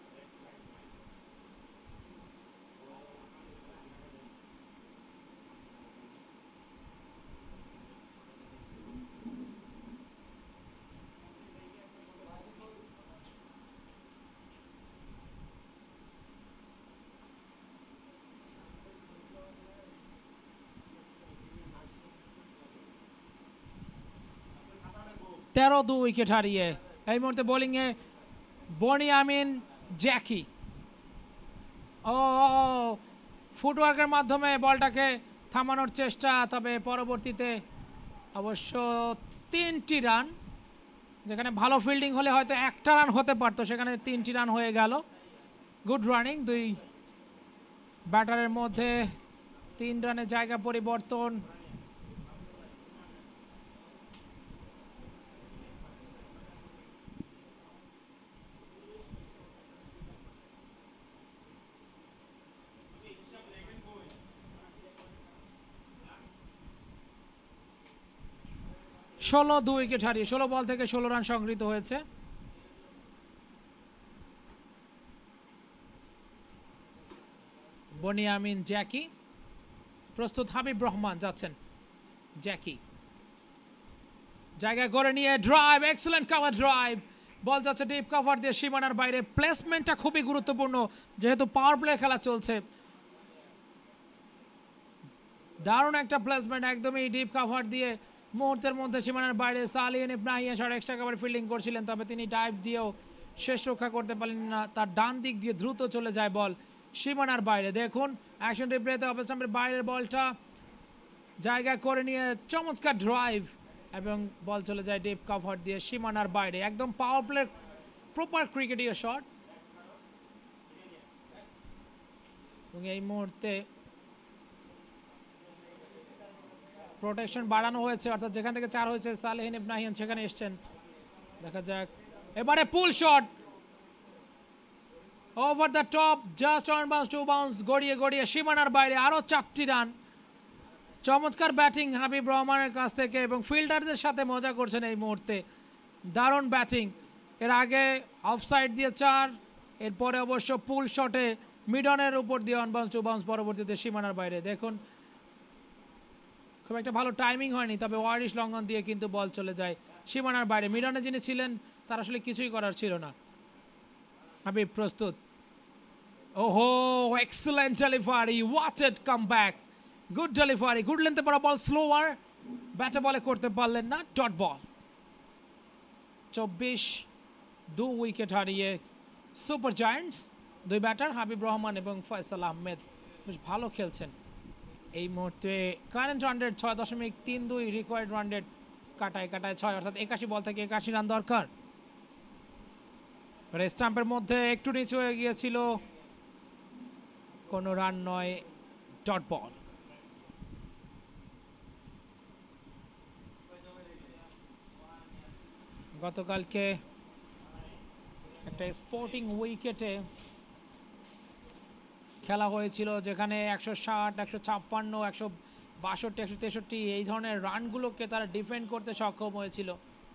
তেরো দু উইকেট হারিয়ে এই মুহূর্তে বোলিংয়ে বনিয়ামিন জ্যাকি। ও ফুটওয়ার্কের মাধ্যমে বলটাকে থামানোর চেষ্টা, তবে পরবর্তীতে অবশ্য তিনটি রান, যেখানে ভালো ফিল্ডিং হলে হয়তো একটা রান হতে পারতো, সেখানে তিনটি রান হয়ে গেল। গুড রানিং দুই ব্যাটারের মধ্যে, তিন রানের জায়গা পরিবর্তন। ষোলো দু উইকেট হারিয়ে ষোলো বল থেকে ষোলো রান সংগৃহীত হয়েছে। বনিয়ামিন জ্যাকি প্রস্তুত, হাবিব রহমান যাচ্ছেন, জ্যাকি জায়গা করে নিয়ে drive, excellent cover drive, ball যাচ্ছে ডিপ কাভার দিয়ে সীমানার বাইরে। প্লেসমেন্টটা খুবই গুরুত্বপূর্ণ যেহেতু পাওয়ার প্লে খেলা চলছে। দারুণ একটা প্লেসমেন্ট, একদমই ডিপ কাভার দিয়ে মুহূর্তের মধ্যে সীমানার বাইরে। Salin Ibne Nahiyan shot extra cover fielding করছিলেন, তবে তিনি ডাইভ দিয়েও শেষ রক্ষা করতে পারলেন না, তার ডান দিক দিয়ে দ্রুত চলে যায় বল সীমানার বাইরে। দেখুন অ্যাকশন রিপ্লেতে অফ স্টাম্পের বাইরের বলটা জায়গা করে নিয়ে চমৎকার ড্রাইভ, এবং বল চলে যায় ডিপ কাভার দিয়ে সীমানার বাইরে। একদম পাওয়ার প্লে প্রপার ক্রিকেটীয় শট। এবং এই মুহূর্তে প্রোটেকশন বাড়ানো হয়েছে, অর্থাৎ যেখান থেকে চার হয়েছে সালেহিন ইবনে নাহিয়ান সেখানে এসছেন। দেখা যাক এবারে pull shot over the top, just on bounce two bounce, গড়িয়ে গড়িয়ে সীমানার বাইরে, আরও চারটি রান। চমৎকার ব্যাটিং হাবিব রহমানের কাছ থেকে, এবং ফিল্ডারদের সাথে মজা করছেন এই মুহূর্তে, দারুণ ব্যাটিং। এর আগে অফসাইড দিয়ে চার, এরপরে অবশ্য পুল শটে মিডনের উপর দিয়ে অন বাউন্স টু বাউন্স, পরবর্তীতে সীমানার বাইরে। দেখুন খুব একটা ভালো টাইমিং হয়নি, তবে ওয়ারিশ লঙ্ঘন দিয়ে কিন্তু বল চলে যায় সীমানার বাইরে। মিডনে যিনি ছিলেন তার আসলে কিছুই করার ছিল না। হাবিব প্রস্তুত, ওহো excellent delivery, what it come back, good delivery, good লেন্থে পড়া বল, স্লোয়ার ব্যাটে বলে করতে পারলেন না, ডট বল। চব্বিশ দু উইকেট হারিয়ে সুপার জায়ান্টস, দুই ব্যাটার হাবিব রহমান এবং ফয়সাল আহমেদ বেশ ভালো খেলছেন এই মুহূর্তে। কারেন্ট রান রেট ছয় দশমিক তিন দুই, রিকোয়ার্ড রান রেট কাটায় কাটায় ছয়, অর্থাৎ একাশি বল থেকে একাশি রান দরকার। স্টাম্পের মধ্যে একটু নিচু হয়ে গিয়েছিল, কোনো রান নয়, ডট বল। গতকালকে একটা স্পোর্টিং উইকেটে খেলা হয়েছিল, যেখানে একশো ষাট একশো ছাপ্পান্ন একশো বাষট্টি একশো তেষট্টি এই ধরনের রানগুলোকে তারা ডিফেন্ড করতে সক্ষম হয়েছিল।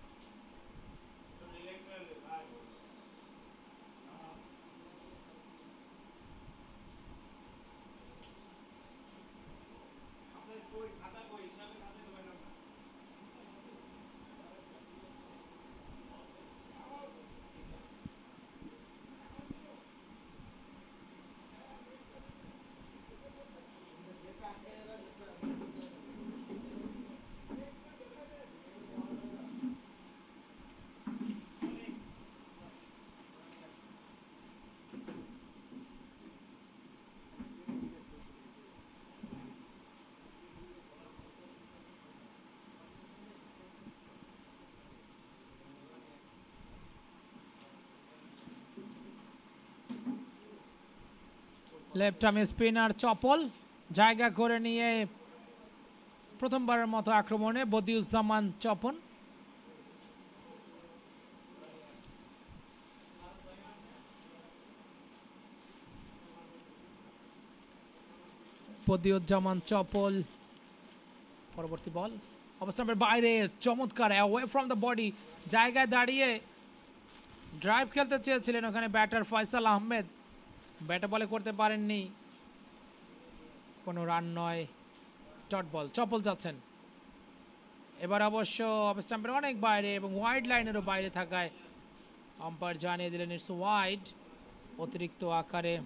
লেফট আর্ম স্পিনার চপল জায়গা করে নিয়ে প্রথমবারের মতো আক্রমণে বদিউজ্জামান চপন। বদিউজ্জামান চপল পরবর্তী বল অবস্থানের বাইরে চমৎকার অ্যাওয়ে ফ্রম দ্য বডি জায়গায় দাঁড়িয়ে ড্রাইভ খেলতে চেয়েছিলেন ওখানে ব্যাটার ফয়সাল আহমেদ, ব্যাটে বলে করতে পারেননি, কোনো রান নয়, ডট বল। চপল যাচ্ছেন এবার অবশ্য অবস্থানের অনেক বাইরে এবং ওয়াইড লাইনেরও বাইরে থাকায় আম্পায়ার জানিয়ে দিলেন ইটস ওয়াইড, অতিরিক্ত আকারে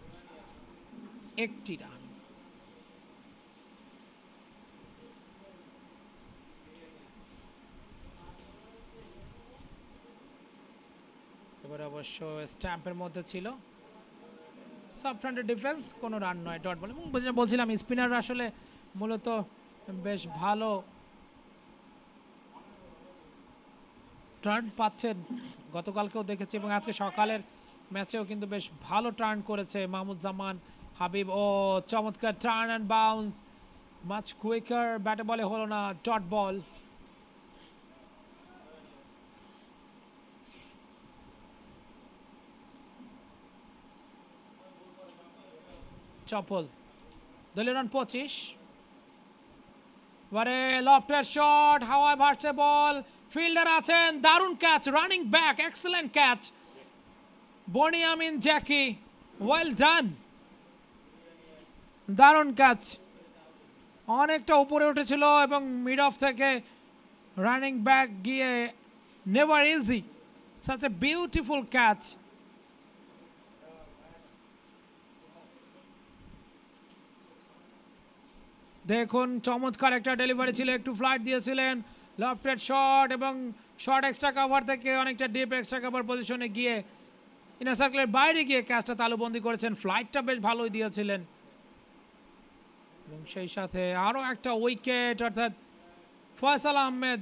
একটি রান। এবার অবশ্য স্ট্যাম্পের মধ্যে ছিল সফট হ্যান্ডেড ডিফেন্স, কোনো রান নয়, ডট বল। এবং বলছিলাম স্পিনার আসলে মূলত বেশ ভালো টার্ন পাচ্ছেন, গতকালকেও দেখেছি এবং আজকে সকালের ম্যাচেও কিন্তু বেশ ভালো টার্ন করেছে মাহমুদ জামান হাবিব। ও চমৎকার turn and bounce, much quicker, ব্যাটে বলে হলো না, ডট বল। চপল দলীয় রান পঁচিশ। এবারে লফটের শট, হাওয়ায় ভাসছে বল, ফিল্ডার আছেন, দারুণ catch, running back, excellent catch, Boniamin Jacky, well done, দারুণ ক্যাচ, অনেকটা উপরে উঠেছিল এবং মিড অফ থেকে রানিং ব্যাক গিয়ে never easy, such a beautiful catch. দেখুন চমৎকার একটা ডেলিভারি ছিল, একটু ফ্লাইট দিয়েছিলেন, লফটেড শট এবং শর্ট এক্সট্রা কভার থেকে অনেকটা ডিপ এক্সট্রা কভার পজিশনে গিয়ে ইনার সার্কেলের বাইরে গিয়ে ক্যাচটা তালুবন্দি করেছেন, ফ্লাইটটা বেশ ভালোই দিয়েছিলেন এবং সেই সাথে আরও একটা উইকেট, অর্থাৎ ফয়সাল আহমেদ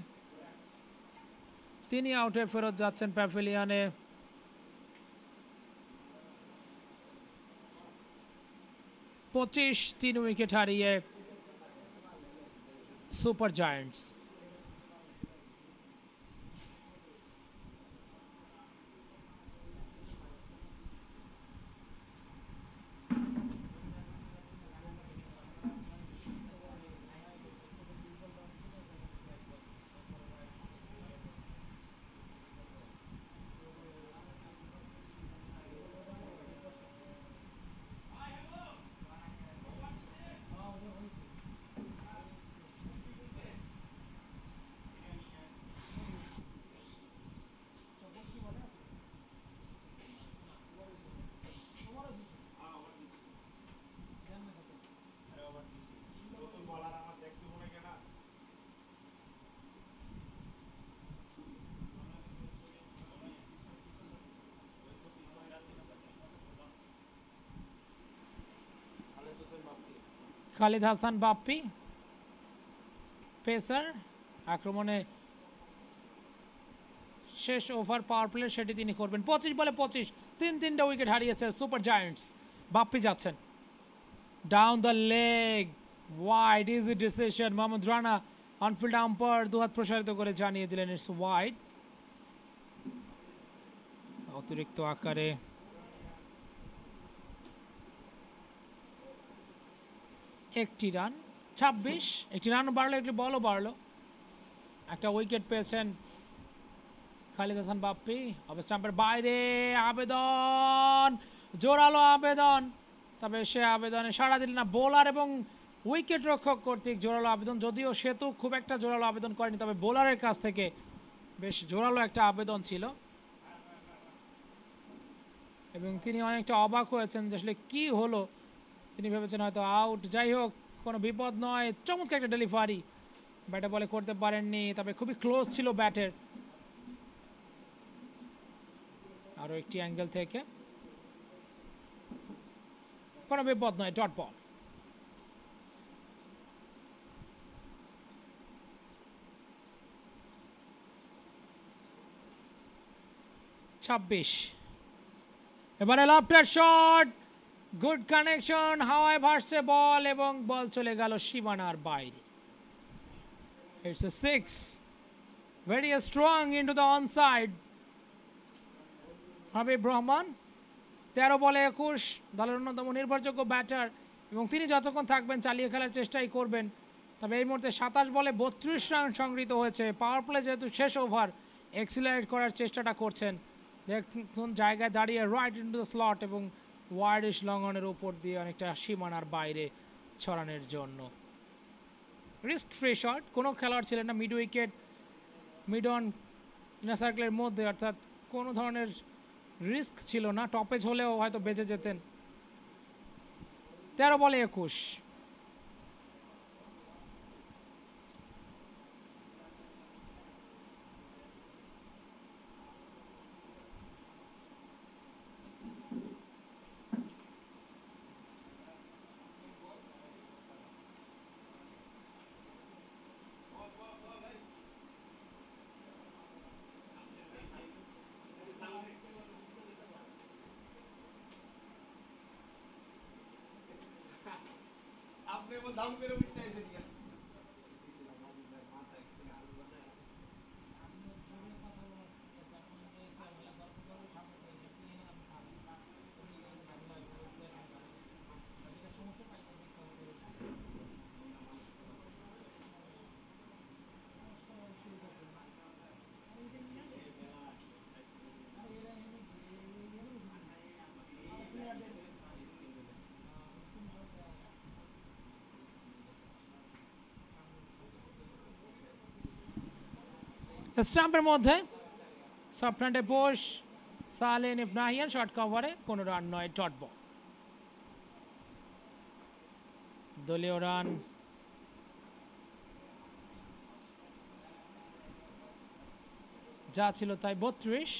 তিনি আউটে ফেরত যাচ্ছেন প্যাভিলিয়নে। পঁচিশ তিন উইকেট হারিয়ে super giants. Khalid Hasan Bappi pacer, আক্রমণে শেষ ওভার পাওয়ার প্লে সেটি তিনি করবেন। পঁচিশ বলে পঁচিশ, তিন তিনটা উইকেট হারিয়েছে সুপার জায়ান্টস। বাপ্পি যাচ্ছেন down the leg, wide, easy decision. Mohammad Rana on field umpire দুহাত প্রসারিত করে জানিয়ে দিলেন ইটস ওয়াইড, অতিরিক্ত আকারে একটি রান। ছাব্বিশ, একটি রান বাড়লো, একটি বলও বাড়লো, একটা উইকেট পেয়েছেন খালিদ হাসান বাপ্পি। অফ স্টাম্পের বাইরে আবেদন, জোরালো আবেদন, তবে সে আবেদনে সাড়া দিল না বোলার এবং উইকেট রক্ষক কর্তৃক। জোরালো আবেদন, যদিও সেতু খুব একটা জোরালো আবেদন করেনি, তবে বোলারের কাছ থেকে বেশ জোরালো একটা আবেদন ছিল এবং তিনি অনেকটা অবাক হয়েছেন যে আসলে কী হলো, তিনি ভেবেছেন হয়তো আউট। যাই হোক, কোনো বিপদ নয়, চমৎকার একটা ডেলিভারি, ব্যাটে বলে করতে পারেননি, তবে খুবই ক্লোজ ছিল ব্যাটের। আরও একটি অ্যাঙ্গেল থেকে, কোনো বিপদ নয়, ডট বল। ছাব্বিশ, এবারে লেফটের শট, গুড কানেকশন, হাওয়ায় ভাসছে বল এবং বল চলে গেল সীমানার বাইরে। It's a six, very strong into the onside. Habib Rahman তেরো বলে একুশ, দলের অন্যতম নির্ভরযোগ্য ব্যাটার এবং তিনি যতক্ষণ থাকবেন চালিয়ে খেলার চেষ্টাই করবেন। তবে এই মুহূর্তে সাতাশ বলে বত্রিশ রান সংগৃহীত হয়েছে। পাওয়ার প্লে যেহেতু শেষ ওভার, এক্সিলারেট করার চেষ্টাটা করছেন। দেখুন জায়গায় দাঁড়িয়ে রাইট ইন্টু দ্য স্লট এবং ওয়াইডিশ লঙ্ঘনের উপর দিয়ে অনেকটা সীমানার বাইরে ছড়ানোর জন্য। রিস্ক ফ্রি শট, কোনো খেলোয়াড় ছিলেন না mid wicket, mid on inner সার্কেলের মধ্যে, অর্থাৎ কোনো ধরনের রিস্ক ছিল না। টপেজ হলেও হয়তো বেঁচে যেতেন। তেরো বলে একুশ। आपने वो दाम मेरे उठना ऐसे किया স্টাম্পের মধ্যে সফটহ্যান্ডে বোস সালেন ইবনাহিয়ান শর্ট কভারে কোনো রান নয়, ডট বল। দলীয় রান যা ছিল তাই বত্রিশ।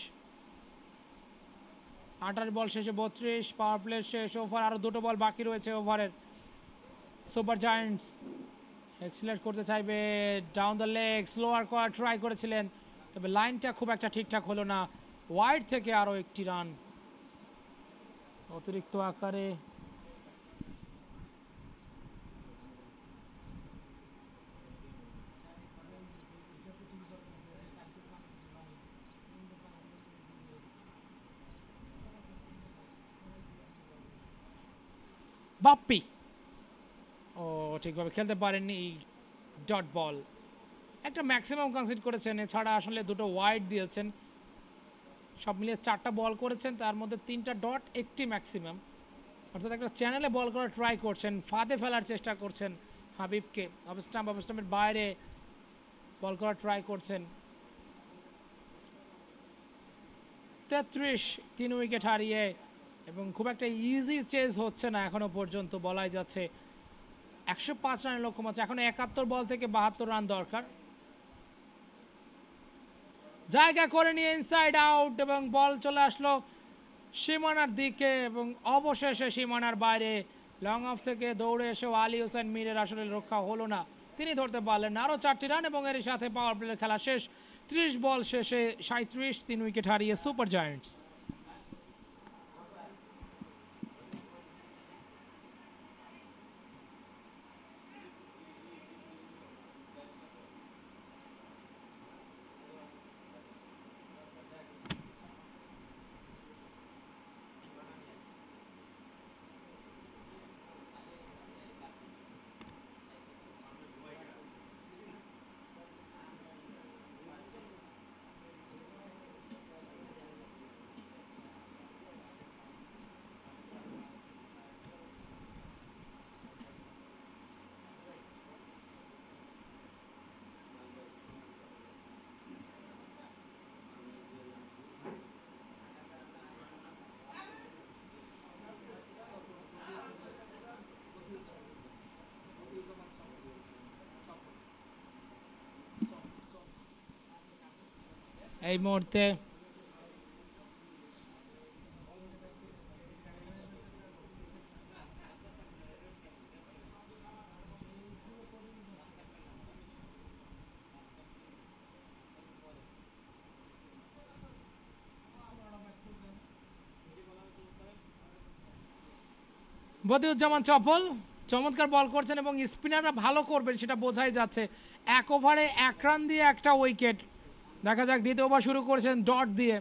আঠাশ বল শেষে বত্রিশ, পাওয়ার প্লে শেষ, ওভার আরও দুটো বল বাকি রয়েছে ওভারের। সুপার জায়ান্টস এক্সিলেট করতে চাইবে, ডাউন দ্য লেগ স্লোয়ার করার ট্রাই করেছিলেন, তবে লাইনটা খুব একটা ঠিকঠাক হলো না। ওয়াইড থেকে আরও একটি রান অতিরিক্ত আকারে। বাপ্পি ও ঠিকভাবে খেলতে পারেননি, ডট বল। একটা ম্যাক্সিমাম কনসিড করেছেন, এছাড়া আসলে দুটো ওয়াইড দিয়েছেন। সব মিলিয়ে চারটা বল করেছেন, তার মধ্যে তিনটা ডট, একটি ম্যাক্সিমাম, অর্থাৎ একটা চ্যানেলে বল করার ট্রাই করছেন, ফাঁদে ফেলার চেষ্টা করছেন হাবিবকে। অবস্টাম্প অবস্টাম্পের বাইরে বল করার ট্রাই করছেন। তেত্রিশ, তিন উইকেট হারিয়ে, এবং খুব একটা ইজি চেজ হচ্ছে না এখনো পর্যন্ত বলাই যাচ্ছে। একশো পাঁচ রানের লক্ষ্যমাত্রা, এখন একাত্তর বল থেকে বাহাত্তর রান দরকার। জায়গা করে নিয়ে ইনসাইড আউট এবং বল চলে আসলো সীমানার দিকে এবং অবশেষে সীমানার বাইরে। লং অফ থেকে দৌড়ে এসেও আলী হোসেন মীরের আসলে রক্ষা হলো না, তিনি ধরতে পারলেন না। আরও চারটি রান এবং এর সাথে পাওয়ার প্লের খেলা শেষ। ত্রিশ বল শেষে সাঁত্রিশ, তিন উইকেট হারিয়ে সুপার জায়ান্টস। এই মুহূর্তে বদিউজ্জামান চপল চমৎকার বল করছেন এবং স্পিনাররা ভালো করবেন সেটা বোঝাই যাচ্ছে। এক ওভারে এক রান দিয়ে একটা উইকেট। দেখা যাক দ্বিতীয় ওভার শুরু করেছেন ডট দিয়ে।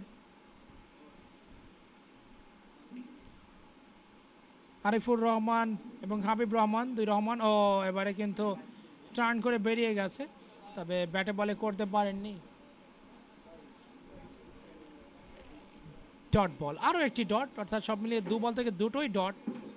আরিফুর রহমান এবং হাবিব রহমান, দুই রহমান ও এবারে কিন্তু টার্ন করে বেরিয়ে গেছে, তবে ব্যাটে বলে করতে পারেননি। ডট বল, আরও একটি ডট, অর্থাৎ সব মিলিয়ে দু বল থেকে দুটোই ডট।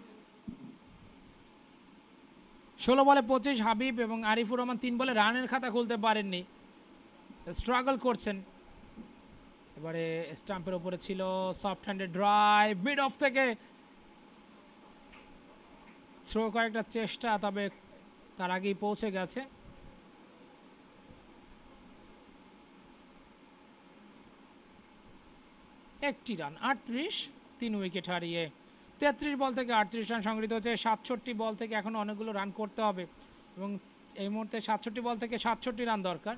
ষোলো বলে পঁচিশ হাবিব এবং আরিফুর রহমান তিন বলে রানের খাতা খুলতে পারেননি, স্ট্রাগল করছেন। এবারে স্টাম্পের উপরে ছিল soft handed drive, mid off থেকে থ্রো কয়েকটা চেষ্টা, তবে তার আগেই পৌঁছে গেছে। একটি রান, আটত্রিশ, তিন উইকেট হারিয়ে তেত্রিশ বল থেকে আটত্রিশ রান সংগৃহীত হচ্ছে। সাতষট্টি বল থেকে এখন অনেকগুলো রান করতে হবে এবং এই মুহূর্তে সাতষট্টি বল থেকে সাতষট্টি রান দরকার।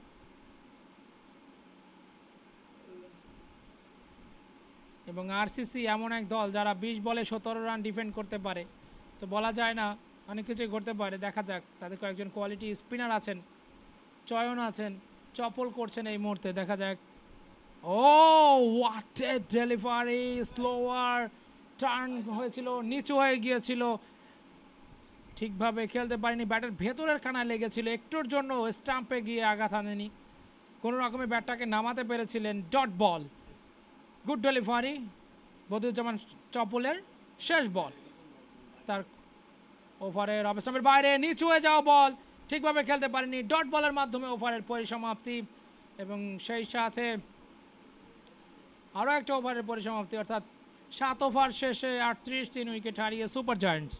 এবং আরসিসি এমন এক দল যারা বিশ বলে সতেরো রান ডিফেন্ড করতে পারে, তো বলা যায় না, অনেক কিছুই করতে পারে। দেখা যাক, তাদের কয়েকজন কোয়ালিটি স্পিনার আছেন, চয়ন আছেন, চপল করছেন এই মুহূর্তে, দেখা যাক। Oh what a delivery, slower turn হয়েছিল, নিচু হয়ে গিয়েছিল, ঠিকভাবে খেলতে পারেনি, ব্যাটের ভেতরের কানায় লেগেছিল, একটুর জন্য স্টাম্পে গিয়ে আঘাত আনেনি, কোনো রকমের ব্যাটটাকে নামাতে পেরেছিলেন। Dot ball, good delivery Badiuzzaman চপলের, শেষ বল তার ওভারের অবস্থানের বাইরে, নিচু হয়ে যাওয়া বল, ঠিকভাবে খেলতে পারেনি, ডট বলের মাধ্যমে ওভারের পরিসমাপ্তি। এবং সেই সাথে আরও একটা ওভারের পরিসমাপ্তি, অর্থাৎ সাত ওভার শেষে আটত্রিশ, তিন উইকেট হারিয়ে super giants.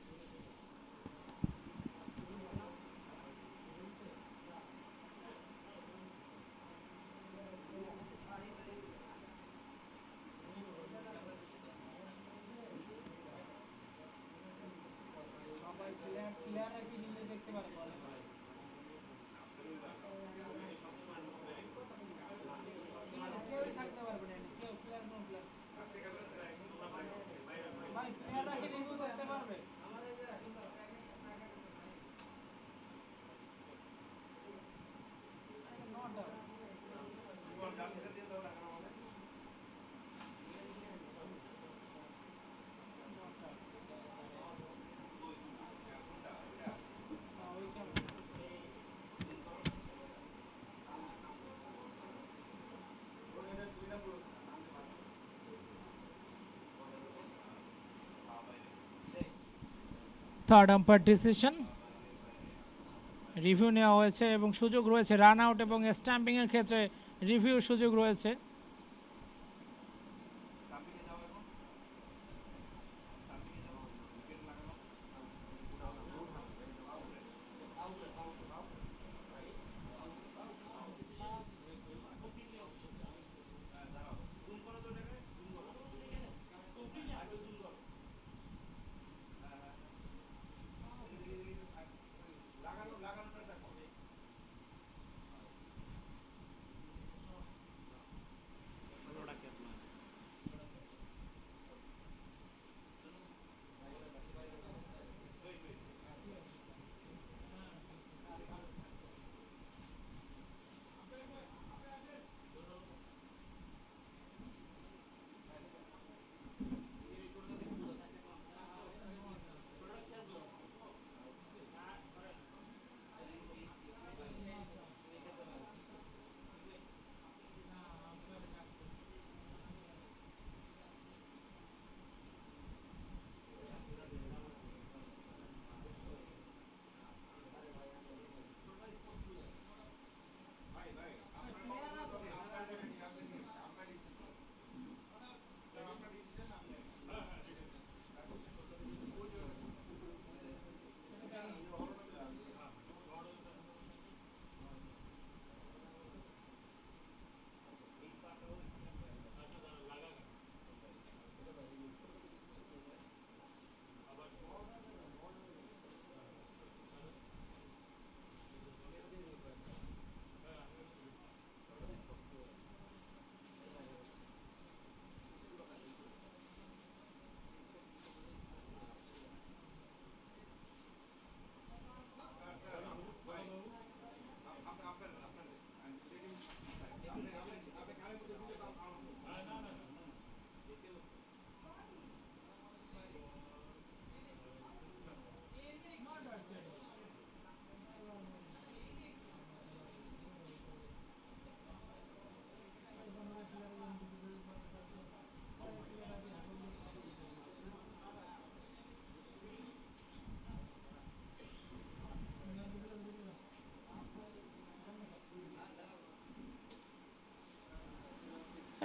Third umpire decision, review নেওয়া হয়েছে এবং সুযোগ রয়েছে রান আউট এবং স্ট্যাম্পিংয়ের ক্ষেত্রে রিভিউ সুযোগ রয়েছে।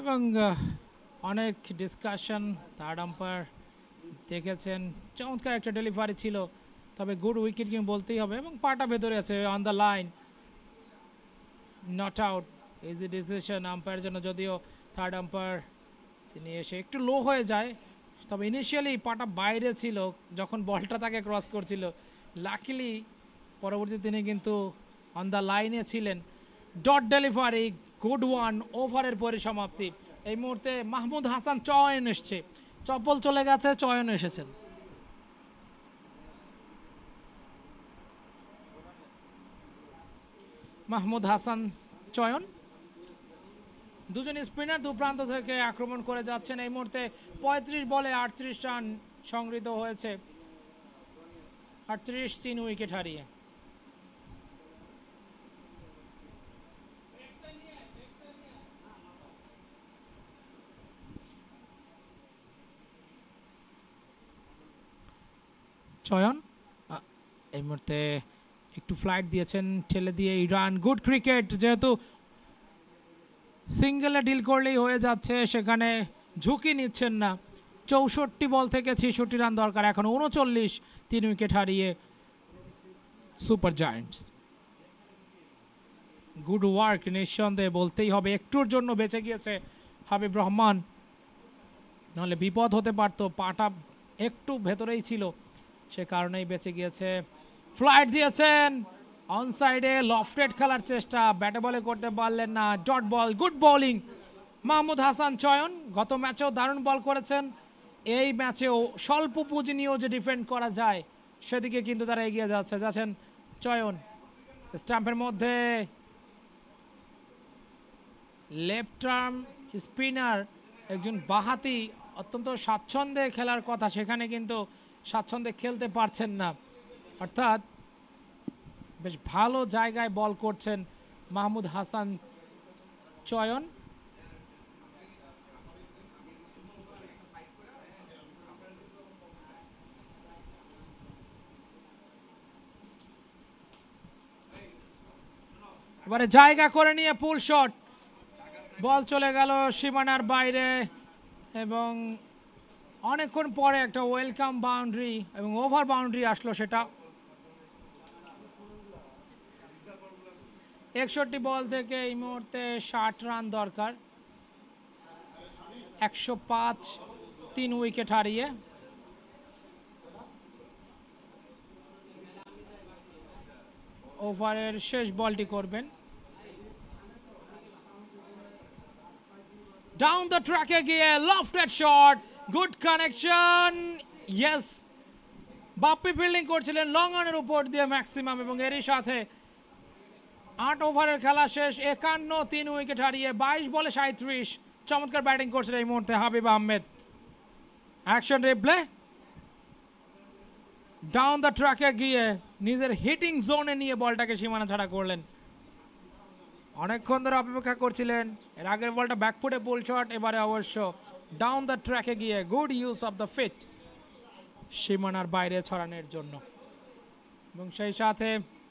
এবং আহ, অনেক ডিসকাশন, থার্ড আম্পায়ার দেখেছেন চমৎকার একটা ডেলিভারি ছিল, তবে গুড উইকেট কিং বলতেই হবে এবং পাটা ভেতরে আছে on the line, not out, easy decision umpire জন্য। যদিও থার্ড আম্পায়ার তিনি এসে একটু লো হয়ে যায়, তবে ইনিশিয়ালি পাটা বাইরে ছিল যখন বলটা তাকে ক্রস করছিল, লাকিলি পরবর্তী তিনি কিন্তু অন দ্য লাইনে ছিলেন। ডট ডেলিভারি, গুড ওয়ান, ওভারের পরিসমাপ্তি। এই মুহূর্তে মাহমুদ হাসান চয়ন এসছে, চপ্পল চলে গেছে, চয়ন এসেছেন। মাহমুদ হাসান চয়ন, দুজন স্পিনার দু প্রান্ত থেকে আক্রমণ করে যাচ্ছেন। এই মুহূর্তে পঁয়ত্রিশ বলে আটত্রিশ রান সংগৃহীত হয়েছে, আটত্রিশ, তিন উইকেট হারিয়ে। চয়ন আ- এই মুহূর্তে একটু ফ্লাইট দিয়েছেন, ঠেলে দিয়ে ইরান। গুড ক্রিকেট, যেহেতু সিঙ্গেলে ডিল করলেই হয়ে যাচ্ছে, সেখানে ঝুঁকি নিচ্ছেন না। চৌষট্টি বল থেকে ছেষট্টি রান দরকার, এখন উনচল্লিশ, তিন উইকেট হারিয়ে সুপার জায়ান্টস। গুড ওয়ার্ক নিঃসন্দেহে বলতেই হবে, একটুর জন্য বেঁচে গিয়েছে হাবিব রহমান, নাহলে বিপদ হতে পারত। পাটা একটু ভেতরেই ছিল, সে কারণেই বেঁচে গিয়েছে। ফ্লাইট দিয়েছেন অন সাইডে, লফটেড খেলার চেষ্টা, ব্যাটে বলে করতে পারলেন না, dot ball. Good bowling Mahmud Hasan Chayan, গত ম্যাচেও দারুণ বল করেছেন, এই ম্যাচেও স্বল্প পুঁজি নিয়েও যে ডিফেন্ড করা যায় সেদিকে কিন্তু তারা এগিয়ে যাচ্ছে যাচ্ছেন চয়ন। স্টাম্পের মধ্যে লেফট আর্ম স্পিনার, একজন বাহাতি, অত্যন্ত স্বাচ্ছন্দ্যে খেলার কথা, সেখানে কিন্তু স্বাচ্ছন্দ্যে খেলতে পারছেন না, অর্থাৎ বেশ ভালো জায়গায় বল করছেন মাহমুদ হাসান চয়ন। এবারে জায়গা করে নিয়ে পুল শট, বল চলে গেল সীমানার বাইরে এবং অনেকক্ষণ পরে একটা ওয়েলকাম বাউন্ডারি এবং ওভার বাউন্ডারি আসলো, সেটা একষট্টি বল থেকে এই মুহূর্তে ষাট রান দরকার, একশো পাঁচ, তিন উইকেট হারিয়ে। ওভারের শেষ বলটি করবেন। ডাউন দ্য ট্র্যাকে গিয়ে lofted shot, good connection, yes. Bappi fielding করছিলেন লং অনের উপর দিয়ে ম্যাক্সিমাম, এবং এরই সাথে আট ওভারের খেলা শেষ, একান্ন, তিন উইকেট হারিয়ে, বাইশ বলে সাঁত্রিশ। চমৎকার ব্যাটিং করছিলেন এই মুহূর্তে Habib Ahmed. Action replay, down the ট্র্যাকে গিয়ে নিজের হিটিং জোনে নিয়ে বলটাকে সীমানা ছাড়া করলেন। অনেকক্ষণ ধরে অপেক্ষা করছিলেন, এর আগের বলটা ব্যাকফুটে পুল শট, এবারে অবশ্য ডাউন দ্য ট্র্যাকে গিয়ে good use of the feet, সীমানার বাইরে ছড়ানোর জন্য। এবং সেই সাথে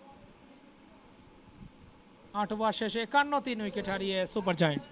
আট ওভার শেষে একান্ন, তিন উইকেট হারিয়ে সুপার জায়ান্ট।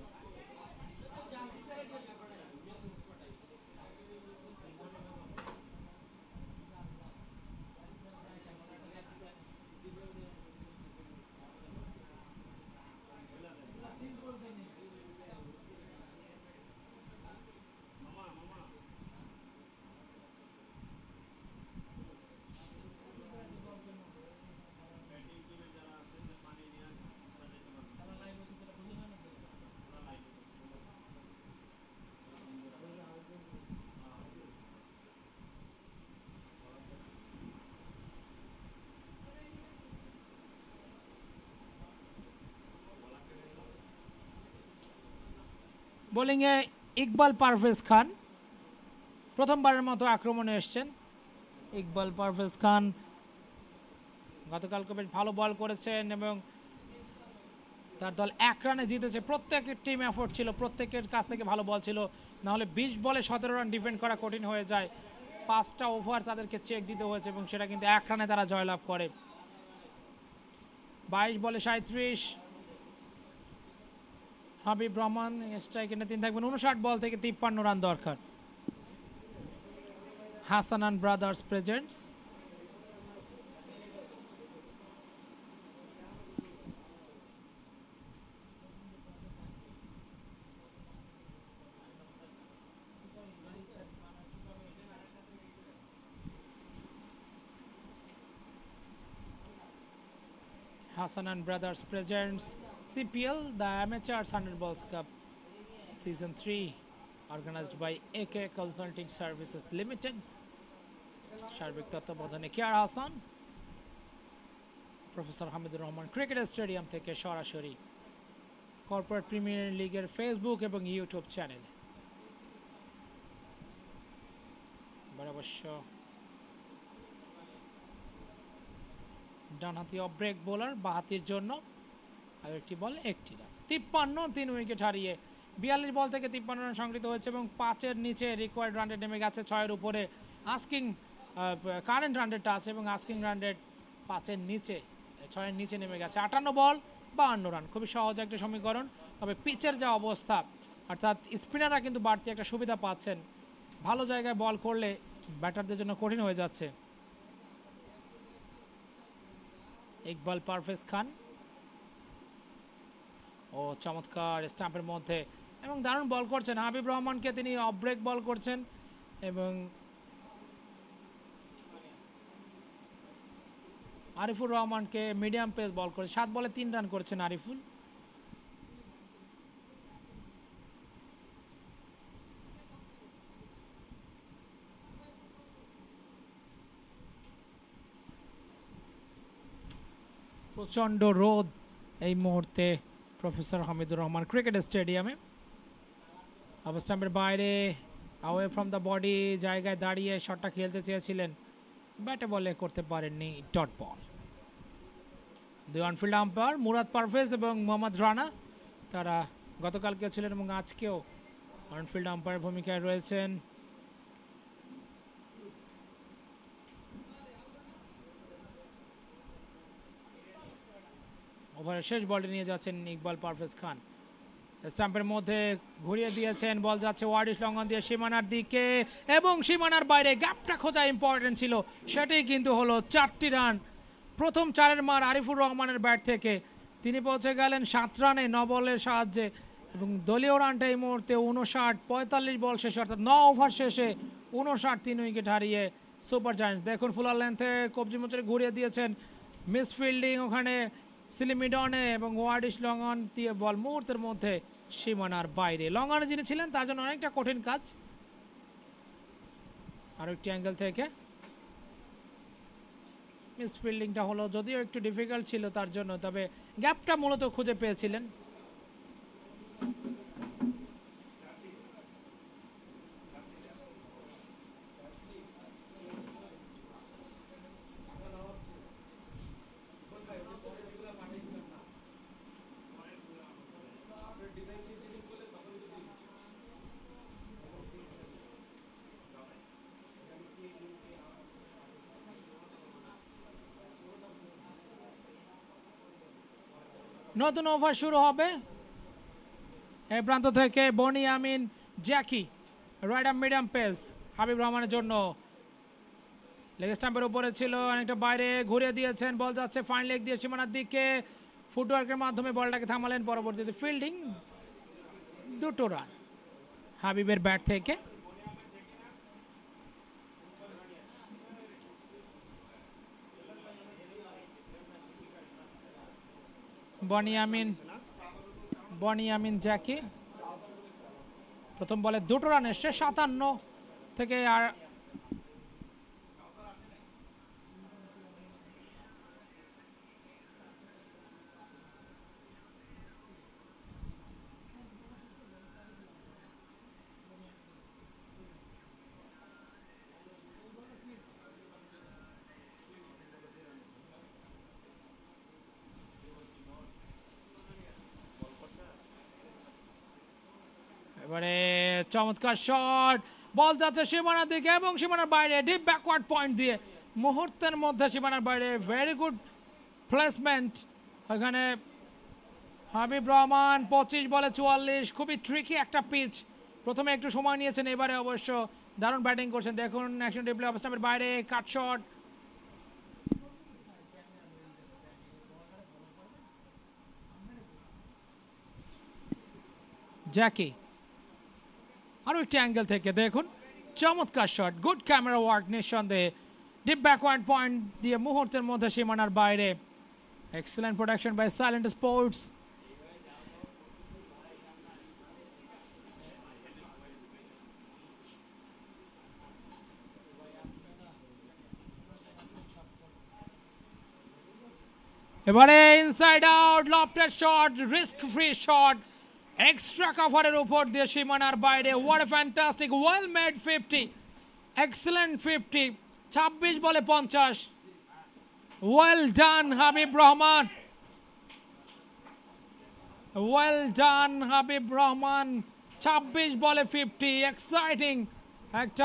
বোলিংয়ে ইকবাল পারভেজ খান প্রথমবারের মতো আক্রমণে এসছেন। ইকবাল পারভেজ খান গতকালকে বেশ ভালো বল করেছেন এবং তার দল এক রানে জিতেছে। প্রত্যেকের টিম এফোর্ট ছিল, প্রত্যেকের কাছ থেকে ভালো বল ছিল, নাহলে বিশ বলে সতেরো রান ডিফেন্ড করা কঠিন হয়ে যায়। পাঁচটা ওভার তাদেরকে চেক দিতে হয়েছে এবং সেটা কিন্তু এক রানে তারা জয়লাভ করে। বাইশ বলে সাঁত্রিশ, হাবিব রহমান স্ট্রাইক এনে তিন থাকবেন, উনষাট বল থেকে তিপ্পান্ন রান দরকার। Hassanan brothers presents. Hassanan Brothers presents C P L, the Amateurs one hundred Balls Cup Season three, organized by A K Consulting Services Limited. সার্বিক তত্ত্বাবধানে কেয়ার Hasan, professor Hamidur Rahman cricket stadium থেকে সরাসরি কর্পোরেট প্রিমিয়ার লিগের ফেসবুক এবং ইউটিউব চ্যানেলে। এবার অবশ্য ডানহাতি অফ ব্রেক বোলার, বাহাতির জন্য আর একটি বল একটি রান। তিপ্পান্ন, তিন উইকেট হারিয়ে বিয়াল্লিশ বল থেকে তিপ্পান্ন রান সংগৃহীত হয়েছে এবং পাঁচের নিচে রিকোয়ার্ড রান রেট নেমে গেছে ছয়ের উপরে। আস্কিং কারেন্ট রান রেটটা আছে এবং আস্কিং রান রেট পাঁচের নিচে, ছয়ের নিচে নেমে গেছে। আটান্ন বল বাহান্ন রান, খুবই সহজ একটা সমীকরণ। তবে পিচের যা অবস্থা, অর্থাৎ স্পিনাররা কিন্তু বাড়তি একটা সুবিধা পাচ্ছেন, ভালো জায়গায় বল করলে ব্যাটারদের জন্য কঠিন হয়ে যাচ্ছে। ইকবাল পারভেজ খান ও চমৎকার স্টাম্পের মধ্যে এবং দারুণ বল করছেন হাবিব রহমানকে, তিনি অফ ব্রেক বল করছেন এবং আরিফুর রহমানকে মিডিয়াম পেস বল করে সাত বলে তিন রান করেছেন আরিফুল। প্রচণ্ড রোদ এই মুহূর্তে প্রফেসর হামিদুর রহমান ক্রিকেট স্টেডিয়ামে। অফ স্টাম্পের বাইরে অ্যাওয়ে ফ্রম দ্য বডি জায়গায় দাঁড়িয়ে শটটা খেলতে চেয়েছিলেন, ব্যাটে বলে করতে পারেননি, ডট বল। দুই অনফিল্ড আম্পায়ার মুরাদ পারভেজ এবং মোহাম্মদ রানা, তারা গতকালকেও ছিলেন এবং আজকেও অনফিল্ড আম্পায়ার ভূমিকায় রয়েছেন। ওভারের শেষ বলটি নিয়ে যাচ্ছেন ইকবাল পারভেজ খান, স্টাম্পের মধ্যে ঘুরিয়ে দিয়েছেন, বল যাচ্ছে ওয়ার্ডিশ লঙ্ঘন দিয়ে সীমানার দিকে এবং সীমানার বাইরে। গ্যাপটা খোঁজা ইম্পর্টেন্ট ছিল, সেটাই কিন্তু হলো চারটি রান। প্রথম চারের মার আরিফুর রহমানের ব্যাট থেকে, তিনি পৌঁছে গেলেন সাত রানে ন বলের সাহায্যে এবং দলীয় রানটা এই মুহূর্তে উনষাট, পঁয়তাল্লিশ বল শেষে অর্থাৎ ন ওভার শেষে উনষাট, তিন উইকেট হারিয়ে সুপার জায়ান্টস। দেখুন ফুলার লেন্থে কবজি মোচরে ঘুরিয়ে দিয়েছেন, মিস ফিল্ডিং ওখানে সিলিমিডনে এবং ওয়ার্ডিশ লঙ্ঘন দিয়ে বল মুহূর্তের মধ্যে সীমানার বাইরে। লঙ্ঘনে যিনি ছিলেন তার জন্য অনেকটা কঠিন কাজ। আরও একটি অ্যাঙ্গেল থেকে মিস ফিল্ডিংটা হলো, যদিও একটু ডিফিকাল্ট ছিল তার জন্য, তবে গ্যাপটা মূলত খুঁজে পেয়েছিলেন। নতুন ওভার শুরু হবে এই প্রান্ত থেকে। Boni Amin Jacky, right arm medium pace Habib রহমানের জন্য, লেগ স্টাম্পের উপরে ছিল, অনেকটা বাইরে ঘুরিয়ে দিয়েছেন, বল যাচ্ছে ফাইন লেগ দিয়ে সীমানার দিকে, ফুটওয়ার্কের মাধ্যমে বলটাকে থামালেন, পরবর্তীতে ফিল্ডিং, দুটো রান হাবিবের ব্যাট থেকে। বনি আমিন বনি আমিন জ্যাকি প্রথম বলে দুটো রান এসছে, সাতান্ন থেকে আর এবারে চমৎকার শট, বল যাচ্ছে সীমানার দিকে এবং সীমানার বাইরে, ডিপ ব্যাকওয়ার্ড পয়েন্ট দিয়ে মুহূর্তের মধ্যে সীমানার বাইরে। ভেরি গুড প্লেসমেন্ট, এখানে হাবিব রহমান পঁচিশ বলে চুয়াল্লিশ, খুবই ট্রিকি একটা পিচ। প্রথমে একটু সময় নিয়েছেন, এবারে অবশ্য দারুণ ব্যাটিং করছেন। দেখুন অ্যাকশন রিপ্লে অফ স্টাম্পের বাইরে কাট শট। জ্যাকি আরও একটি অ্যাঙ্গেল থেকে দেখুন, চমৎকার শট, গুড ক্যামেরা ওয়ার্ক নিঃসন্দেহে। ডিপ ব্যাকওয়ার্ড পয়েন্ট দিয়ে মুহূর্তের মধ্যে সীমানার বাইরে। Excellent production by silent sports. এবারে inside out lofted shot, risk free shot, extra কভারের উপর দিয়ে সীমানার বাইরে। What a fantastic well made fifty, excellent fifty, ছাব্বিশ বলে পঞ্চাশ। Well done Habib Rahman, well done Habib Rahman, ছাব্বিশ বলে ফিফটি। এক্সাইটিং একটা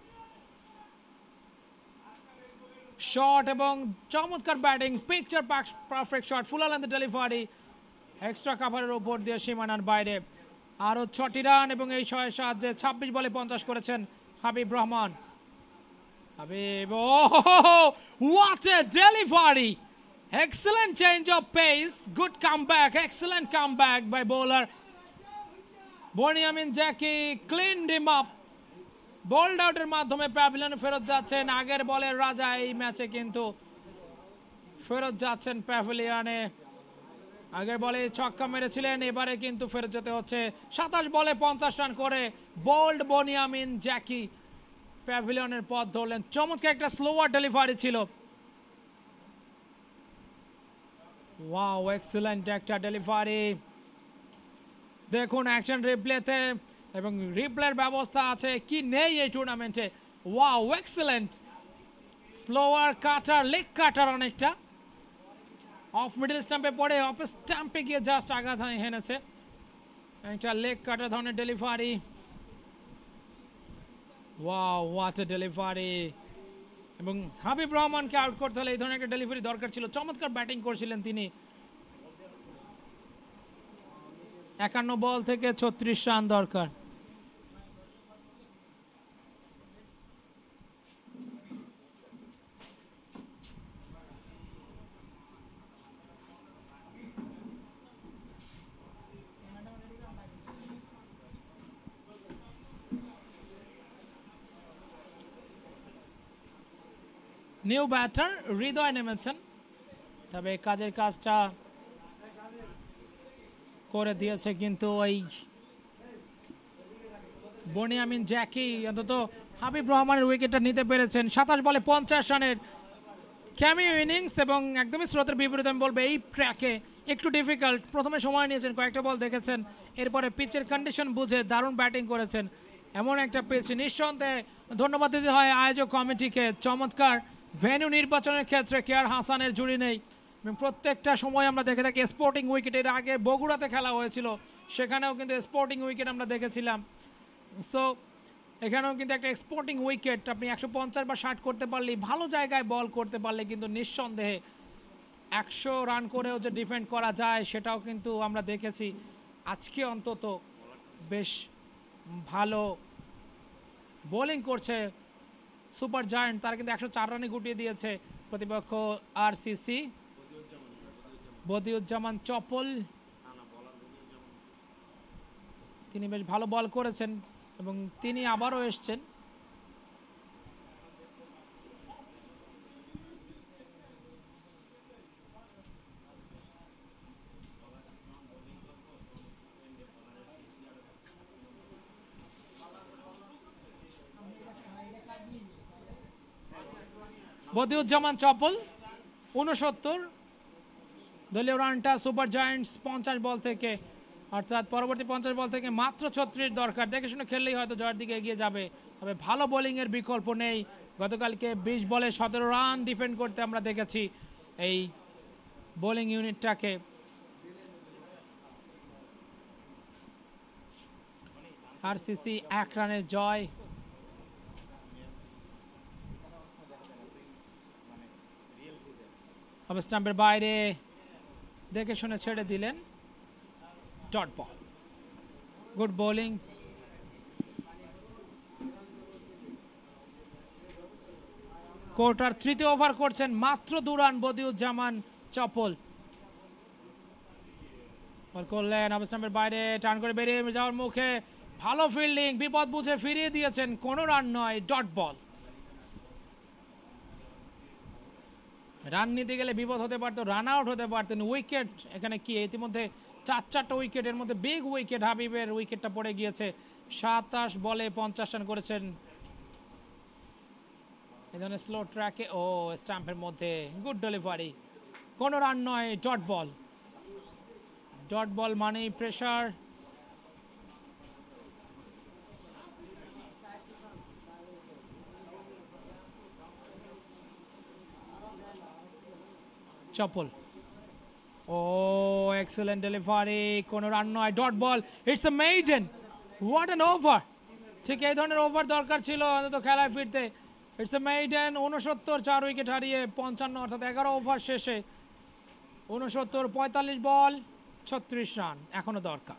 শট এবং চমৎকার batting, picture perfect shot, full length delivery, extra কাভারের উপর দিয়ে সীমানার বাইরে। আরও ছটি রান এবং এই ছয়ের সাহায্যে ছাব্বিশ বলে পঞ্চাশ করেছেন Habib Rahman. Habib, oh, what a delivery! Excellent change of pace, good comeback, excellent comeback by bowler Boniamin Jacky, cleaned him up. Bowled আউটের মাধ্যমে প্যাভিলিয়নে ফেরত যাচ্ছেন। আগের বলের রাজা এই ম্যাচে কিন্তু ফেরত যাচ্ছেন প্যাভিলিয়নে। আগের বলে ছক্কা মেরেছিলেন, এবারে কিন্তু ফেরত যেতে হচ্ছে। সাতাশ বলে পঞ্চাশ রান করে বোল্ড বনিয়ামিন জ্যাকি প্যাভিলিয়নের পথ ধরলেন। চমৎকার একটা স্লোয়ার ডেলিভারি ছিল। ওয়াও, এক্সেলেন্ট একটা ডেলিভারি। দেখুন অ্যাকশন রিপ্লেতে, এবং রিপ্লের ব্যবস্থা আছে কি নেই এই টুর্নামেন্টে। Wow, excellent slower cutter, leg cutter, অনেকটা অফ মিডল স্টাম্পে পড়ে অফ স্টাম্পে গিয়ে জাস্ট আঘাত হেনেছে। একটা লেগ কাটার ধরনের delivery. Wow, what a delivery. এবং হাবিব রহমানকে আউট করতে হলে এই ধরনের একটা ডেলিভারি দরকার ছিল। চমৎকার ব্যাটিং করছিলেন তিনি। একান্ন বল থেকে ছত্রিশ রান দরকার। নিউ ব্যাটার হৃদয় নেমেছেন, তবে কাজের কাজটা করে দিয়েছে কিন্তু ওই বনিয়ামিন জ্যাকি। অন্তত হাবিব রহমানের উইকেটটা নিতে পেরেছেন। সাতাশ বলে পঞ্চাশ রানের ক্যামিও ইনিংস এবং একদমই স্রোতের বিপরীতে আমি বলবো এই ট্র্যাকে একটু ডিফিকাল্ট। প্রথমে সময় নিয়েছেন, কয়েকটা বল দেখেছেন, এরপরে পিচের কন্ডিশন বুঝে দারুণ ব্যাটিং করেছেন। এমন একটা পিচ নিঃসন্দেহে ধন্যবাদ দিতে হয় আয়োজক কমিটিকে। চমৎকার ভেন্যু নির্বাচনের ক্ষেত্রে কেয়ার হাসানের জুড়ি নেই। এবং প্রত্যেকটা সময় আমরা দেখে থাকি স্পোর্টিং উইকেটের আগে বগুড়াতে খেলা হয়েছিল, সেখানেও কিন্তু স্পোর্টিং উইকেট আমরা দেখেছিলাম। সো এখানেও কিন্তু একটা স্পোর্টিং উইকেট, আপনি একশো পঞ্চাশ বা ষাট করতে পারলেই, ভালো জায়গায় বল করতে পারলে কিন্তু নিঃসন্দেহে একশো রান করেও যে ডিফেন্ড করা যায় সেটাও কিন্তু আমরা দেখেছি। আজকে অন্তত বেশ ভালো বোলিং করছে সুপার জায়ান্ট, তারা কিন্তু একশো চার রানে গুটিয়ে দিয়েছে প্রতিপক্ষ আরসিসি। বদিউজ্জামান চপল, তিনি বেশ ভালো বল করেছেন এবং তিনি আবারও এসছেন। বদিউজ্জামান চপল উনসত্তর, দলীয় রানটা সুপার জায়ান্টস পঞ্চাশ বল থেকে, অর্থাৎ পরবর্তী পঞ্চাশ বল থেকে মাত্র ছত্রিশ দরকার। দেখে শুনে খেললেই হয়তো জয়ের দিকে এগিয়ে যাবে, তবে ভালো বোলিংয়ের বিকল্প নেই। গতকালকে বিশ বলে সতেরো রান ডিফেন্ড করতে আমরা দেখেছি এই বোলিং ইউনিটটাকে। আরসিসি এক রানের জয়। স্টাম্পের বাইরে দেখে শুনে ছেড়ে দিলেন। Dot ball. Good bowling. কোর্টার তৃতীয় ওভার করছেন, মাত্র দু রান বদিউজ্জামান চপল। বল করলেন অফ স্টাম্পের বাইরে, টার্ন করে বেরিয়ে যাওয়ার মুখে, ভালো ফিল্ডিং, বিপদ বুঝে ফিরিয়ে দিয়েছেন, কোনো রান নয়, ডট বল। রান নিতে গেলে বিপদ হতে পারতো, রান আউট হতে পারতেন। উইকেট এখানে কি ইতিমধ্যে চার চারটা উইকেটের মধ্যে বিগ উইকেট, হাবিবের উইকেটটা পড়ে গিয়েছে। সাতাশ বলে পঞ্চাশ রান করেছেন। এই ধরনের স্লো ট্র্যাকে ও স্টাম্পের মধ্যে গুড ডেলিভারি, কোনো রান নয়, ডট বল। ডট বল মানেই pressure. Chapal, oh excellent delivery, কোনো রান নয়, dot ball. It's a maiden, what an over. ঠিক এই ধরনের ওভার দরকার ছিল অন্তত খেলায় ফিরতে। ইটস এ মেইডেন, উনসত্তর, চার উইকেট হারিয়ে পঞ্চান্ন, অর্থাৎ এগারো ওভার শেষে উনসত্তর, পঁয়তাল্লিশ বল, ছত্রিশ রান এখনো দরকার।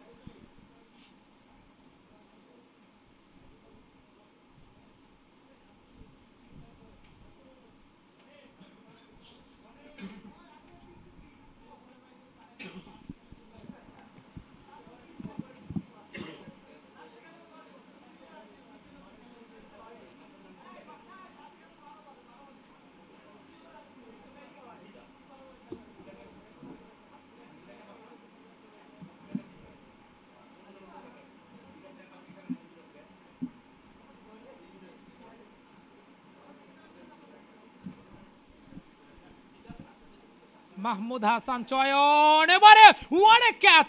মাহমুদ হাসান চয়ন, এবারে হোয়াট এ ক্যাচ।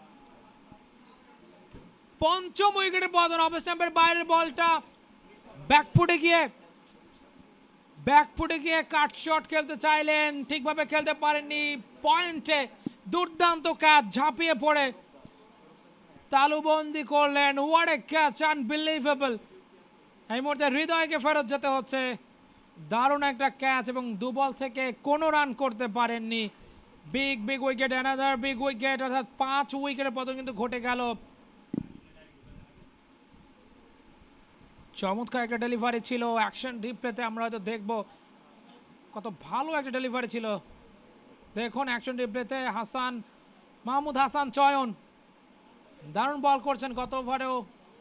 পঞ্চম উইকেটের পতন, অফ স্টাম্পের বাইরের বলটা ব্যাকফুটে গিয়ে ব্যাকফুটে গিয়ে কাট শট খেলতে চাইলেন, ঠিকভাবে খেলতে পারেননি। পয়েন্টে দুর্দান্ত ক্যাচ, ঝাঁপিয়ে পড়ে তালুবন্দি করলেন। What a catch, unbelievable. এই মুহূর্তে হৃদয়কে ফেরত যেতে হচ্ছে। দারুণ একটা ক্যাচ এবং দু বল থেকে কোনো রান করতে পারেননি। Big big wicket, another big wicket, অর্থাৎ পাঁচ উইকেটের পতন কিন্তু ঘটে গেল। চমৎকার একটা ডেলিভারি ছিল, অ্যাকশন রিপ্লেতে আমরা হয়তো দেখব কত ভালো একটা ডেলিভারি ছিল। দেখুন অ্যাকশন রিপ্লেতে হাসান, মাহমুদ হাসান চয়ন দারুণ বল করছেন। গত ওভারেও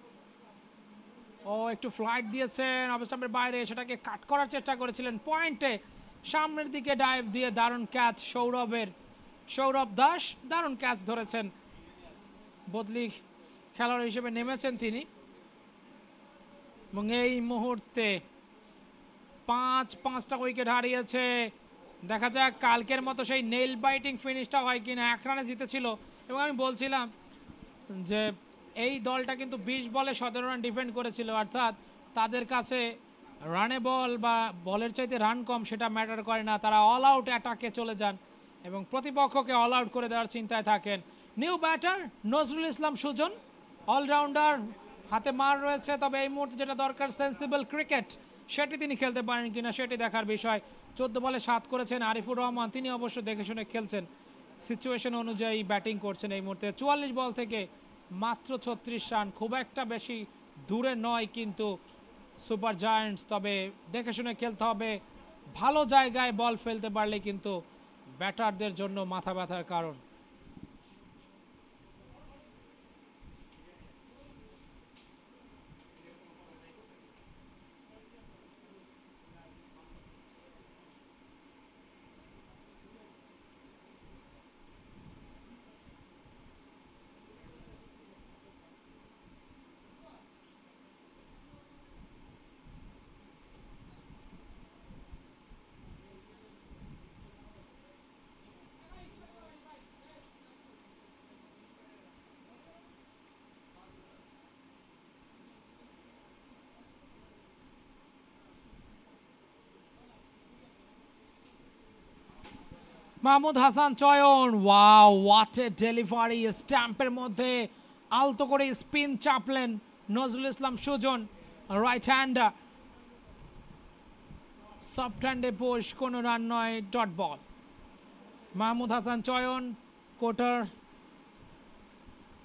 ও একটু ফ্লাইট দিয়েছেন অফ স্টাম্পের বাইরে, সেটাকে কাট করার চেষ্টা করেছিলেন। পয়েন্টে সামনের দিকে ডাইভ দিয়ে দারুণ ক্যাচ সৌরভের, সৌরভ দাস দারুণ ক্যাচ ধরেছেন। বদলি খেলোয়াড় হিসেবে নেমেছেন তিনি এবং এই মুহূর্তে পাঁচ পাঁচটা উইকেট হারিয়েছে। দেখা যাক কালকের মতো সেই নেল বাইটিং ফিনিশটা হয় কিনা। এক রানে জিতেছিল এবং আমি বলছিলাম যে এই দলটা কিন্তু বিশ বলে সতেরো রান ডিফেন্ড করেছিল, অর্থাৎ তাদের কাছে রানে বল বা বলের চাইতে রান কম সেটা ম্যাটার করে না। তারা অল আউট অ্যাটাকে চলে যান এবং প্রতিপক্ষকে অল আউট করে দেওয়ার চিন্তায় থাকেন। New batter Nazrul Islam Sujon, allrounder, হাতে মার রয়েছে, তবে এই মুহূর্তে যেটা দরকার সেন্সিবল ক্রিকেট, সেটি তিনি খেলতে পারেন কিনা সেটি দেখার বিষয়। চোদ্দ বলে সাত করেছেন আরিফুর রহমান, তিনি অবশ্য দেখে শুনে খেলছেন, সিচুয়েশন অনুযায়ী ব্যাটিং করছেন। এই মুহূর্তে চুয়াল্লিশ বল থেকে মাত্র ছত্রিশ রান, খুব একটা বেশি দূরে নয় কিন্তু সুপার জায়ান্টস, তবে দেখে শুনে খেলতে হবে। ভালো জায়গায় বল ফেলতে পারলে কিন্তু ব্যাটারদের জন্য মাথা ব্যথার কারণ। মাহমুদ হাসান চয়ন, ওয়াও হোয়াট এ ডেলিভারি। স্ট্যাম্পের মধ্যে আলতো করে স্পিন চাপলেন Nazrul Islam Sujon, right hander, soft হ্যান্ডে পোষ, কোনো রান নয়, ডট বল। মাহমুদ হাসান চয়ন, কোটার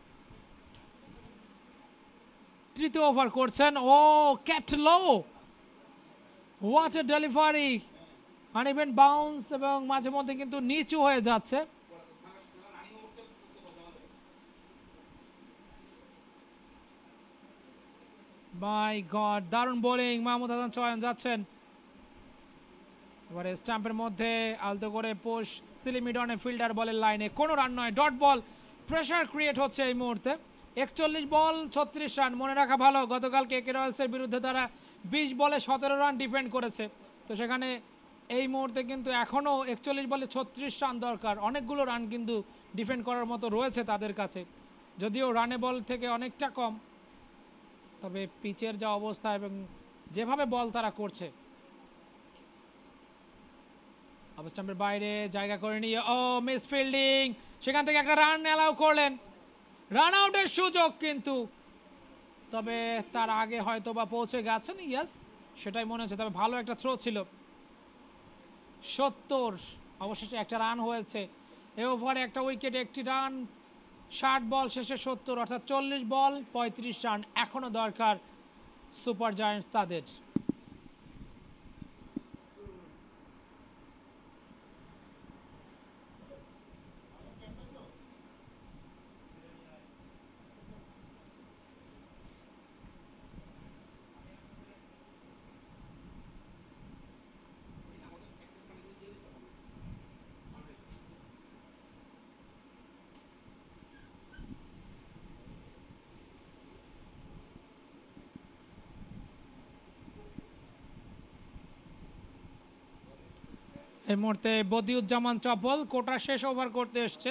তৃতীয় ওভার করছেন। Oh captain low, what a delivery, uneven bounce এবং মাঝে মধ্যে কিন্তু নিচু হয়ে যাচ্ছে। মাই গড, দারুণ বোলিং, মাহমুদ হাসান চয়ন যাচ্ছেন এবারে স্ট্যাম্পের মধ্যে আলতো করে পোষ সিলিমিডনে ফিল্ডার বলের লাইনে, কোনো রান নয়, ডট বল। প্রেশার ক্রিয়েট হচ্ছে এই মুহূর্তে। একচল্লিশ বল ছত্রিশ রান, মনে রাখা ভালো গতকাল কে কে রয়্যালসের বিরুদ্ধে তারা বিশ বলে সতেরো রান ডিফেন্ড করেছে, তো সেখানে এই মুহূর্তে কিন্তু এখনও একচল্লিশ বলে ছত্রিশ রান দরকার, অনেকগুলো রান কিন্তু ডিফেন্ড করার মতো রয়েছে তাদের কাছে, যদিও রানে বল থেকে অনেকটা কম, তবে পিচের যা অবস্থা এবং যেভাবে বল তারা করছে। অবস্টাম্পের বাইরে জায়গা করে নিয়ে ও মিস ফিল্ডিং, সেখান থেকে একটা রান অ্যালাউ করলেন, রান আউটের সুযোগ কিন্তু, তবে তার আগে হয়তো বা পৌঁছে গেছেন, ইয়াস সেটাই মনে হচ্ছে, তবে ভালো একটা থ্রো ছিল। সত্তর, অবশেষে একটা রান হয়েছে এ ওভারে, একটা উইকেট একটি রান, ষাট বল শেষে সত্তর, অর্থাৎ চল্লিশ বল পঁয়ত্রিশ রান এখনও দরকার সুপার জায়ান্টস তাদের। এই মুহূর্তে বদিউজ্জামান চপল কোটা শেষ ওভার করতে এসছেন।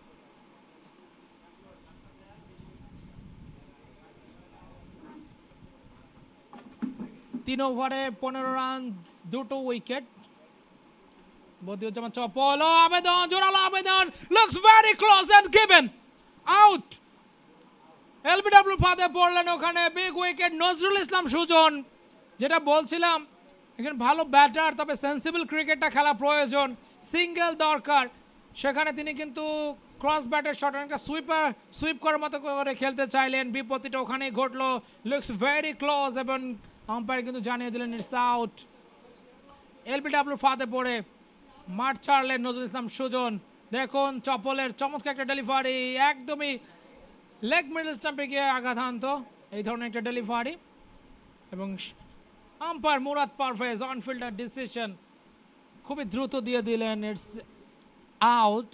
তিন ওভারে পনেরো রান, দুটো উইকেট। বদিউজ্জামান চপল, ও আবেদন, জোরালো আবেদন, looks very close and given out. LBW ফাঁদে পড়লেন ওখানে, বিগ উইকেট নজরুল ইসলাম সুজন। যেটা বলছিলাম, একজন ভালো ব্যাটার, তবে সেন্সিবল ক্রিকেটটা খেলা প্রয়োজন, সিঙ্গেল দরকার, সেখানে তিনি কিন্তু ক্রস ব্যাটের শট একটা সুইপার সুইপ করার মতো করে খেলতে চাইলেন, বিপত্তিটা ওখানেই ঘটলো, লুকস ভেরি ক্লোজ এবং আম্পায়ার কিন্তু জানিয়ে দিলেন ইটস আউট। এলবিডব্লিউ ফাঁদে পড়ে মাঠ ছাড়লেন নজরুল ইসলাম সুজন। দেখুন চপলের চমৎকার একটা ডেলিভারি, একদমই লেগ মিডল স্টাম্পে গিয়ে আঘাত হানত এই ধরনের একটা ডেলিভারি, এবং umpire Murad Parvez on fielder decision খুবই দ্রুত দিয়ে দিলেন, ইটস আউট।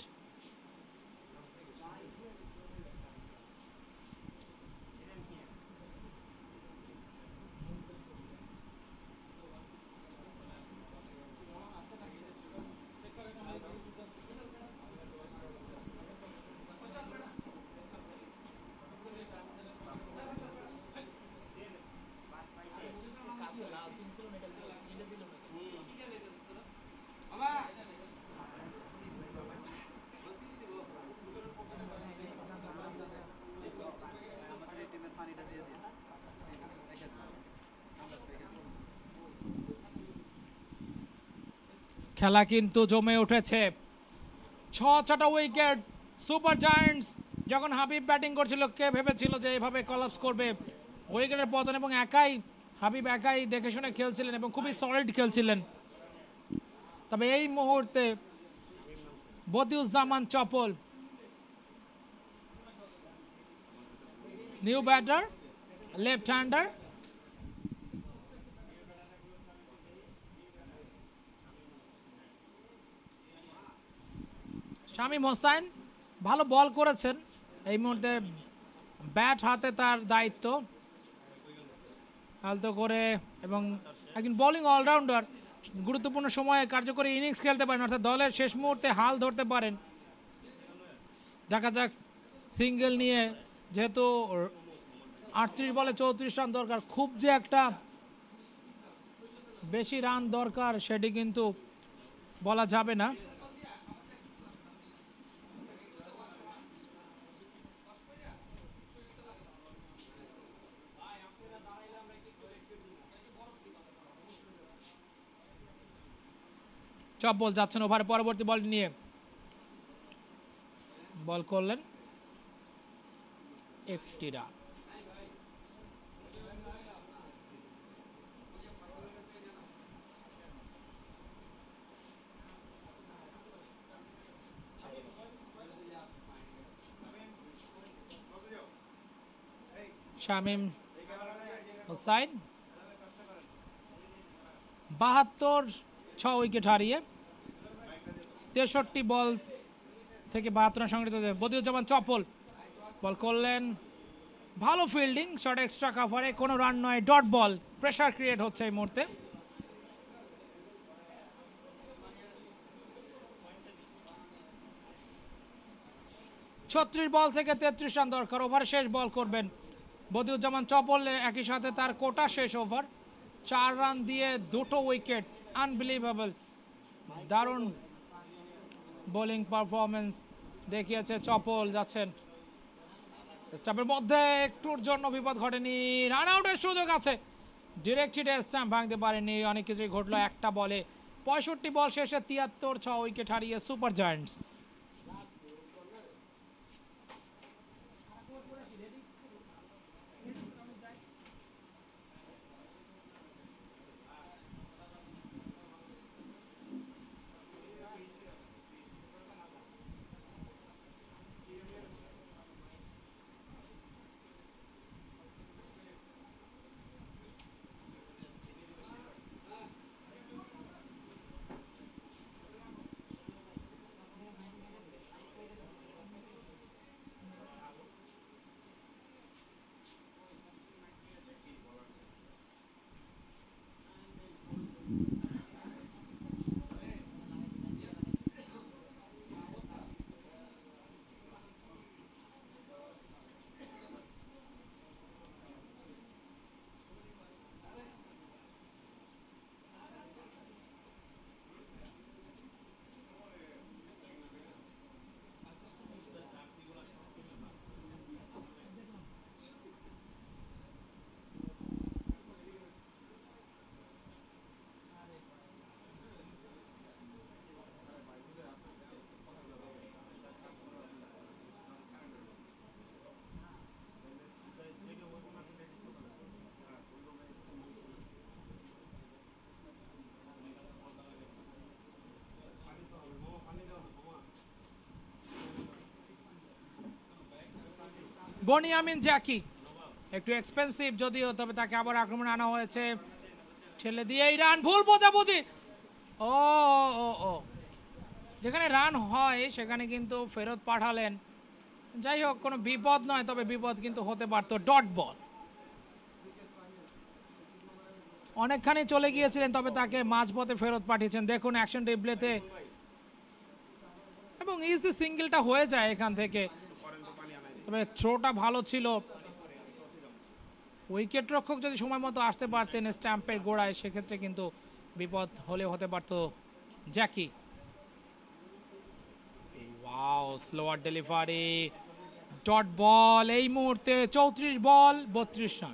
খেলা কিন্তু জমে উঠেছে, ছ ছটা উইকেট। সুপার জায়ান্টস যখন হাবিব ব্যাটিং করছিল, কে ভেবেছিল যে এভাবে কলাপস করবে, উইকেটের পতন, এবং একাই হাবিব একাই দেখে শুনে খেলছিলেন এবং খুবই সলিড খেলছিলেন। তবে এই মুহূর্তে Badiuzzaman Chapal, new batter, left hander, Shamim Hossain ভালো বল করেছেন, এই মুহূর্তে ব্যাট হাতে তার দায়িত্ব, আলতো করে, এবং একজন বোলিং অলরাউন্ডার, গুরুত্বপূর্ণ সময়ে কার্যকরী ইনিংস খেলতে পারেন, অর্থাৎ দলের শেষ মুহূর্তে হাল ধরতে পারেন। দেখা যাক সিঙ্গেল নিয়ে, যেহেতু আটত্রিশ বলে চৌত্রিশ রান দরকার, খুব যে একটা বেশি রান দরকার সেটি কিন্তু বলা যাবে না। চপ বল যাচ্ছেন ওভারে, পরবর্তী বল নিয়ে বল করলেন একটি রান। শামীম হোসাইন বাহাত্তর ছ উইকেট হারিয়ে তেষট্টি বল থেকে বাহাত্তর রান সংগৃহীত। বদিউজ্জামান চপল বল করলেন, ভালো ফিল্ডিং, শর্ট এক্সট্রা কাভারে, কোনো রান নয়, ডট বল। প্রেশার ক্রিয়েট হচ্ছে এই মুহূর্তে। ছত্রিশ বল থেকে তেত্রিশ রান দরকার, ওভার শেষ বল করবেন বদিউজ্জামান চপল। একই সাথে তার কোটা শেষ ওভার, চার রান দিয়ে দুটো উইকেট, আনবিলিভেবল, দারুণ বোলিং পারফরমেন্স দেখিয়েছে চপল। যাচ্ছেন স্টাম্পের মধ্যে, একটুর জন্য বিপদ ঘটেনি, রান আউটের সুযোগ আছে, ডিরেক্ট হিটে স্টাম্প ভাঙতে পারেনি, অনেক কিছুই ঘটলো একটা বলে। পঁয়ষট্টি বল শেষে তিয়াত্তর, ছ উইকেট হারিয়ে সুপার জায়ান্টস। বনিয়ামিন জ্যাকি একটু এক্সপেন্সিভ যদিও, তবে তাকে আবার আক্রমণে আনা হয়েছে, ঠেলে দিয়ে এই রান, ভুল বোঝাবুঝি। ও ও ও যেখানে রান হয় সেখানে কিন্তু ফেরত পাঠালেন। যাই হোক, কোনো বিপদ নয়, তবে বিপদ কিন্তু হতে পারতো। ডট বল, অনেকখানি চলে গিয়েছিলেন, তবে তাকে মাঝপথে ফেরত পাঠিয়েছেন। দেখুন অ্যাকশন রিপ্লেতে, এবং ইজি সিঙ্গেলটা হয়ে যায় এখান থেকে, তবে থ্রোটা ভালো ছিল। উইকেট রক্ষক যদি সময় মতো আসতে পারতেন স্ট্যাম্পের গোড়ায়, সেক্ষেত্রে কিন্তু বিপদ হলে হতে পারত Jacky. Wow, slower delivery, dot ball. এই মুহূর্তে চৌত্রিশ বল বত্রিশ রান।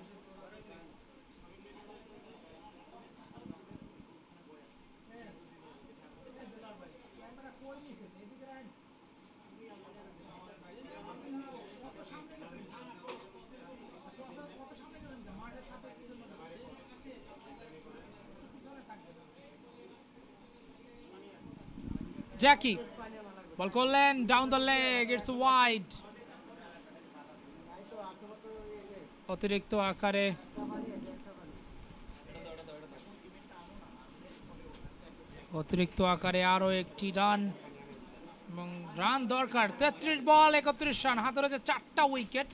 জ্যাকি বল করলেন, down the leg, it's wide. অতিরিক্ত আকারে অতিরিক্ত আকারে আরো একটি রান, এবং রান দরকার। তেত্রিশ বল একত্রিশ রান, হাতে রয়েছে চারটা উইকেট।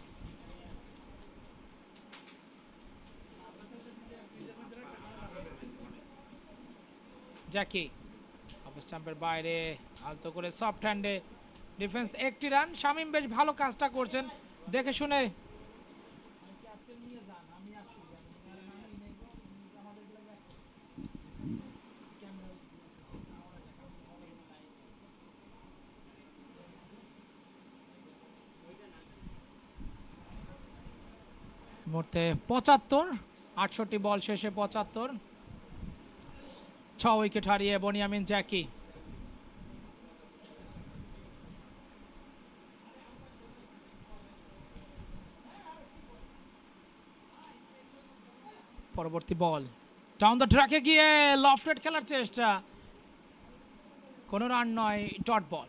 জ্যাকি স্টাম্পের বাইরে আলতো করে সফট হ্যান্ডে ডিফেন্স, একটি রান। শামীম বেশ ভালো কাজটা করছেন, দেখে শুনে। মুহূর্তে পঁচাত্তর, আটষট্টি বল শেষে পঁচাত্তর, ছ উইকেট হারিয়ে বনিয়ামিন জ্যাকি। পরবর্তী বল, ডাউন দ্য ট্র্যাকে গিয়ে লফটেড খেলার চেষ্টা, কোনো রান নয়, ডট বল।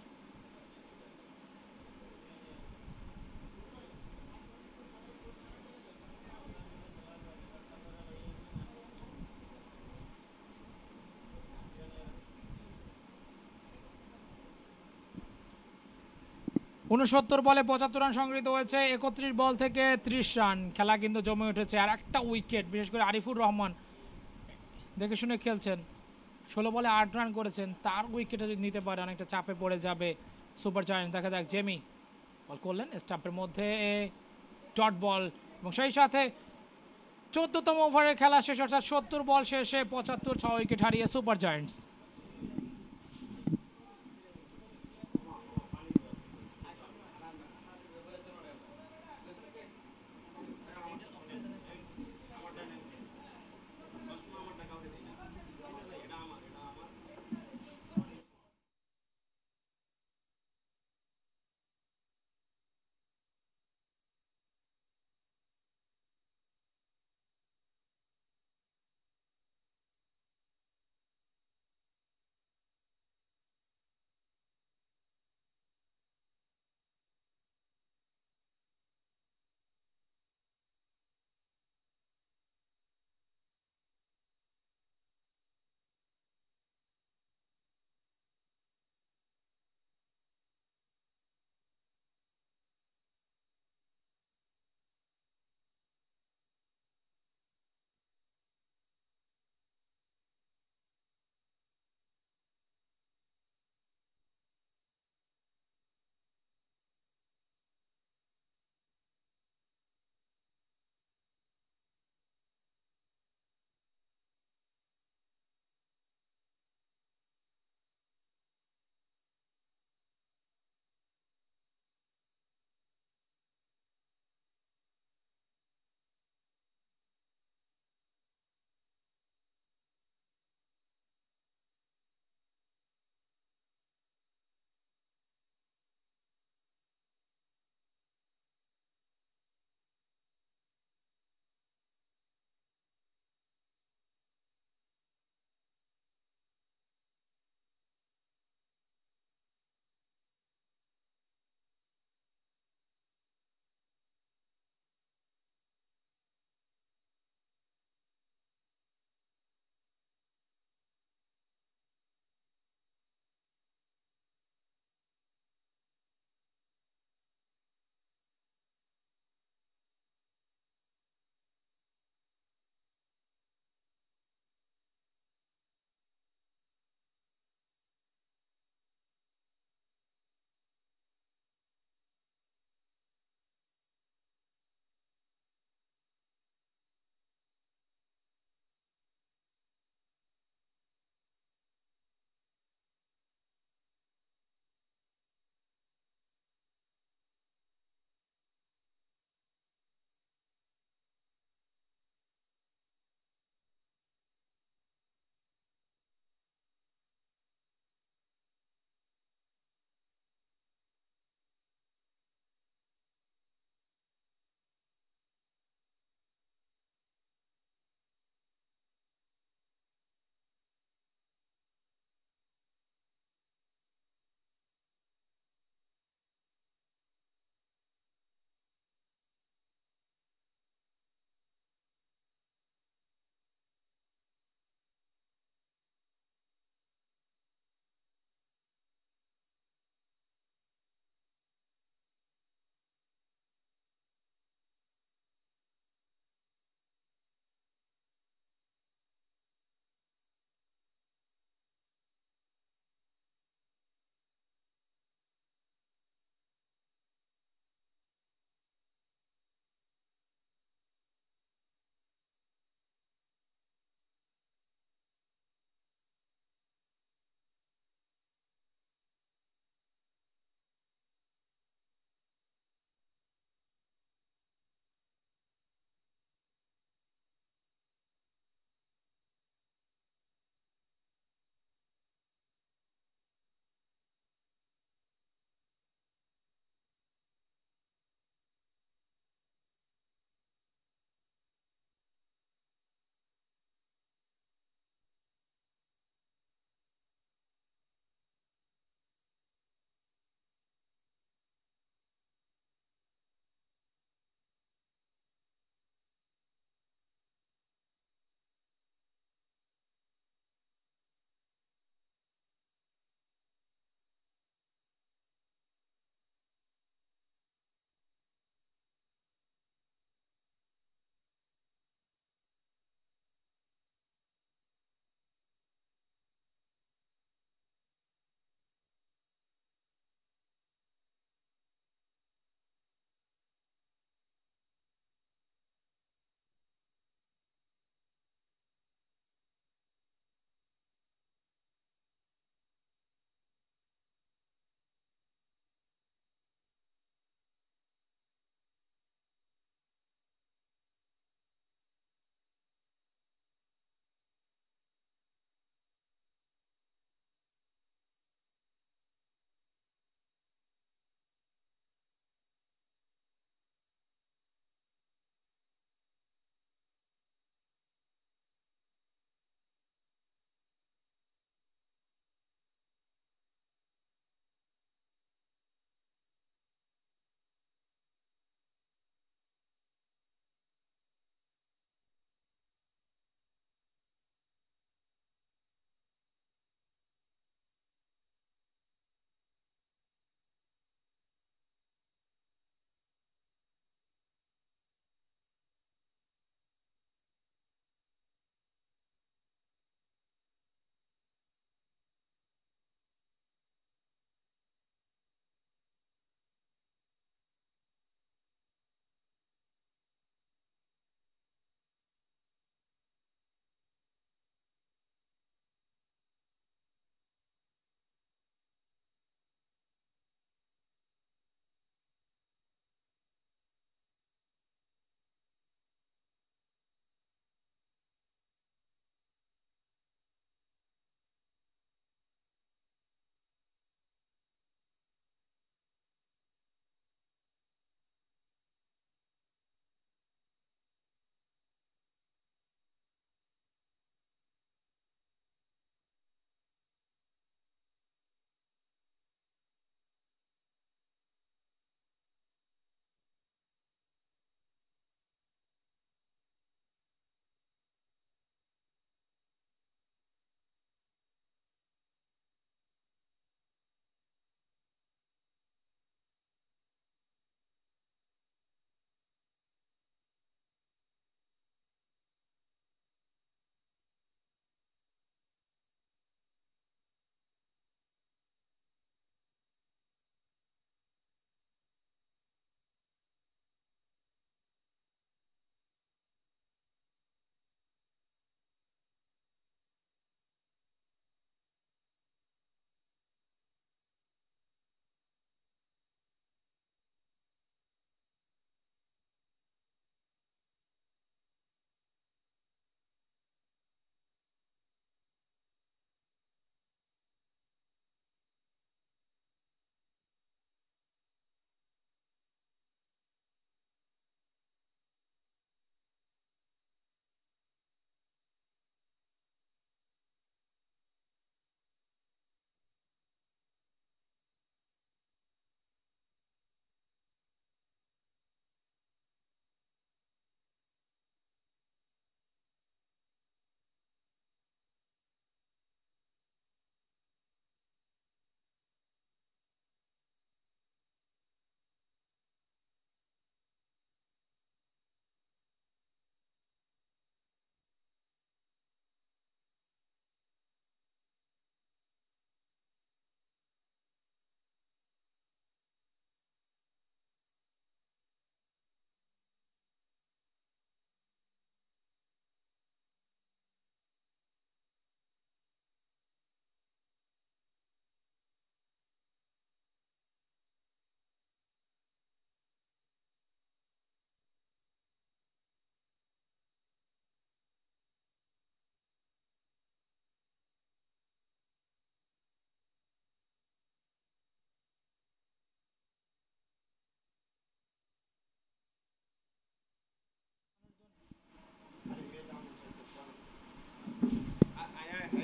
উনসত্তর বলে পঁচাত্তর রান সংগৃহীত হয়েছে, একত্রিশ বল থেকে ত্রিশ রান। খেলা কিন্তু জমে উঠেছে। আর একটা উইকেট, বিশেষ করে আরিফুর রহমান দেখে শুনে খেলছেন, ষোলো বলে আট রান করেছেন, তার উইকেটে যদি নিতে পারে অনেকটা চাপে পড়ে যাবে সুপার জায়ান্ট। দেখা যাক, জেমি বল করলেন স্টাম্পের মধ্যে, ডট বল, এবং সেই সাথে চোদ্দতম ওভারের খেলা শেষ, অর্থাৎ সত্তর বল শেষে পঁচাত্তর, ছয় উইকেট হারিয়ে সুপার জায়ান্টস।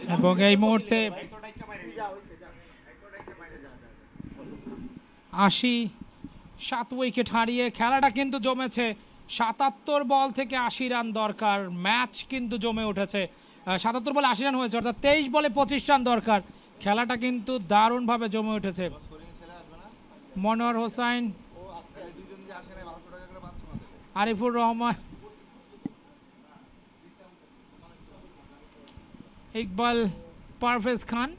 এবং এই মুহূর্তে আশি সাত উইকেট হারিয়ে খেলাটা কিন্তু জমেছে। সাতাত্তর বল থেকে আশি রান দরকার, ম্যাচ কিন্তু জমে উঠেছে। সাতাত্তর বলে আশি রান হয়েছে, অর্থাৎ তেইশ বলে পঁচিশ রান দরকার। খেলাটা কিন্তু দারুণভাবে জমে উঠেছে। মনোয়ার হোসাইন, আরিফুর রহমান, ইকবাল পারভেজ খান।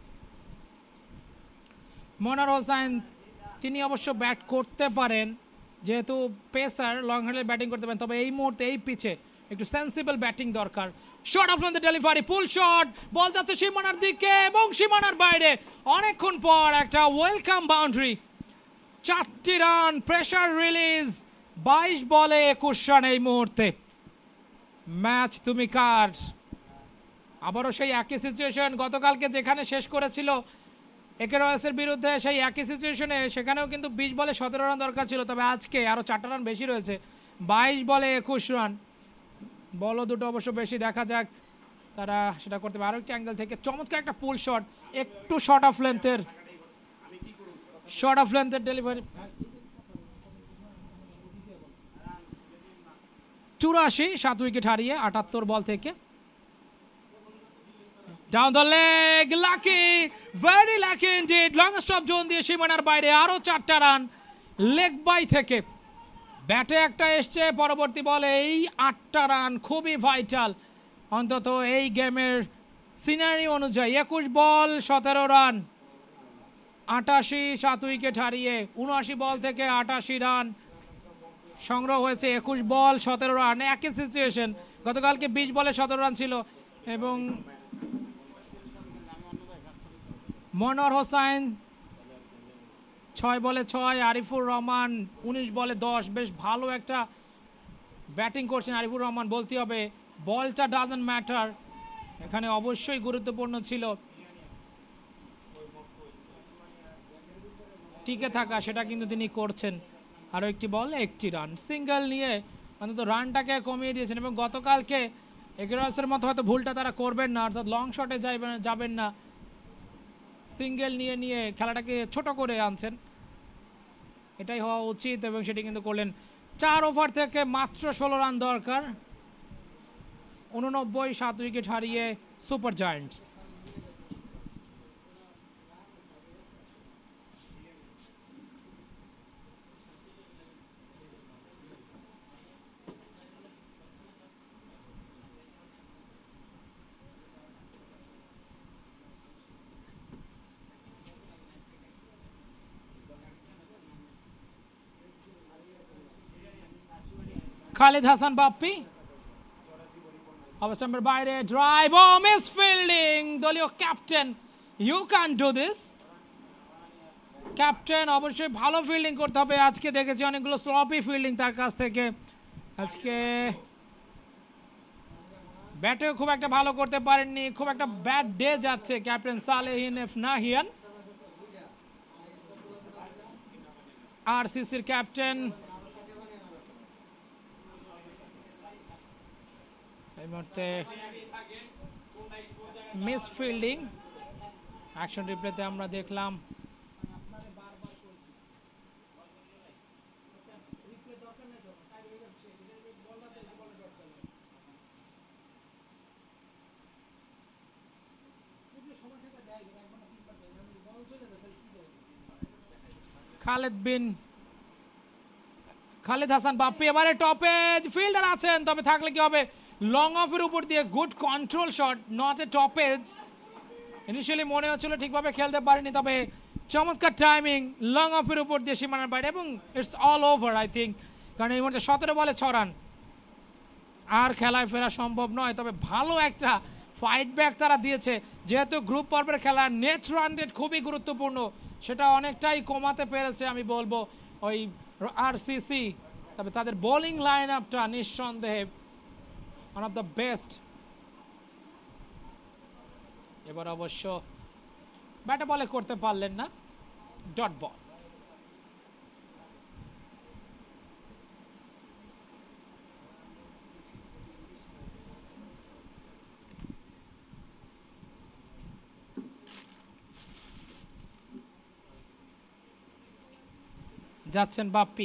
মনোয়ার হোসাইন তিনি অবশ্য ব্যাট করতে পারেন, যেহেতু পেসার লং হ্যান্ডেল ব্যাটিং করতে পারেন, তবে এই মুহূর্তে এই পিচে একটু সেন্সিবল ব্যাটিং দরকার। Shot off the delivery, pull shot, ball যাচ্ছে সীমানার দিকে এবং সীমানার বাইরে। অনেকক্ষণ পর একটা ওয়েলকাম বাউন্ডারি, চারটি রান, প্রেসার রিলিজ। বাইশ বলে একুশ রান এই মুহূর্তে। ম্যাচ তুমি কার? আবারও সেই একই সিচুয়েশন, গতকালকে যেখানে শেষ করেছিল একেরওয়াসের বিরুদ্ধে, সেই একই সিচুয়েশনে সেখানেও কিন্তু বিশ বলে সতেরো রান দরকার ছিল, তবে আজকে আরও চারটা রান বেশি রয়েছে। বাইশ বলে একুশ রান, বলও দুটো অবশ্য বেশি, দেখা যাক তারা সেটা করতে পারে। আরও একটি অ্যাঙ্গেল থেকে চমৎকার একটা পুল শট, একটু শর্ট অফ লেন্থের শর্ট অফ লেন্থের ডেলিভারি। চুরাশি, সাত উইকেট হারিয়ে আটাত্তর বল থেকে। Down the leg, lucky, very lucky indeed. Long stop zone দিয়ে সীমানার বাইরে আরও চারটা রান লেগ বাই থেকে। ব্যাটে একটা এসছে, পরবর্তী বলে এই আটটা রান খুবই ভাইটাল, অন্তত এই গেমের সিনারি অনুযায়ী। একুশ বল সতেরো রান, আটাশি, সাত উইকেট হারিয়ে উনআশি বল থেকে আটাশি রান সংগ্রহ হয়েছে। একুশ বল সতেরো রান, একই সিচুয়েশন। গতকালকে বিশ বলে সতেরো রান ছিল। এবং মনোয়ার হোসাইন ছয় বলে ছয়, আরিফুর রহমান উনিশ বলে দশ। বেশ ভালো একটা ব্যাটিং করছেন আরিফুর রহমান, বলতে হবে বলটা ডাজন্ট ম্যাটার, এখানে অবশ্যই গুরুত্বপূর্ণ ছিল টিকে থাকা, সেটা কিন্তু তিনি করছেন। আরও একটি বল, একটি রান, সিঙ্গেল নিয়ে অন্তত রানটাকে কমিয়ে দিয়েছেন। এবং গতকালকে একেরওয়াসের মতো হয়তো ভুলটা তারা করবেন না, অর্থাৎ লং শটে যাবেন যাবেন না, সিঙ্গেল নিয়ে নিয়ে খেলাটাকে ছোট করে আনছেন, এটাই হওয়া উচিত এবং সেটি কিন্তু করলেন। চার ওভার থেকে মাত্র ষোলো রান দরকার, উননব্বই, সাত উইকেট হারিয়ে সুপার জায়ান্টস। খালিদ হাসান বাপ্পি অবস্থানের বাইরে, ড্রাইভ, ও মিস ফিল্ডিং, দলীয় captain. You can do this. Captain অবশ্যই ভালো ফিল্ডিং করতে হবে। আজকে দেখেছি অনেকগুলো স্লপি ফিল্ডিং তার কাছ থেকে। আজকে ব্যাটেও খুব একটা ভালো করতে পারেননি, খুব একটা ব্যাড ডে যাচ্ছে ক্যাপ্টেন সালেহিন এফ নাহিয়ান, আরসিসির ক্যাপ্টেন। এই মুহূর্তে মিস ফিল্ডিং, অ্যাকশন রিপ্লেতে আমরা দেখলাম। খালেদ বিন খালিদ হাসান বাপ্পি এবারে টপেজ, ফিল্ডার আছেন, তবে থাকলে কি হবে, লং অফের উপর দিয়ে good control shot, not a top edge. Initially মনে হচ্ছিল ঠিকভাবে খেলতে পারেনি, তবে চমৎকার টাইমিং, লং অফের উপর দিয়ে সীমানার বাইরে, এবং it's all over I think, কারণ এই মুহূর্তে সতেরো বলে ছ রান, আর খেলায় ফেরা সম্ভব নয়। তবে ভালো একটা ফাইট ব্যাক তারা দিয়েছে, যেহেতু গ্রুপ পর্বের খেলা নেট রান রেট খুবই গুরুত্বপূর্ণ, সেটা অনেকটাই কমাতে পেরেছে আমি বলবো ওই আরসিসি। তবে তাদের বোলিং লাইন আপটা নিঃসন্দেহে ওয়ান অফ দ্য বেস্ট। এবার অবশ্য ব্যাটে বলে করতে পারলেন না, ডট বল। যাচ্ছেন Bappi.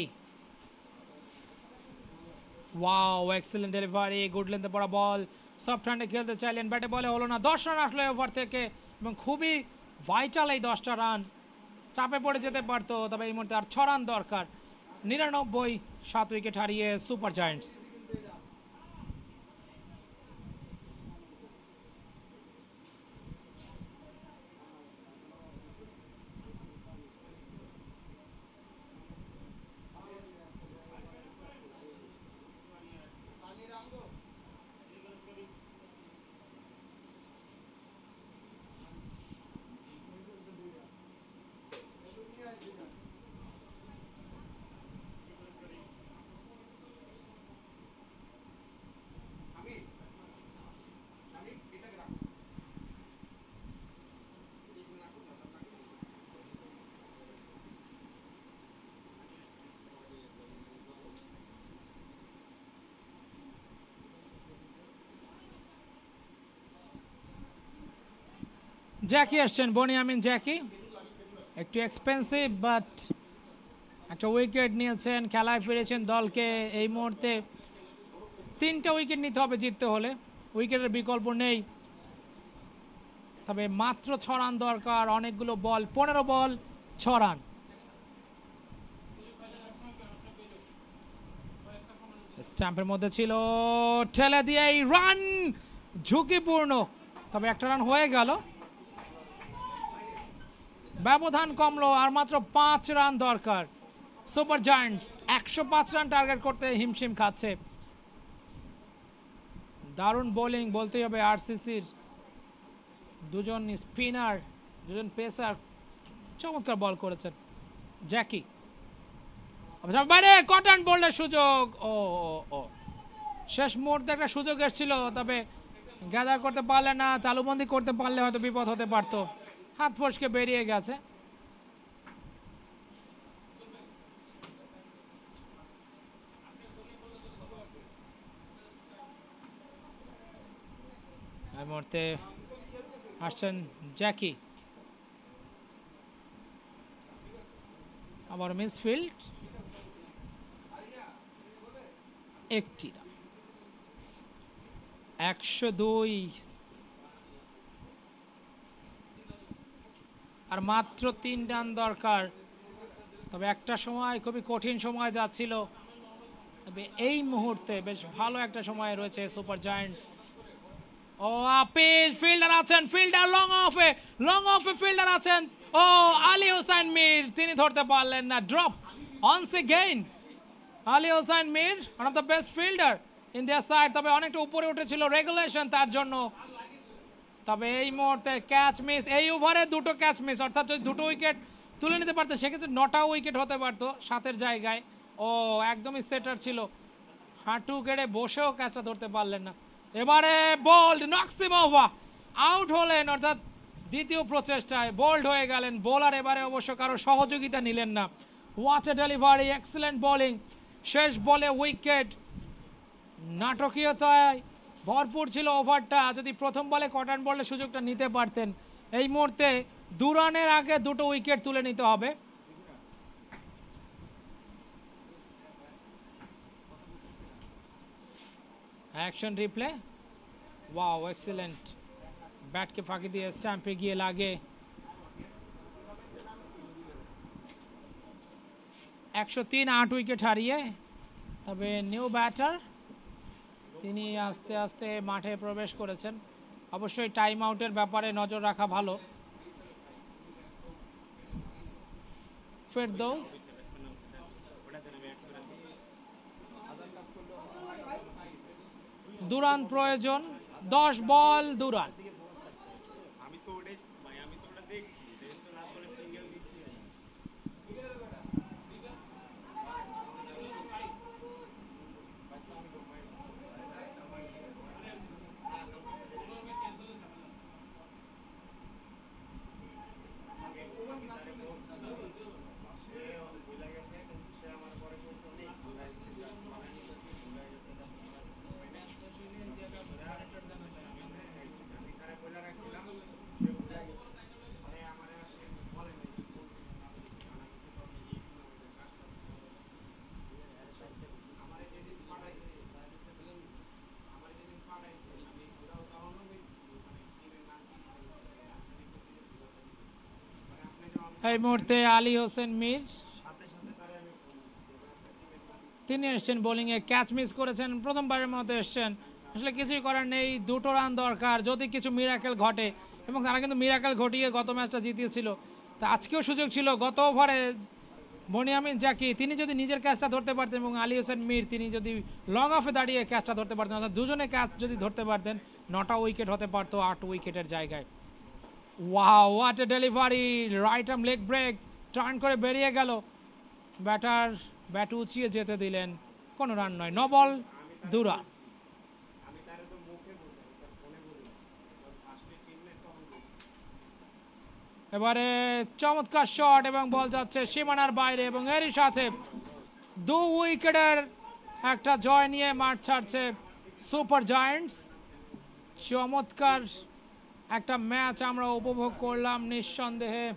Wow, excellent delivery, good লেন্থে পড়া বল, সফট হ্যান্ডে খেলতে চাইলেন, ব্যাটে বলে হলো না। দশ রান আসলো ওভার থেকে এবং খুবই ভাইটাল এই দশটা রান, চাপে পড়ে যেতে পারতো, তবে এই মুহূর্তে আর ছ রান দরকার। নিরানব্বই, সাত উইকেট হারিয়ে সুপার জায়ান্টস। জ্যাকি আসছেন, বনিয়ামিন জ্যাকি, একটু এক্সপেন্সিভ বাট একটা উইকেট নিয়েছেন, খেলায় ফিরেছেন দলকে। এই মুহূর্তে তিনটা উইকেট নিতে হবে জিততে হলে, উইকেটের বিকল্প নেই। তবে মাত্র ছ রান দরকার, অনেকগুলো বল, পনেরো বল ছ রান। স্ট্যাম্পের মধ্যে ছিল, ঠেলে দিয়ে এই রান, ঝুঁকিপূর্ণ, তবে একটা রান হয়ে গেল, ব্যবধান কমলো, আর মাত্র পাঁচ রান দরকার। সুপার জায়ান্টস একশো পাঁচ রান টার্গেট করতে হিমশিম খাচ্ছে। দারুণ বোলিং বলতেই হবে আরসিসির, দুজন স্পিনার, দুজন পেসার চমৎকার বল করেছেন। জ্যাকি বাইরে, কটন বোল্ডের সুযোগ, ও ও শেষ মুহূর্তে একটা সুযোগ এসেছিল, তবে গ্যাদার করতে পারলে না, তালুবন্দি করতে পারলে হয়তো বিপদ হতে পারতো, হাত ফসকে বেরিয়ে গেছে। এই মুহূর্তে আসছেন জ্যাকি, আবার মিসফিল্ড, একটি রান, একশো দুই, আর মাত্র তিন রান দরকার। তবে একটা সময় খুবই কঠিন সময় যাচ্ছিল, তবে এই মুহূর্তে বেশ ভালো একটা সময় রয়েছে super giants. Oh appeal, fielder আছেন, ফিল্ডার লং অফে, লং অফে ফিল্ডার আছেন, ও আলী হোসেন মীর, তিনি ধরতে পারলেন না, drop once again. Ali Hossain Mir, one of the best fielder in their side, তবে অনেকটা উপরে উঠেছিল রেগুলেশন তার জন্য। তবে এই মুহূর্তে ক্যাচ মিস, এই ওভারে দুটো ক্যাচ মিস, অর্থাৎ যদি দুটো উইকেট তুলে নিতে পারতো সেক্ষেত্রে নটা উইকেট হতে পারতো সাতের জায়গায়। ও একদমই সেটার ছিল, হাঁটু গেড়ে বসেও ক্যাচটা ধরতে পারলেন না। এবারে বোল্ড, নক্সিমোভা আউট হলেন, অর্থাৎ দ্বিতীয় প্রচেষ্টায় বোল্ড হয়ে গেলেন বোলার। এবারে অবশ্য কারো সহযোগিতা নিলেন না। What a delivery, excellent bowling, শেষ বলে উইকেট। নাটকীয়তায় ভরপুর ছিল ওভারটা, যদি প্রথম বলে কটন বলে সুযোগটা নিতে পারতেন। এই মুহূর্তে দু রানের আগে দুটো উইকেট তুলে নিতে হবে। অ্যাকশন রিপ্লে, ওয়াও এক্সেলেন্ট, ব্যাটকে ফাঁকি দিয়ে স্ট্যাম্পে গিয়ে লাগে। একশো তিন, আট উইকেট হারিয়ে। তবে নিউ ব্যাটার, তিনি আস্তে আস্তে মাঠে প্রবেশ করেছেন। অবশ্যই টাইম আউটের ব্যাপারে নজর রাখা ভালো। ফেরদৌস, দুরান প্রয়োজন, দশ বল দুরান। আমি তো ওটাই ভাই, আমি তো ওটা দেখছি, যেহেতু লাস্ট বলে সিঙ্গেল দিচ্ছি। এই মুহূর্তে আলী হোসেন মীর তিনি এসছেন বোলিংয়ে, ক্যাচ মিস করেছেন, প্রথমবারের মতো এসছেন। আসলে কিছুই করার নেই, দুটো রান দরকার যদি কিছু মিরাকেল ঘটে, এবং তারা কিন্তু মিরাকেল ঘটিয়ে গত ম্যাচটা জিতিয়েছিল। তা আজকেও সুযোগ ছিল, গত ওভারে বনিয়ামিন জাকি তিনি যদি নিজের ক্যাচটা ধরতে পারতেন এবং আলী হোসেন মীর তিনি যদি লং অফে দাঁড়িয়ে ক্যাচটা ধরতে পারতেন, অর্থাৎ দুজনে ক্যাচ যদি ধরতে পারতেন, নটা উইকেট হতে পারতো আট উইকেটের জায়গায়। Wow, what a delivery, right arm leg break, turn করে বেরিয়ে গেল। ব্যাটার ব্যাট উঁচিয়ে যেতে দিলেন, কোনো রান নয়, ন বল দু রান। আমি তারে তো মুখে বোঝাই, তার ফোনে বলি ফার্স্টে টিম নেই তখন বলি। এবারে চমৎকার শট এবং বল যাচ্ছে সীমানার বাইরে, এবং এরই সাথে দু উইকেটের একটা জয় নিয়ে মাঠ ছাড়ছে সুপার জায়ান্টস। চমৎকার একটা ম্যাচ আমরা উপভোগ করলাম নিঃসন্দেহে।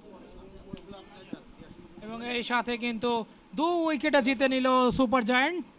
এবং এই সাথে কিন্তু দু উইকেটে জিতে নিল সুপার জায়ান্ট।